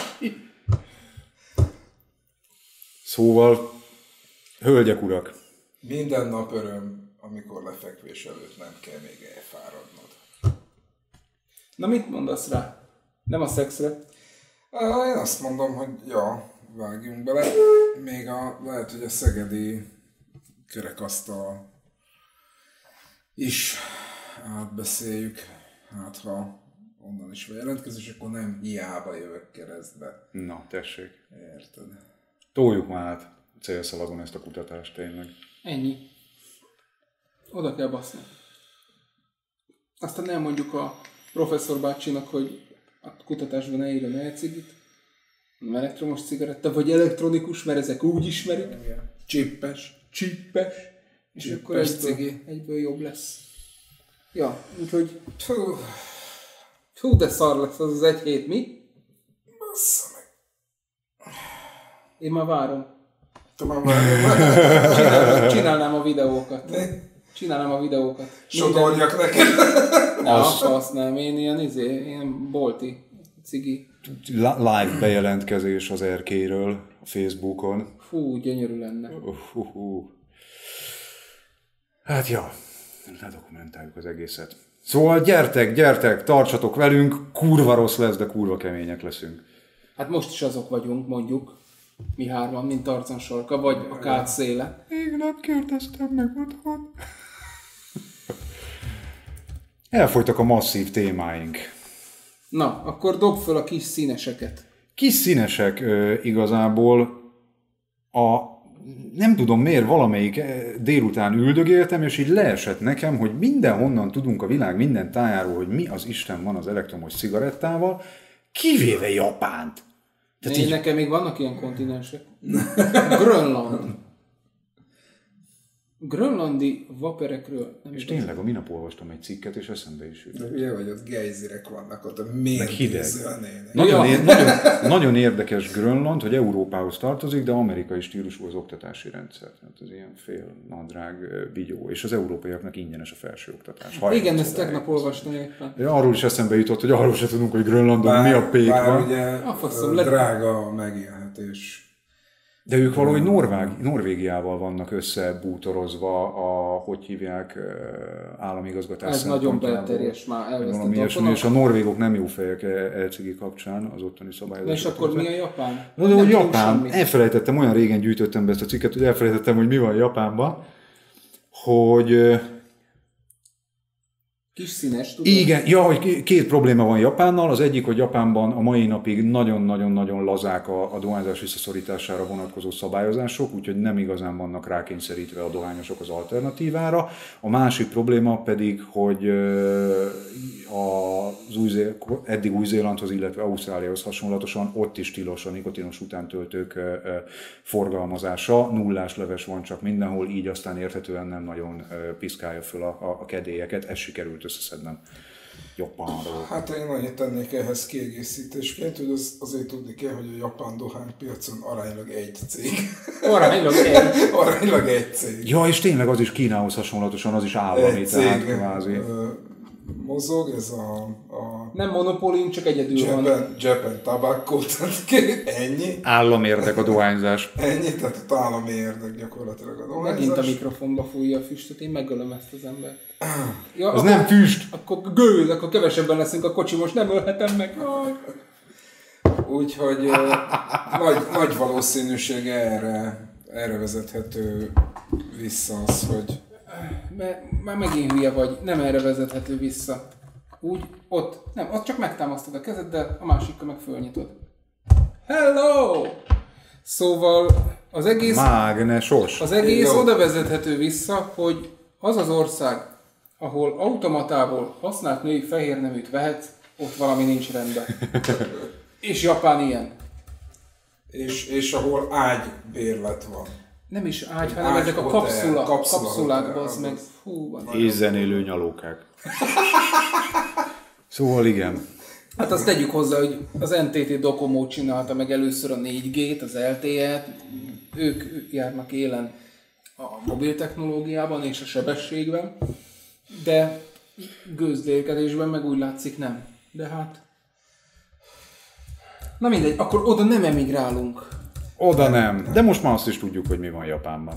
Szóval, hölgyek, urak. Minden nap öröm, amikor lefekvés előtt nem kell még elfáradnod. Na mit mondasz rá? Nem a szexre? Én azt mondom, hogy vágjunk bele. Még lehet, hogy a szegedi kerekasztal is átbeszéljük. Hát ha onnan is van jelentkezés, akkor nem hiába jövök keresztbe. Na, tessék. Érted? Toljuk már át célszalagon ezt a kutatást tényleg. Ennyi. Oda kell baszni. Aztán elmondjuk a professzor bácsinak, hogy kutatásban ne írjon e-cigit, nem elektromos cigaretta, vagy elektronikus, mert ezek úgy ismerik. Csippes. Csippes. És Csippes akkor cigi. egyből jobb lesz. Ja, úgyhogy... Hú, de szar lesz az egy hét, mi? Bassza meg. Én már várom. Te már várjál. Csinálnám a videókat. Csinálnám a videókat. Sodoljak neked. Azt nem, én ilyen bolti cigi. Live bejelentkezés az erkéről a Facebookon. Fú, gyönyörű lenne. Hát ja, ledokumentáljuk az egészet. Szóval gyertek, tartsatok velünk, kurva rossz lesz, de kurva kemények leszünk. Hát most is azok vagyunk, mondjuk. Mi hárman, mint Tarzan sarka, vagy a kád széle. Még nem kérdeztem meg otthon. Elfogytak a masszív témáink. Na, akkor dob föl a kis színeseket. Kis színesek igazából nem tudom miért valamelyik délután üldögéltem, és így leesett nekem, hogy mindenhonnan tudunk a világ minden tájáról, hogy mi az Isten van az elektromos cigarettával, kivéve Japánt. Nekem még vannak ilyen kontinensek. Grönland. Grönlandi vaperekről. Nem És tudom. tényleg, a minap olvastam egy cikket, és eszembe is jut. Ugye, hogy ott gejzirek vannak, ott a Meg hideg. mérgezőnének. Nagyon érdekes Grönland, hogy Európához tartozik, de amerikai stílusú az oktatási rendszer. Tehát ez ilyen fél nadrág bigyó, és az európaiaknak ingyenes a felsőoktatás. Igen, ezt tegnap olvastam éppen. Arról is eszembe jutott, hogy arról se tudunk, hogy Grönlandon mi a pék bár van. ugye faszom, drága a megélhetés. De ők valahogy Norvégiával vannak összebútorozva a, hogy hívják, államigazgatás Ez nagyon szempontjából. belterjes már, Valami elvesztett ilyesmi, és a norvégok nem jó fejek elcigi kapcsán az ottani szabályozások. És akkor mi a Japán? Na, de hogy Japán, elfelejtettem, olyan régen gyűjtöttem be ezt a cikket, hogy elfelejtettem, hogy mi van Japánban, hogy... Kis színes, tudod? Igen, ja, hogy két probléma van Japánnal. Az egyik, hogy Japánban a mai napig nagyon-nagyon-nagyon lazák a dohányzás visszaszorítására vonatkozó szabályozások, úgyhogy nem igazán vannak rákényszerítve a dohányosok az alternatívára. A másik probléma pedig, hogy eddig Új-Zélandhoz, illetve Ausztráliához hasonlatosan ott is tilos a nikotinos utántöltők forgalmazása. Nullás leves van csak mindenhol, így aztán érthetően nem nagyon piszkálja föl a kedélyeket. Ez sikerült összeszednem Japánról. Hát én annyit tennék ehhez kiegészítésként, hogy azért tudni kell, hogy a japán dohánypiacon aránylag egy cég. Aránylag egy cég. Ja, és tényleg az is Kínához hasonlatosan, az is állami, tehát kvázi. Mozog, ez a Nem monopólium, csak egyedül van. Japan Tobacco, tehát ennyi. Államérdek a dohányzás. Ennyi, tehát ott állami érdek gyakorlatilag a dohányzás. Megint a mikrofonba fújja a füstöt, én megölöm ezt az embert. Ja, Az nem füst! Akkor gőz, akkor kevesebben leszünk a kocsi, most nem ölhetem meg. Úgyhogy nagy valószínűség erre vezethető vissza az, hogy... Már megint hülye vagy, nem erre vezethető vissza. Úgy, ott csak megtámasztod a kezeddel, a másikkal meg fölnyitod. Hello! Szóval az egész Mágnesos. oda vezethető vissza, hogy az az ország, ahol automatából használt női fehérneműt vehetsz, ott valami nincs rendben. És Japán ilyen. És ahol ágybérlet van. Nem is ágy, hanem ezek a kapszulák, bazd meg. Fú, van. Észzenélő nyalókák. Szóval igen. Hát azt tegyük hozzá, hogy az NTT Docomo csinálta meg először a 4G-t, az LTE-t. Ők járnak élen a mobil technológiában és a sebességben, de gőzdélkedésben meg úgy látszik nem. De hát... Na mindegy, akkor oda nem emigrálunk. Oda nem. De most már azt is tudjuk, hogy mi van Japánban.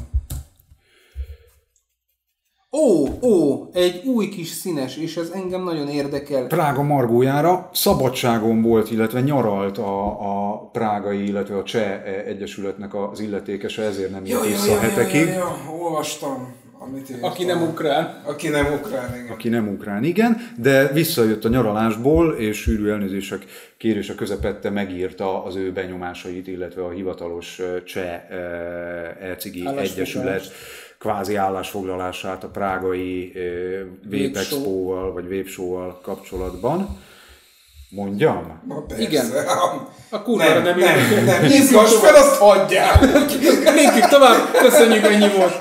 Egy új kis színes, és ez engem nagyon érdekel. Prága margójára szabadságon volt, illetve nyaralt a prágai, illetve a cseh egyesületnek az illetékese, ezért nem jött vissza hetekig. Olvastam. Aki nem ukrán. Aki nem ukrán, igen. Aki nem ukrán, igen, de visszajött a nyaralásból, és sűrű elnézések kérése közepette megírta az ő benyomásait, illetve a hivatalos cseh e-cigi egyesület kvázi állásfoglalását a prágai Vape Expo-val vagy Vape Show-val kapcsolatban. Mondjam? Na persze. Igen. A kurvára nem nem, izgass fel, azt hagyjál! Lépjük tovább, köszönjük, ennyi volt.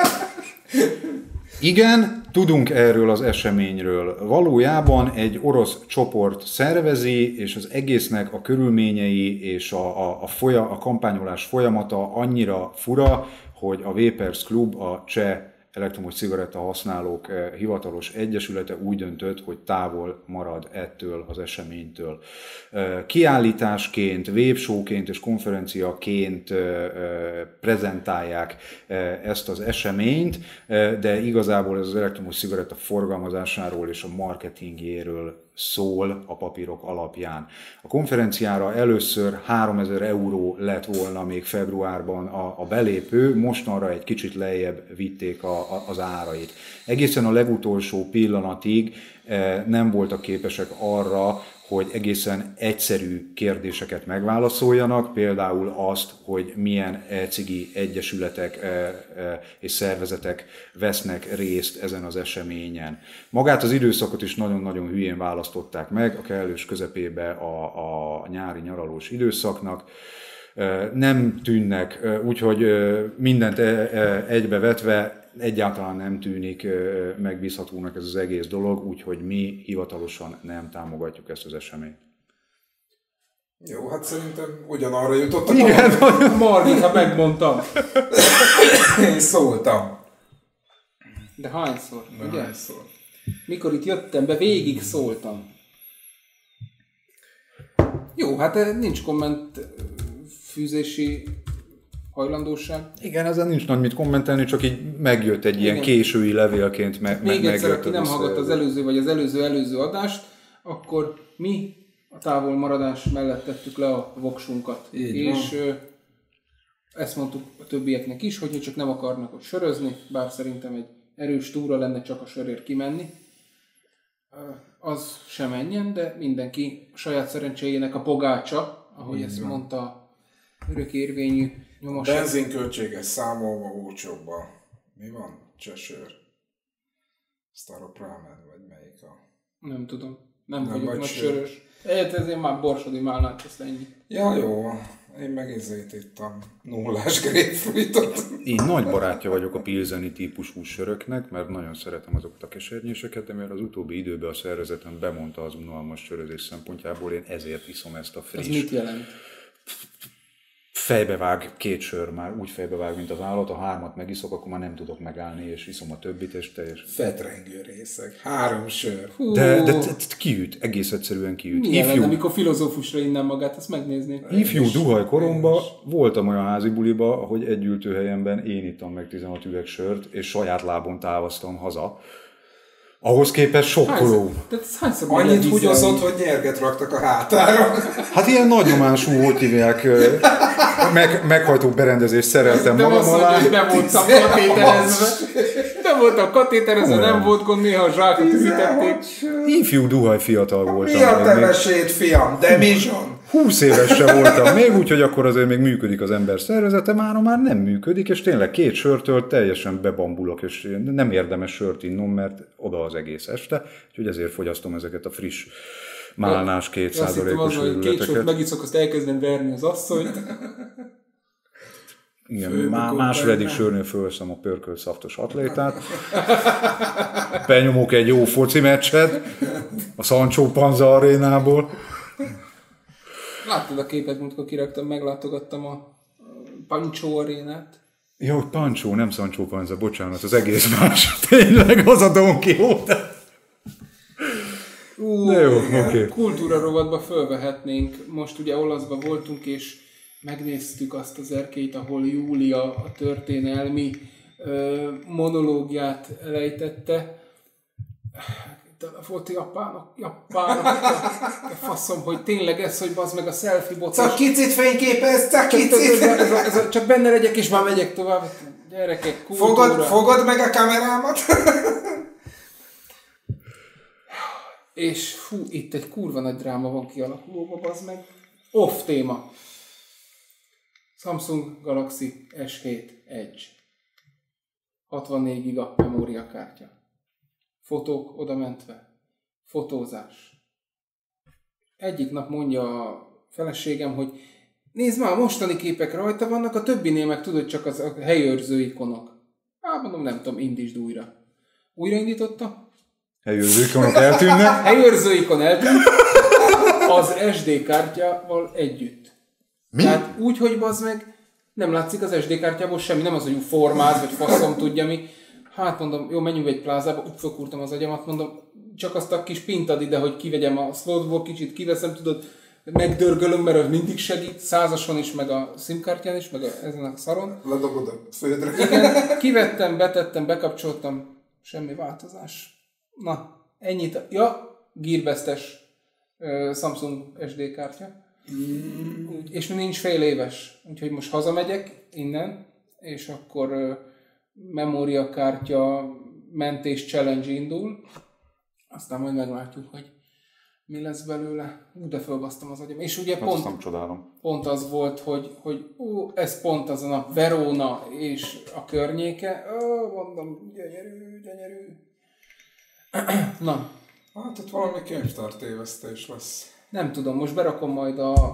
Igen, tudunk erről az eseményről. Valójában egy orosz csoport szervezi, és az egésznek a körülményei és a kampányolás folyamata annyira fura, hogy a Vapers Club, a cseh elektromos cigaretta használók hivatalos egyesülete úgy döntött, hogy távol marad ettől az eseménytől. Kiállításként, webshowként és konferenciaként prezentálják ezt az eseményt, de igazából ez az elektromos cigaretta forgalmazásáról és a marketingjéről szól a papírok alapján. A konferenciára először 3000 euró lett volna még februárban a belépő, mostanra egy kicsit lejjebb vitték az árait. Egészen a legutolsó pillanatig nem voltak képesek arra, hogy egészen egyszerű kérdéseket megválaszoljanak, például azt, hogy milyen e-cigi egyesületek és szervezetek vesznek részt ezen az eseményen. Magát az időszakot is nagyon-nagyon hülyén választották meg, a kellős közepébe a nyári nyaralós időszaknak. Nem tűnnek, úgyhogy mindent egybevetve egyáltalán nem tűnik megbízhatónak ez az egész dolog, úgyhogy mi hivatalosan nem támogatjuk ezt az eseményt. Jó, hát szerintem ugyanarra jutottak. Igen, Margit, ha megmondtam. Én szóltam. De hányszor? Ugye? Hányszor? Mikor itt jöttem be, végig szóltam. Jó, hát nincs komment fűzési hajlandóság. Igen, ezen nincs nagy mit kommentelni, csak így megjött egy ilyen késői levélként. Még egyszer, aki nem hallgatta az előző vagy az előző adást, akkor mi a távol maradás mellett tettük le a voksunkat. És ezt mondtuk a többieknek is, hogy csak nem akarnak ott sörözni, bár szerintem egy erős túra lenne csak a sörért kimenni. Az sem menjen, de mindenki a saját szerencséjének a pogácsa, ahogy ezt mondta örökérvényű nyomos. Benzinköltséges számolva olcsóbban. Mi van? Csesőr. Staropramen, vagy melyik a... Nem tudom. Nem vagyok nagy sörös. Ezért már borsodi málnát tesz ennyi. Ja, jó. Én meg ezért ittam nullás grapefruitot. Én nagy barátja vagyok a pilzeni típusú söröknek, mert nagyon szeretem azokat a kesernyéseket, de mert az utóbbi időben a szervezetem bemondta az unalmas sörözés szempontjából, én ezért iszom ezt a friss. Ez mit jelent? Fejbevág 2 sör már, úgy fejbevág, mint az állat, a 3-at megiszok, akkor már nem tudok megállni, és iszom a többit, és teljes. Fetrengő részek, 3 sör. De kiüt, egész egyszerűen kiüt. Milyen lenne, amikor filozófusra innen magát, ezt megnézni. Ifjú duhaj koromban voltam olyan házi buliba, hogy egy ültőhelyemben én ittam meg 16 üveg sört, és saját lábon távoztam haza. Ahhoz képest sokkoló. Annyit húgyozott, hogy nyerget raktak a hátára. Hát ilyen nagy nyomású, hogy hívják, meghajtó berendezést szereltem magam alá. De be voltam katéterezve. Be voltam katéterezve, nem volt gond, néha a zsákot üvítették. Ifjú duhaj fiatal voltam. Mi a te mesét, fiam? De Mizson? 20 éves se voltam még, úgyhogy akkor azért még működik az ember szervezete, már nem működik, és tényleg 2 sörtől teljesen bebambulok, és nem érdemes sört innom, mert oda az egész este, úgyhogy ezért fogyasztom ezeket a friss málnás 2%-os őrületeket. 2 sört megiszok, azt elkezdem verni az asszonyt. Igen, második sörnél fölveszem a pörkölt szaftos atlétát, benyomok egy jó foci meccset a Sancho Panza arénából. Láttad a képet, amikor kiraktam, meglátogattam a Pancho arénát? Jó, Pancho, nem Sancho Panza, bocsánat, az egész más. Tényleg, az a Don Quixote. De jó, oké. Kultúra rovatba fölvehetnénk. Most ugye olaszban voltunk, és megnéztük azt az erkélyt, ahol Júlia a történelmi monológiát elejtette. Volt japánok, faszom, hogy tényleg ez, hogy bazd meg a selfie bocás. Csak kicsit fényképez, csak kicsit. Csak benne legyek, és már megyek tovább. Gyerekek, kultúra. Fogod meg a kamerámat? És itt egy kurva nagy dráma van kialakulóban, bazd meg. Off téma. Samsung Galaxy S7 Edge. 64 giga memóriakártya. Fotók odamentve. Fotózás. egyik nap mondja a feleségem, hogy nézd már, a mostani képek rajta vannak, a többinél meg tudod, csak az a helyőrző ikonok. Hát mondom, nem tudom, indítsd újra. Újraindította. Helyőrző ikonok eltűnnek. Helyőrző ikon eltűnt az SD kártyával együtt. Mi? Tehát úgy, hogy bazd meg, nem látszik az SD kártyából semmi, nem az, hogy formáz, vagy faszom tudja mi. Hát mondom, jó, menjünk egy plázába, úgy fölkúrtam az agyamat, mondom, csak azt a kis pintad ide, hogy kivegyem a slotból, kicsit kiveszem, tudod, megdörgölöm, mert az mindig segít, 100-ason is, meg a SIM-kártyán is, meg ezen a szaron. Ledobod a földre. Igen, kivettem, betettem, bekapcsoltam, semmi változás. Na, ennyit. Ja, Gearbest-es Samsung SD kártya. És még nincs fél éves, úgyhogy most hazamegyek innen, és akkor memóriakártya mentés challenge indul. Aztán majd meglátjuk, hogy mi lesz belőle. De fölbasztam az agyam. És ugye pont az volt, hogy ez pont az a nap, Verona és a környéke. Mondom, gyönyörű. Na. Hát itt valami könyvtártévesztés lesz. Nem tudom, most berakom majd a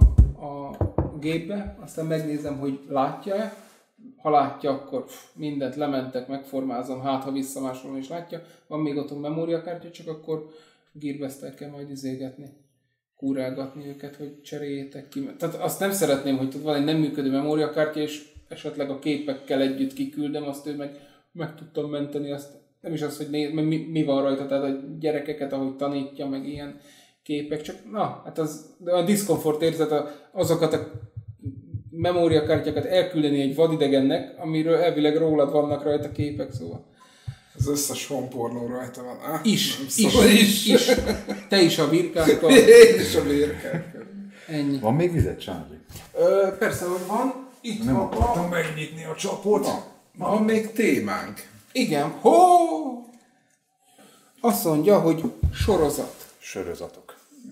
gépbe, aztán megnézem, hogy látja-e. Ha látja, akkor mindent lementek, megformázom, hát ha visszamásolom és látja. Van még ott a memóriakártya, csak akkor Gearbest-tel kell majd izégetni, kúrálgatni őket, hogy cseréljétek ki. Tehát azt nem szeretném, hogy van egy nem működő memóriakártya, és esetleg a képekkel együtt kiküldem, azt ő meg tudtam menteni, azt nem is az, hogy mi van rajta, tehát a gyerekeket, ahogy tanítja, meg ilyen képek, csak hát a diszkomfort érzet, azokat a memóriakártyákat elküldeni egy vadidegennek, amiről elvileg rólad vannak rajta képek, szóval. Az összes honpornó rajta van. Is. Te is a birkákkal. Én is a birkákkal. Ennyi. Van még vizet, Charlie? Persze, hogy van. Itt Nem van. akartam megnyitni a csapot. Van még témánk. Igen. Azt mondja, hogy sorozat. Sorozatok.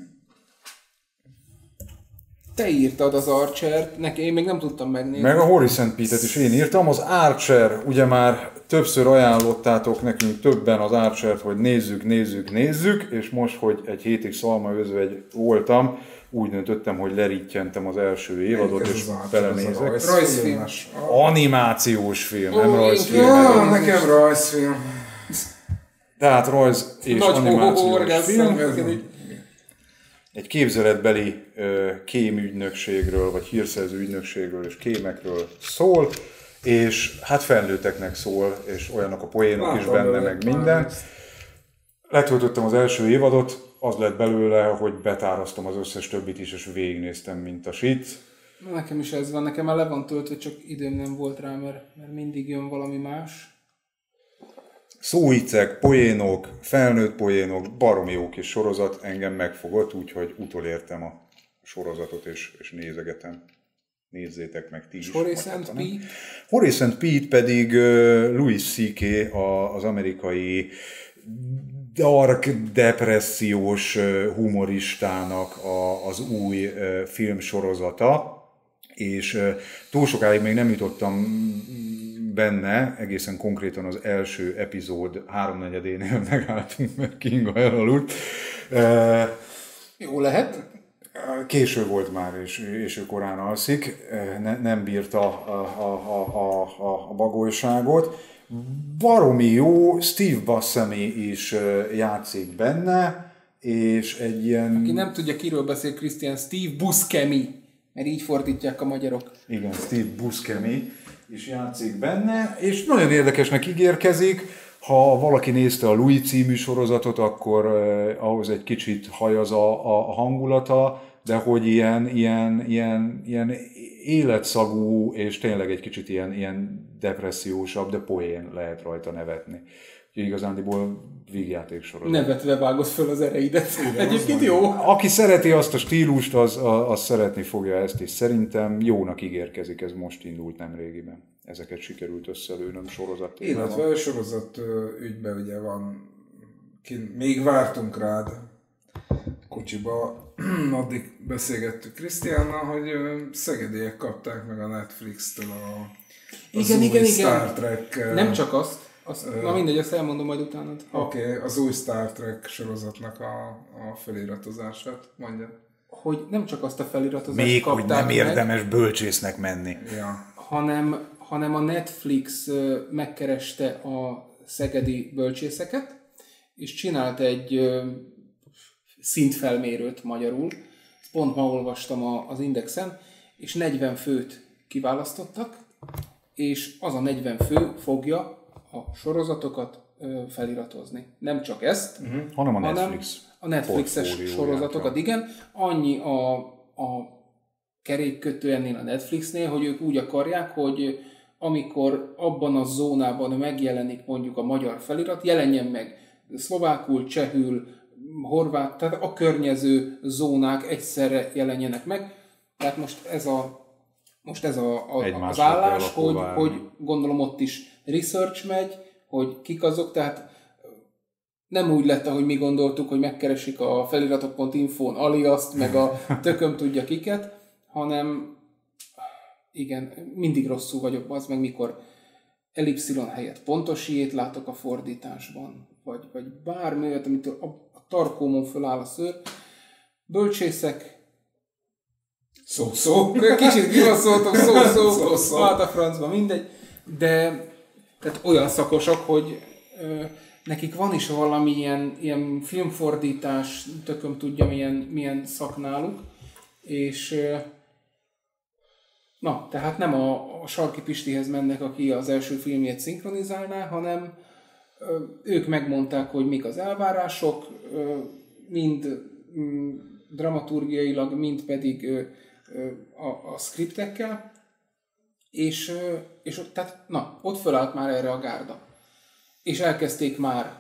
Te írtad az Archert, én még nem tudtam megnézni. Meg a Horizon Pete-et is én írtam. Az Archer, ugye már többször ajánlottátok nekünk többen az Archert, hogy nézzük, és most, hogy egy hétig szalmaözvegy voltam, úgy döntöttem, hogy lerítjentem az első évadot, és belenézek. Rajzfilm. Animációs film, nem rajzfilm. Nekem rajzfilm. Tehát rajz és animációs film. Egy képzeletbeli kémügynökségről, vagy hírszerző ügynökségről és kémekről szól, és hát felnőtteknek szól, és olyanok a poénok is benne, meg minden. Letöltöttem az első évadot, az lett belőle, hogy betáraztam az összes többit is, és végignéztem, mint a shit. Nekem is ez van, nekem már le van töltve, csak időm nem volt rá, mert mindig jön valami más. Szóicek, poénok, felnőtt poénok, baromi jó kis sorozat, engem megfogott, úgyhogy utolértem a sorozatot, és nézegetem. Nézzétek meg ti is. Horizon Pete? Horizon Pete pedig Louis C.K., az amerikai dark, depressziós humoristának az új filmsorozata, és túl sokáig még nem jutottam benne, egészen konkrétan az első epizód 3/4-énél megálltunk, mert Kinga elaludt. Jó lehet. Késő volt már, és ő korán alszik, nem bírta a bagolyságot. Baromi jó, Steve Buscemi is játszik benne, és egy ilyen... Aki nem tudja, kiről beszél Christian, Steve Buscemi, mert így fordítják a magyarok. Igen, Steve Buscemi is játszik benne, és nagyon érdekesnek ígérkezik. Ha valaki nézte a Louis című sorozatot, akkor ahhoz egy kicsit hajaz a hangulata, de hogy ilyen életszagú, és tényleg egy kicsit ilyen depressziósabb, de poén lehet rajta nevetni. Úgyhogy igazándiból vígjáték sorozat. Nevetve vágod föl az ereidet. Egyébként jó. Aki szereti azt a stílust, az szeretni fogja ezt, és szerintem jónak ígérkezik, ez most indult nemrégiben. Ezeket sikerült összelőnöm sorozat. Illetve a sorozat ügyben ugye van, még vártunk rád kocsiba, addig beszélgettük Krisztiánnal, hogy szegedélyek kapták meg a Netflix-től az új Star Trek. Nem csak azt. Na mindegy, azt elmondom majd utánad. Oké, az új Star Trek sorozatnak a feliratozását, mondja. hogy nem csak azt a feliratozást Még hogy kapták nem meg, érdemes bölcsésznek menni. Ja. hanem a Netflix megkereste a szegedi bölcsészeket, és csinált egy szintfelmérőt magyarul. Pont ma olvastam az Indexen, és 40 főt kiválasztottak, és az a 40 fő fogja a sorozatokat feliratozni. Nem csak ezt, Hanem a hanem Netflix. a Netflixes portfólióját, sorozatokat, igen. Annyi a kerékkötő ennél a Netflixnél, hogy ők úgy akarják, hogy amikor abban a zónában megjelenik mondjuk a magyar felirat, jelenjen meg szlovákul, csehül, horvát, tehát a környező zónák egyszerre jelenjenek meg. Tehát most ez az állás, hogy gondolom ott is research megy, hogy kik azok, tehát nem úgy lett, ahogy mi gondoltuk, hogy megkeresik a feliratok.info-n aliaszt, meg a tököm tudja kiket, hanem igen, mindig rosszul vagyok az meg, mikor elipszilon helyett pontos i-ét látok a fordításban, vagy bármi olyat, amitől a tarkómon föláll a szőr. Bölcsészek, szó. Kicsit kivasszoltok, szó, hát a francban, mindegy. De tehát olyan szakosok, hogy nekik van is valami ilyen filmfordítás, tököm tudja milyen szak náluk, és na, tehát nem a Sarki Pistihez mennek, aki az első filmjét szinkronizálná, hanem ők megmondták, hogy mik az elvárások, mind dramaturgiailag, mind pedig a skriptekkel, és tehát, na, ott fölállt már erre a gárda. És elkezdték már,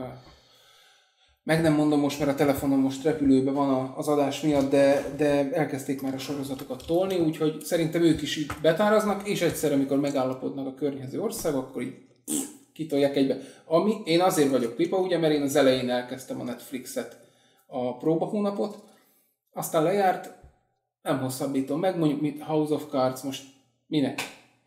meg nem mondom most, mert a telefonom most repülőben van az adás miatt, de elkezdték már a sorozatokat tolni, úgyhogy szerintem ők is így betáraznak, és egyszer, amikor megállapodnak a környező országok, akkor így kitolják egybe. Én azért vagyok pipa, ugye, mert én az elején elkezdtem a Netflixet, a próbahónapot, aztán lejárt, nem hosszabbítom meg, mondjuk mint House of Cards, most minek?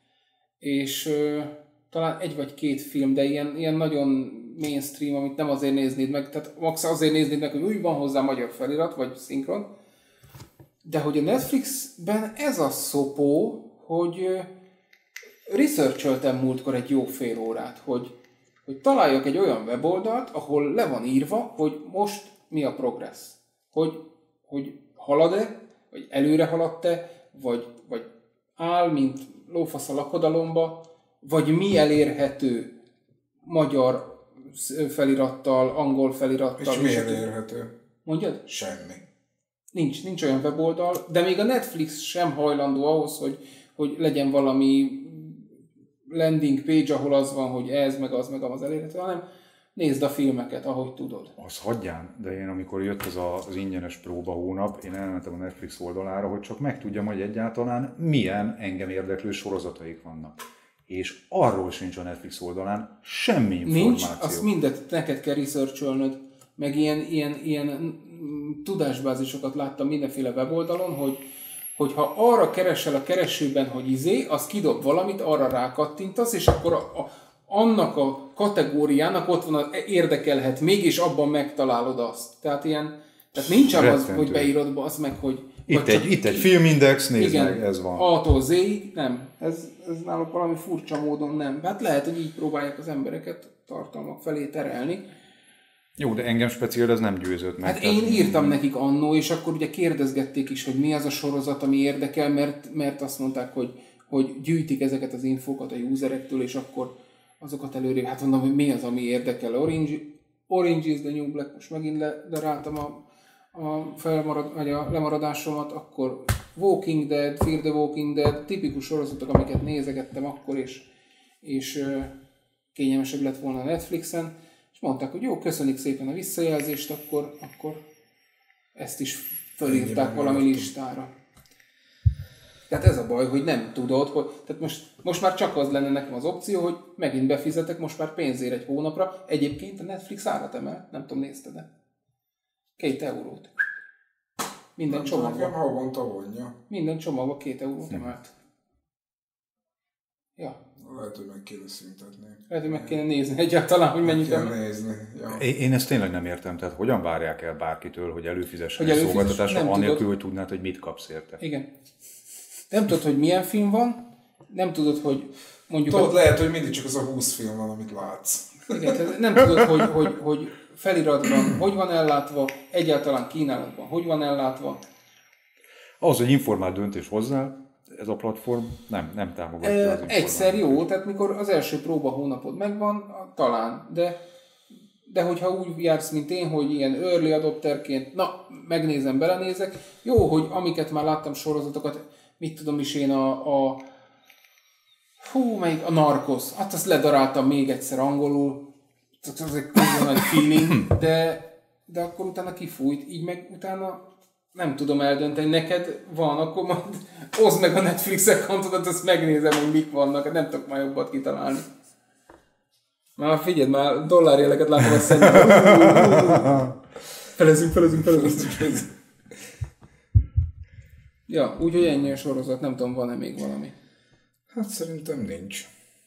És talán 1 vagy 2 film, de ilyen nagyon mainstream, amit nem azért néznéd meg, tehát max azért néznéd meg, hogy úgy van hozzá magyar felirat, vagy szinkron, de hogy a Netflixben ez a szopó, hogy researcholtam múltkor egy jó fél órát, hogy találjak egy olyan weboldalt, ahol le van írva, hogy most mi a progress. Hogy halad-e, vagy előre haladt-e, vagy áll, mint lófasz a lakodalomba, vagy mi elérhető magyar felirattal, angol felirattal. És mi elérhető? Mondjad? Semmi. Nincs olyan weboldal, de még a Netflix sem hajlandó ahhoz, hogy legyen valami landing page, ahol az van, hogy ez, meg az elérhető, hanem nézd a filmeket, ahogy tudod. Az hagyján, de én amikor jött ez az ingyenes próba hónap, én elmentem a Netflix oldalára, hogy csak megtudjam, hogy egyáltalán milyen engem érdeklő sorozataik vannak. És arról sincs a Netflix oldalán semmi információ. Nincs, azt mindet neked kell researcholnod, meg ilyen tudásbázisokat láttam mindenféle weboldalon, hogy ha arra keresel a keresőben, hogy az kidob valamit, arra rákattintasz, és akkor annak a kategóriának ott van, érdekelhet még, és abban megtalálod azt. Tehát nincs az, hogy beírod be, az meg, hogy... Itt egy filmindex, nézd igen, meg, ez van. A-tól Z-ig, nem. Ez náluk valami furcsa módon nem. Hát lehet, hogy így próbálják az embereket tartalmak felé terelni. Jó, de engem speciál ez nem győzött meg. Hát én írtam nekik annó, és akkor ugye kérdezgették is, hogy mi az a sorozat, ami érdekel, mert azt mondták, hogy gyűjtik ezeket az infókat a userektől, és akkor azokat előrébb, hát mondom, hogy mi az, ami érdekel. Orange is the New Black, most megint leráltam a lemaradásomat, akkor Walking Dead, Fear the Walking Dead, tipikus sorozatok, amiket nézegettem akkor, és kényelmesebb lett volna a Netflixen, és mondták, hogy jó, köszönjük szépen a visszajelzést, akkor ezt is fölírták valami listára. Tehát ez a baj, hogy nem tudod, tehát most már csak az lenne nekem az opció, hogy megint befizetek most már pénzért egy hónapra. Egyébként a Netflix árat emel, nem tudom, nézted-e? 2 eurót. Minden csomagban. Havonta vonja. Minden csomagban 2 eurót emelt. Ja. Lehet, hogy meg kéne szüntetni. Lehet, hogy meg kéne nézni egyáltalán, hogy mennyit Kell nézni. Ja. Én ezt tényleg nem értem, tehát hogyan várják el bárkitől, hogy előfizessen egy előfizess, szolgáltatásra, nem anélkül, tudod. hogy tudnád, hogy mit kapsz érte. Igen. Nem tudod, hogy milyen film van, nem tudod, hogy mondjuk... Tudod, lehet, hogy mindig csak az a 20 film van, amit látsz. Igen, tehát nem tudod, hogy feliratban hogy van ellátva, egyáltalán kínálatban hogy van ellátva. Ahhoz, hogy informált döntés hozzá, ez a platform nem támogatja az információt. Egyszer jó, tehát mikor az első próba hónapod megvan, talán, de hogyha úgy jársz, mint én, hogy ilyen early adopterként, na, megnézem, belenézek, jó, hogy amiket már láttam sorozatokat, mit tudom is én a Narcos, hát azt ledaráltam még egyszer angolul, az egy kurva nagy feeling, de akkor utána kifújt, így meg utána nem tudom eldönteni, neked van, akkor majd oszd meg a Netflix accountodat, azt megnézem, hogy mik vannak, nem tudok már jobbat kitalálni. Már figyeld, már dollárjeleket látom a szemben. Felezünk. Ja, úgyhogy ennyi a sorozat, nem tudom, van-e még valami. Hát szerintem nincs.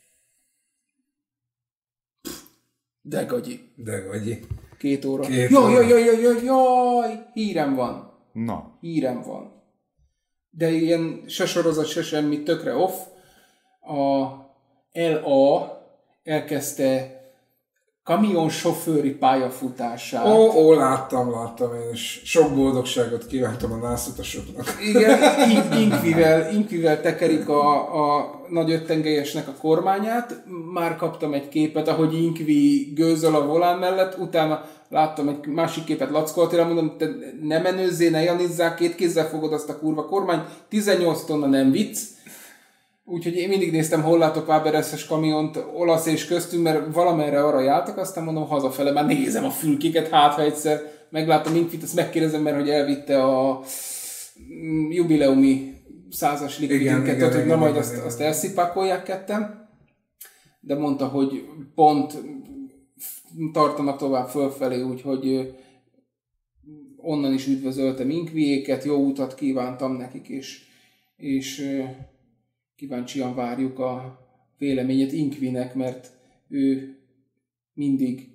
De gagyi. De gagyi. 2 óra. 2 óra. Jaj, hírem van. Na, Hírem van. De ilyen se sorozat, se semmi, tökre off. A LA elkezdte kamionsofőri pályafutását. Láttam én, és sok boldogságot kívántam a nászutasoknak. Igen, Inkvivel tekerik a nagy öttengelyesnek a kormányát. Már kaptam egy képet, ahogy Inkvi gőzöl a volán mellett, utána láttam egy másik képet Lackó Attila, mondom, te ne menőzzél, ne janizzál, 2 kézzel fogod azt a kurva kormányt, 18 tonna nem vicc. Úgyhogy én mindig néztem, hol látok Wabereszes kamiont, olasz és köztünk, mert valamerre arra jártak, aztán mondom, hazafele már nézem a fülkéket, hát ha egyszer meglátom Inkvit, azt megkérdezem, mert hogy elvitte a jubileumi 100-as likvidünket, hogy na majd azt elszipákolják ketten. De mondta, hogy pont tartanak tovább fölfelé, úgyhogy onnan is üdvözöltem Inkviéket, jó utat kívántam nekik, és kíváncsian várjuk a véleményét Inkvinek, mert ő mindig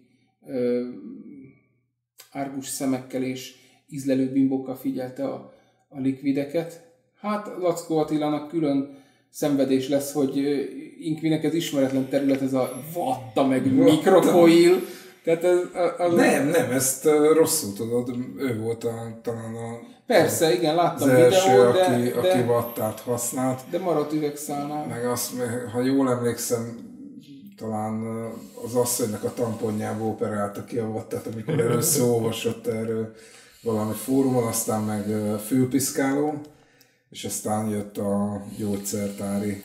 árgus szemekkel és ízlelő bimbókkal figyelte a likvideket. Hát Lackó Attilának külön szenvedés lesz, hogy Inkvinek ez ismeretlen terület, ez a vatta meg mikrocoil. Tehát Nem, ezt rosszul tudod, ő volt talán persze, igen, láttam az első, videót, aki vattát használt. de maradt üvegszálnál. Meg azt, ha jól emlékszem, talán az asszonynak a tamponjából operálta ki a vattát, amikor először olvasott erről valami fórumon, aztán meg fülpiszkáló, és aztán jött a gyógyszertári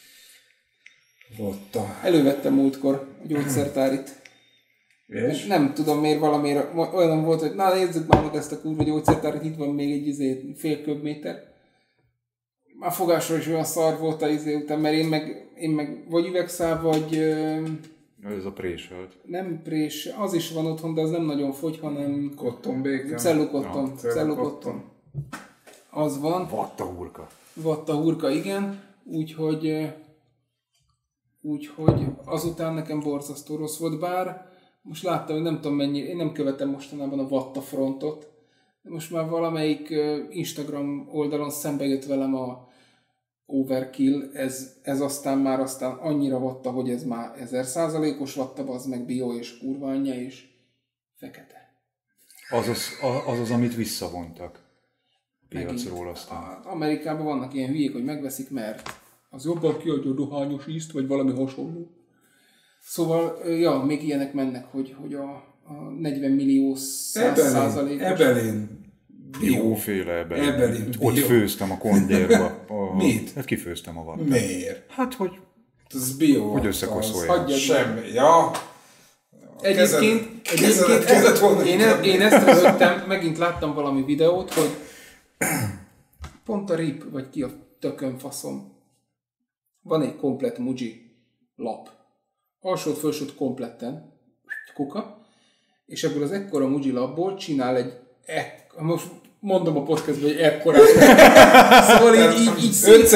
vatta. Elővettem múltkor a gyógyszertárit. És? Nem tudom miért, valamiért olyan volt, hogy na nézzük már meg ezt a kurva gyógyszertárat, itt van még egy fél köbméter. Már fogásra is olyan szar volt az után, mert én meg vagy üvegszál, vagy ez a préselt. nem prés, az is van otthon, de az nem nagyon fogy, hanem Kottonbéken? cellukotton. Az van. Vatta hurka, igen. Úgyhogy azután nekem borzasztó rossz volt, bár most láttam, hogy nem tudom mennyire, én nem követem mostanában a Vatta frontot, de most már valamelyik Instagram oldalon szembe jött velem a Overkill, ez aztán annyira vatta, hogy ez már 1000%-os vatta, az meg bio és kurva anyja és fekete. Az, amit visszavontak piacról aztán. Amerikában vannak ilyen hülyék, hogy megveszik, mert az jobban kiadja a dohányos ízt, vagy valami hasonló. Szóval, ja, még ilyenek mennek, hogy a 40 millió 100%-os... Ebelin. Jóféle Ebelin. Ott főztem a kondérba. Mit? Hát kifőztem a vattát. Miért? Hát, hogy Ez bio. Hogy összekoszolják. Semmi. Ja. Egyébként én ezt rögtem, megint láttam valami videót, hogy pont a RIP, vagy ki a tökön faszom. Van egy komplett Muji lap. Alsót, felsőt kompletten, kuka, és ebből az ekkora Muji lapból csinál most mondom a podcastban, hogy ekkorát. Szóval így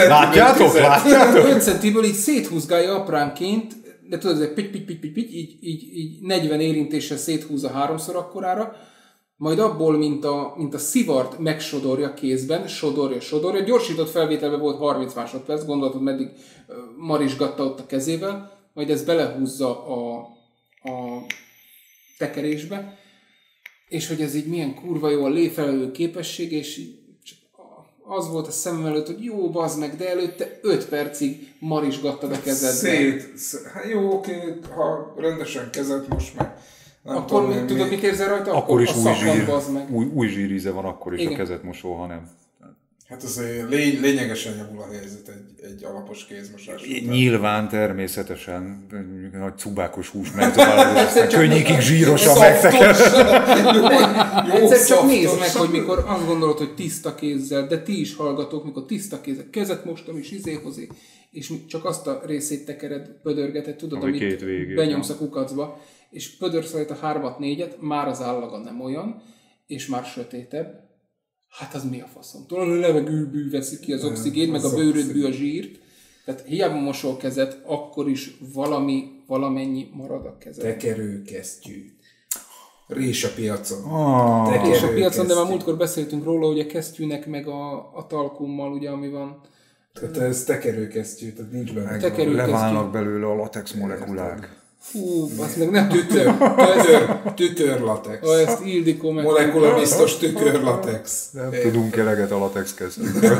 5 centiből így széthúzgálja apránként, de tudod, ez így 40 érintéssel széthúzza 3-szor akkorára, majd abból, mint a szivart megsodorja kézben, sodorja. Gyorsított felvételben volt 30 másodperc, gondoltad, meddig marisgatta ott a kezével, majd ezt belehúzza a tekerésbe, és hogy ez így milyen kurva jó a léfelelő képesség, és csak az volt a szemem előtt, hogy jó, bazd meg, de előtte 5 percig marisgattad a kezedben. Hát jó, oké, ha rendesen kezed most meg. Akkor tudod, mit érzel rajta? Akkor is új zsíríze van, akkor is igen. a kezet mosol, ha nem. Hát azért lényegesen javul a helyzet egy alapos kézmosás után. Nyilván, természetesen, nagy cubákos hús megtalálod, könnyékig zsírosan megteker. Egyszer csak nézd meg, hogy mikor azt gondolod, hogy tiszta kézzel, de ti is hallgatók, mikor tiszta kézzel, kezet mostam is izéhozi, és csak azt a részét tekered, pödörgeted, tudod, amit benyomsz a kukacba, és pödörsz rajta 3-4-et, már az állaga nem olyan, és már sötétebb. Hát az mi a faszom? Tudod, a levegőből veszik ki az oxigén, meg a bőrödből a zsírt. Tehát hiába mosol kezet, akkor is valamennyi marad a kezed. Tekerőkesztyű. Rés a piacon. Rés a piacon, de már múltkor beszéltünk róla, hogy a kesztyűnek meg a talkummal, ugye, ami van. Tehát ez tekerőkesztyű, tehát nincs benne. Leválnak belőle a latex molekulák. Fú, azt meg nem tükörlatex. Ezt Ildikó meg... Molekula biztos tükörlatex. Nem tudunk eleget a latex kezdőről.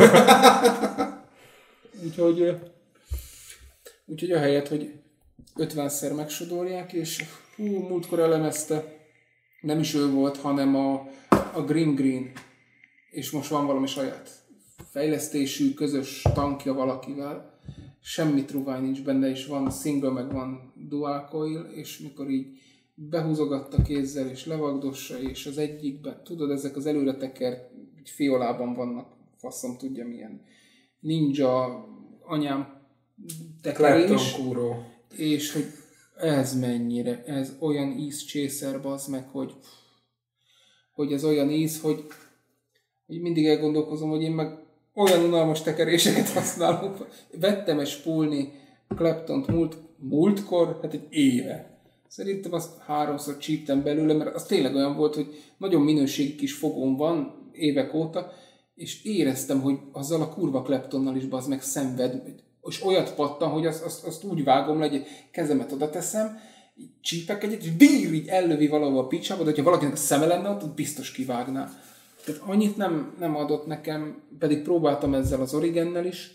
Úgyhogy ahelyett, hogy 50-szer megsodorják, és múltkor elemezte, nem is ő volt, hanem a Green, és most van valami saját fejlesztésű, közös tankja valakivel, semmi truvány nincs benne, és van single, meg van dual coil, és mikor így behúzogatta kézzel, és levagdossa, és az egyikben, tudod, ezek az előre tekert fiolában vannak, faszom tudja milyen ninja anyám tekerés, és hogy ez mennyire, ez olyan ízcsészer, bazd meg, hogy ez olyan íz, hogy mindig elgondolkozom, hogy én meg olyan unalmas tekeréseket használok. Vettem egy spulni Claptont múltkor, hát egy éve. Szerintem azt 3-szor csíptem belőle, mert az tényleg olyan volt, hogy nagyon minőségi kis fogóm van évek óta, és éreztem, hogy azzal a kurva Claptonnal is bazd meg szenved, és olyat pattan, hogy azt úgy vágom le, hogy kezemet oda teszem, így csípek egyet, és így ellövi valahol a picsába, de hogyha valakinek a szeme lenne, ott biztos kivágná. Tehát annyit nem adott nekem, pedig próbáltam ezzel az Origennel is.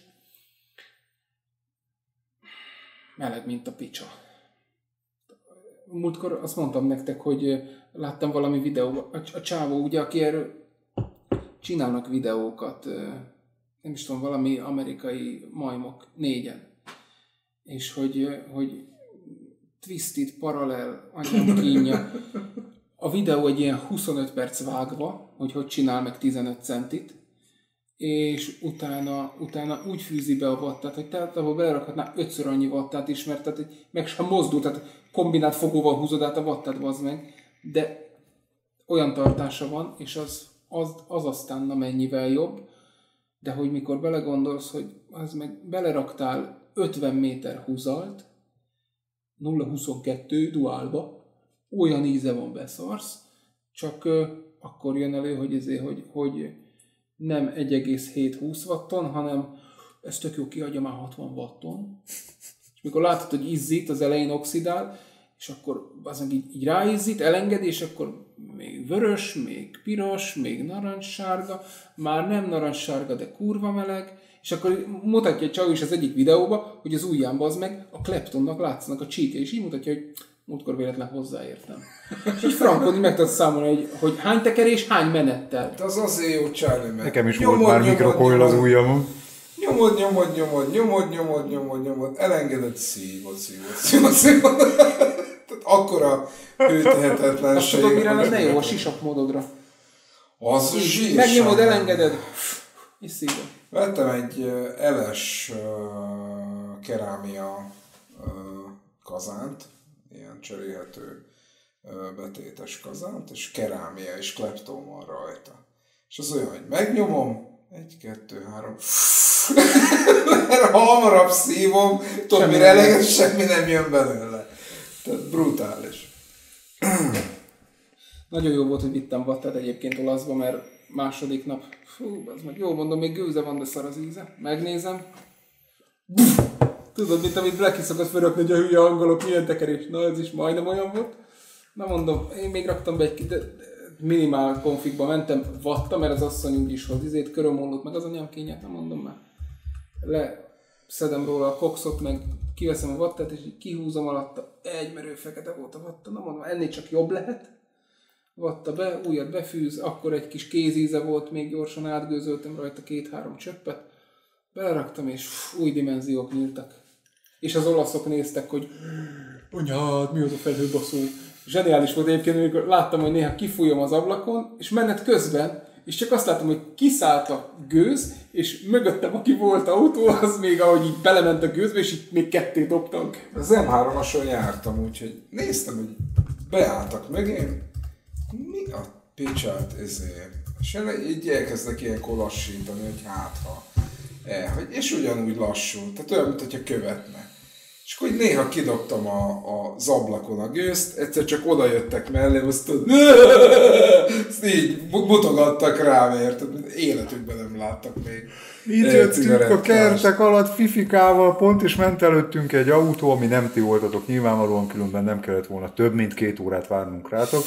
Meleg, mint a picsa. Múltkor azt mondtam nektek, hogy láttam valami videóban. A csávó, ugye, aki erről csinálnak videókat, nem is tudom, valami amerikai majmok, 4-en. És hogy Twisted, Parallel, anyám kínja. A videó egy ilyen 25 perc vágva, hogy csinál meg 15 centit, és utána úgy fűzi be a wattát, hogy tehát ahol belerakhatná 5-ször annyi wattát is, mert tehát meg sem mozdul, tehát kombinált fogóval húzod át a wattát, bazd meg, de olyan tartása van, és az aztán mennyivel jobb, de hogy mikor belegondolsz, hogy az meg beleraktál 50 méter húzalt, 0,22 duálba, olyan íze van, beszarsz, csak akkor jön elő, hogy nem 1,7-20 watton, hanem ez tök jó, kiadja már 60 watton. És mikor látod, hogy izzít, az elején oxidál, és akkor az meg így ráizzít, elenged, és akkor még vörös, még piros, még narancssárga, már nem narancssárga, de kurva meleg, és akkor mutatja egy csaj is az egyik videóba, hogy az ujján bazd meg a Claptonnak látszanak a csíke, és így mutatja, hogy múltkor véletlen hozzáértem. És így frankon meg tudod számolni, hogy hány tekerés, hány menettel. De az azért jó Charlie, mert nekem is volt már mikrokoil az ujjamon. Nyomod, elengedett, szívod. Tehát akkora hőtehetetlenség. Azt tudod, mire lenne jó a sisak módodra. Az zsír. Megnyomod, elengeded, és szívod. Vettem egy LS kerámia kazánt, ilyen cserélhető betétes kazánt, és kerámia és Clapton van rajta. És az olyan, hogy megnyomom, 1, 2, 3, mert hamarabb szívom, tudod, mire eleget, semmi nem jön belőle. Tehát brutális. Nagyon jó volt, hogy vittem vattát egyébként olaszba, mert második nap, az meg jól mondom, még gőze van, de szar az íze. Megnézem. Tudod, mint amit Blacky szokott fölrakni, hogy a hülye angolok milyen tekerés. Na, ez is majdnem olyan volt. Na mondom, én még raktam be egy minimál konfigba mentem vatta, mert az asszony úgyis hoz körömollót, meg az anyám kényet, nem mondom már. Leszedem róla a kokszot, meg kiveszem a vattát, és így kihúzom alatta. Egy merő fekete volt a vatta, na mondom, ennél csak jobb lehet. Vatta be, újat befűz, akkor egy kis kézíze volt, még gyorsan átgőzöltem rajta 2-3 csöppet. Beleraktam, és új dimenziók nyíltak. És az olaszok néztek, hogy anyád, mi az a felhőbaszó. Zseniális volt egyébként, amikor láttam, hogy néha kifújom az ablakon, és menet közben, és csak azt láttam, hogy kiszállt a gőz, és mögöttem, aki volt autó, az még ahogy így belement a gőzbe, és így még ketté dobtak. Az M3-ason jártam, úgyhogy néztem, hogy beálltak mögém, mi a picsát ezért. És így elkezdek ilyenkor lassítani, hogy hátha. És ugyanúgy lassul, tehát olyan, mint hogyha követne. És akkor néha kidobtam az ablakon a gőzt, egyszer csak oda jöttek mellé, azt így mutogattak rám, érted? Életükben nem láttak még. Itt jöttünk a kertek alatt Fifikával, pont is ment előttünk egy autó, ami nem ti voltatok, nyilvánvalóan különben nem kellett volna több mint 2 órát várnunk rátok.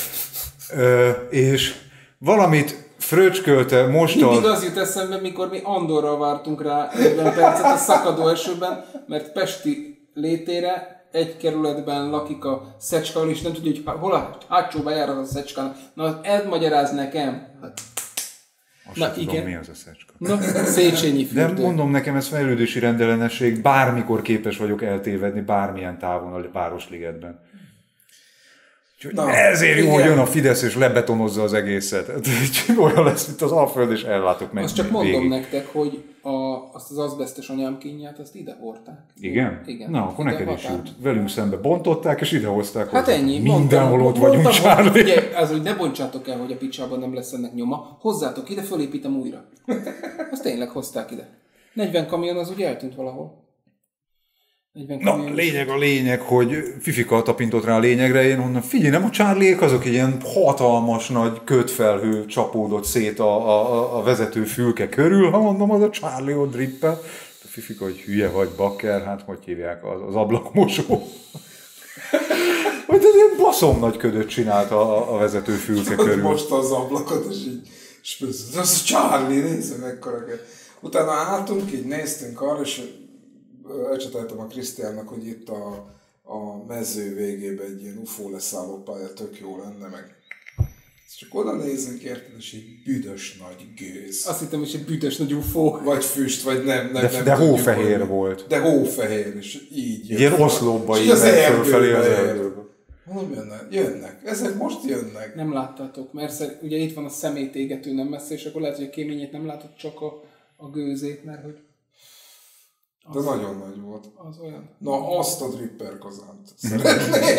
És valamit fröcskölte most mindig az jut eszembe, mikor mi Andorral vártunk rá 40 percet a szakadó esőben, mert Pesti létére egy kerületben lakik a Szecskal, és nem tudja, hogy hol a hátsó bejárat a Szecskának. Na, elmagyaráz nekem. Na, igen. Tudom, mi az a Szecska. Na, Széchenyi fürdő. De mondom, nekem ez fejlődési rendellenesség, bármikor képes vagyok eltévedni bármilyen távon a Városligetben. Na, ezért jó, hogy jön a Fidesz és lebetonozza az egészet. Olyan lesz, mint az Alföld, és ellátok meg. Azt csak mondom nektek, hogy azt az azbesztes anyámkényát, azt ide hordták. Igen? Igen. Na, akkor neked is jut. Velünk szembe bontották, és ide hozták. Hát ennyi. Mindenhol ott vagyunk, Charlie. Ugye, az, hogy ne bontsátok el, hogy a picsában nem lesz ennek nyoma. Hozzátok ide, fölépítem újra. Azt tényleg hozták ide. 40 kamion az úgy eltűnt valahol. Na, lényeg, hogy Fifika tapintott rá a lényegre, én onnan figyelj, nem a Charlie-ék azok egy ilyen hatalmas nagy kötfelhő csapódott szét a vezető fülke körül, ha mondom, az a Charlie ott drippel. A Fifika, hogy hülye vagy, bakker, hát hogy hívják, az ablakmosó. Hogy ez ilyen baszom nagy ködöt csinált a vezető fülke körül. Most az ablakot, és így spőzött. Az a Charlie, nézd mekkora kell. Utána álltunk, így néztünk arra, és elcsatáltam a Krisztiánnak, hogy itt a mező végében egy ilyen UFO leszállópálya tök jó lenne, meg csak oda nézünk, érted, és egy büdös nagy gőz. Azt hittem, hogy egy büdös nagy UFO. Vagy füst, vagy nem. De hófehér volt. De hófehér, és így jött. Ilyen oszlopba így fölfelé az erdőbe. Mondom, jönnek. Ezek most jönnek. Nem láttátok, mert ugye itt van a szemétégető nem messze, és akkor lehet, hogy a kéményét nem látod, csak a gőzét, mert hogy de nagyon nagy volt. Az olyan. Na, azt a dripper kazánt szeretném.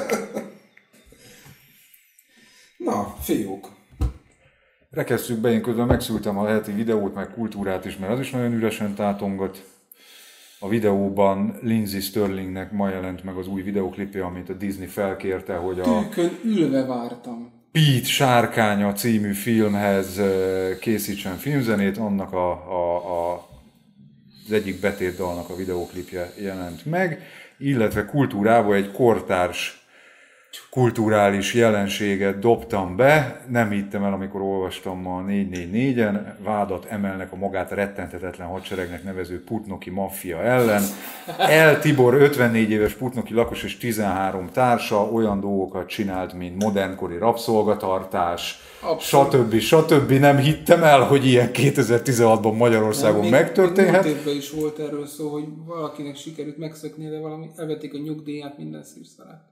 Na, fiúk. Rekesszük be, én közben megszültem a heti videót, meg kultúrát is, mert az is nagyon üresen tátongat. A videóban Lindsey Sterlingnek ma jelent meg az új videoklipje, amit a Disney felkérte, hogy a tűkön ülve vártam. Pete Sárkánya című filmhez készítsen filmzenét, annak az egyik betétdalnak a videóklipje jelent meg, illetve kultúrából egy kortárs kulturális jelenséget dobtam be, nem hittem el, amikor olvastam a 444-en, vádat emelnek a magát rettenthetetlen hadseregnek nevező putnoki maffia ellen. El Tibor 54 éves putnoki lakos és 13 társa olyan dolgokat csinált, mint modernkori rabszolgatartás, stb. Nem hittem el, hogy ilyen 2016-ban Magyarországon megtörténhet. Múlt évben is volt erről szó, hogy valakinek sikerült megszökni, de valami elvették a nyugdíját, minden szírszalát.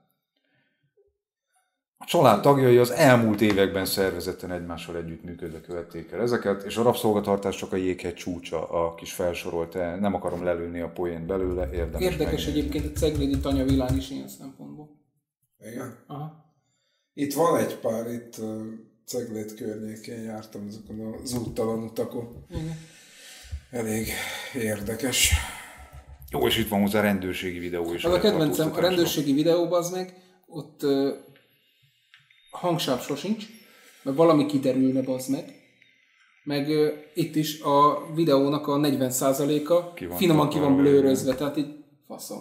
A család tagjai az elmúlt években szervezetten egymással együttműködve követték el ezeket, és a rabszolgatartás csak a jéghegy csúcsa, a kis felsorolt, nem akarom lelőni a poént belőle, érdemes. Érdekes egyébként a Ceglédi Tanyavilán is ilyen szempontból. Igen? Aha. Itt van egy pár, itt Ceglét környékén jártam azokon az úttalan utakon. Elég érdekes. Jó, és itt van hozzá a rendőrségi videó is. Az a kedvencem, a rendőrségi videóban az meg, ott hangsáv sosincs, mert valami kiderülne, bazd meg. Meg itt is a videónak a 40%-a finoman ki van blőrözve, tehát így faszom.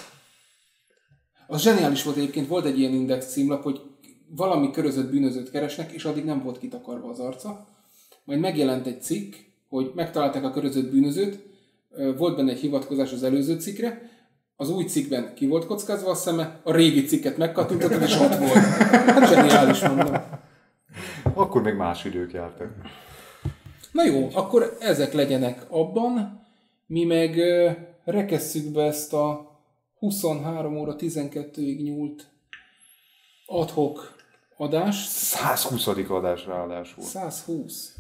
Az zseniális volt egyébként, volt egy ilyen index címlap, hogy valami körözött bűnözőt keresnek, és addig nem volt kitakarva az arca. Majd megjelent egy cikk, hogy megtalálták a körözött bűnözőt, volt benne egy hivatkozás az előző cikkre, az új cikkben ki volt kockázva a szeme, a régi cikket megkattintottam, és ott volt. Zseniális, mondom. Akkor még más idők jártak. Na jó, akkor ezek legyenek abban, mi meg rekesszük be ezt a 23 óra 12-ig nyúlt ad-hoc adást. 120. adás ráadásul. 120.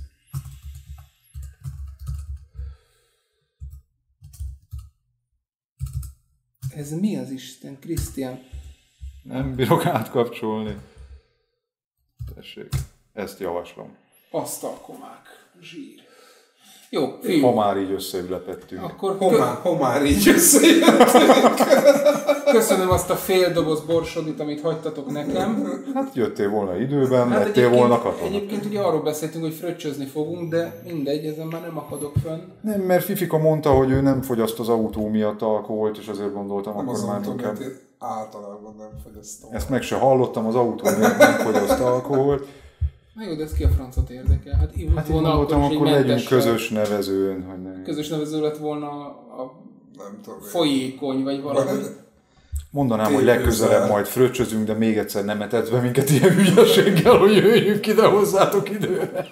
Ez mi az Isten, Krisztián? Nem bírok átkapcsolni. Tessék, ezt javaslom. Asztalkomák, zsír. Jó, fiú. Ha már így összeülepettünk. Akkor Homár így összejöttünk. köszönöm azt a fél doboz borsodit, amit hagytatok nekem. Hát jöttél volna időben, lettél volna katona. Egyébként ugye arról beszéltünk, hogy fröccsözni fogunk, de mindegy, ezen már nem akadok fönn. Nem, mert Fifika mondta, hogy ő nem fogyaszt az autó miatt alkoholt, és azért gondoltam, Nem az akkor már autó, inkább... mert én általában nem fogyasztom. Ezt meg se hallottam, az autó miatt nem fogyaszt alkoholt. Na jó, de ez ki a francot érdekel? Hát így Hát én volna gondoltam, is egy akkor legyünk mentessel. közös nevezőn. Hogy ne... Közös nevező lett volna a Nem tudom. folyékony, vagy valami. Mondanám, hogy legközelebb majd fröccsözünk, de még egyszer nem etetsz be minket ilyen hülyeséggel, hogy jöjjünk ide hozzátok időre.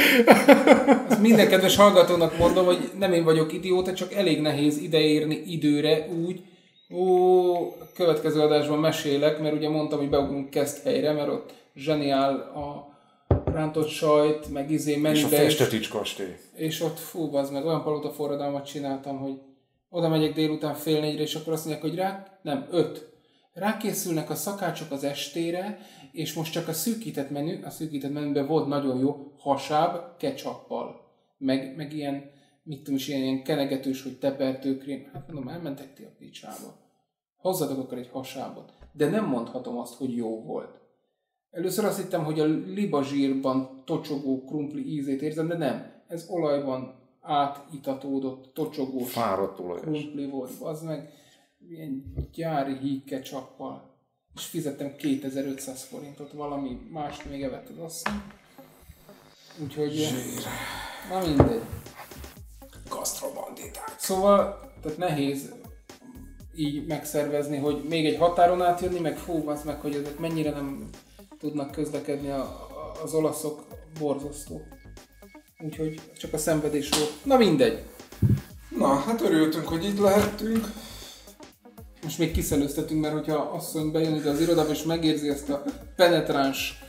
Azt minden kedves hallgatónak mondom, hogy nem én vagyok idióta, csak elég nehéz ideérni időre úgy. Következő adásban mesélek, mert ugye mondtam, hogy beugrunk Keszthelyre, mert ott zseniál a rántott sajt, meg És a menübe is. Festetics kastély. És ott fú, bazd meg, olyan palota forradalmat csináltam, hogy oda megyek délután 3:30-re, és akkor azt mondják, hogy 5. Rákészülnek a szakácsok az estére, és most csak a szűkített menüben volt nagyon jó hasáb ketchuppal. Meg ilyen, mit tudom is, ilyen kenegetős, hogy tepertőkrém. Hát mondom, elmentek ti a picsába. Hozzatok akkor egy hasábot. De nem mondhatom azt, hogy jó volt. Először azt hittem, hogy a libazsírban tocsogó krumpli ízét érzem, de nem. Ez olajban átitatódott, tocsogós Fáradt olajos. krumpli volt, az meg ilyen gyári híg ketchuppal. És fizettem 2500 forintot, valami mást még evett az asszony. Úgyhogy... Na mindegy. Gasztrobanditák. Szóval, tehát nehéz így megszervezni, hogy még egy határon átjönni, meg fú, az meg, hogy ezek mennyire nem tudnak közlekedni az olaszok, borzasztó. Úgyhogy csak a szenvedés volt. Na mindegy. Na, hát örültünk, hogy itt lehettünk. Most még kiszelőztetünk, mert hogyha asszony bejön ide az irodába és megérzi ezt a penetráns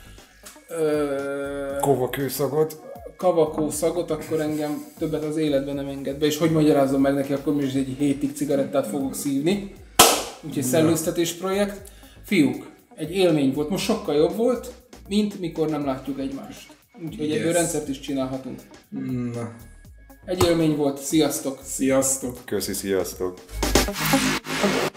Kovakőszagot. kavakó szagot, akkor engem többet az életben nem enged be. És hogy magyarázom meg neki, akkor is egy hétig cigarettát fogok szívni. Úgyhogy szellőztetés projekt. Fiúk, egy élmény volt. Most sokkal jobb volt, mint mikor nem látjuk egymást. Úgyhogy ebből rendszert is csinálhatunk. Na, Egy élmény volt. Sziasztok! sziasztok! Köszi, sziasztok!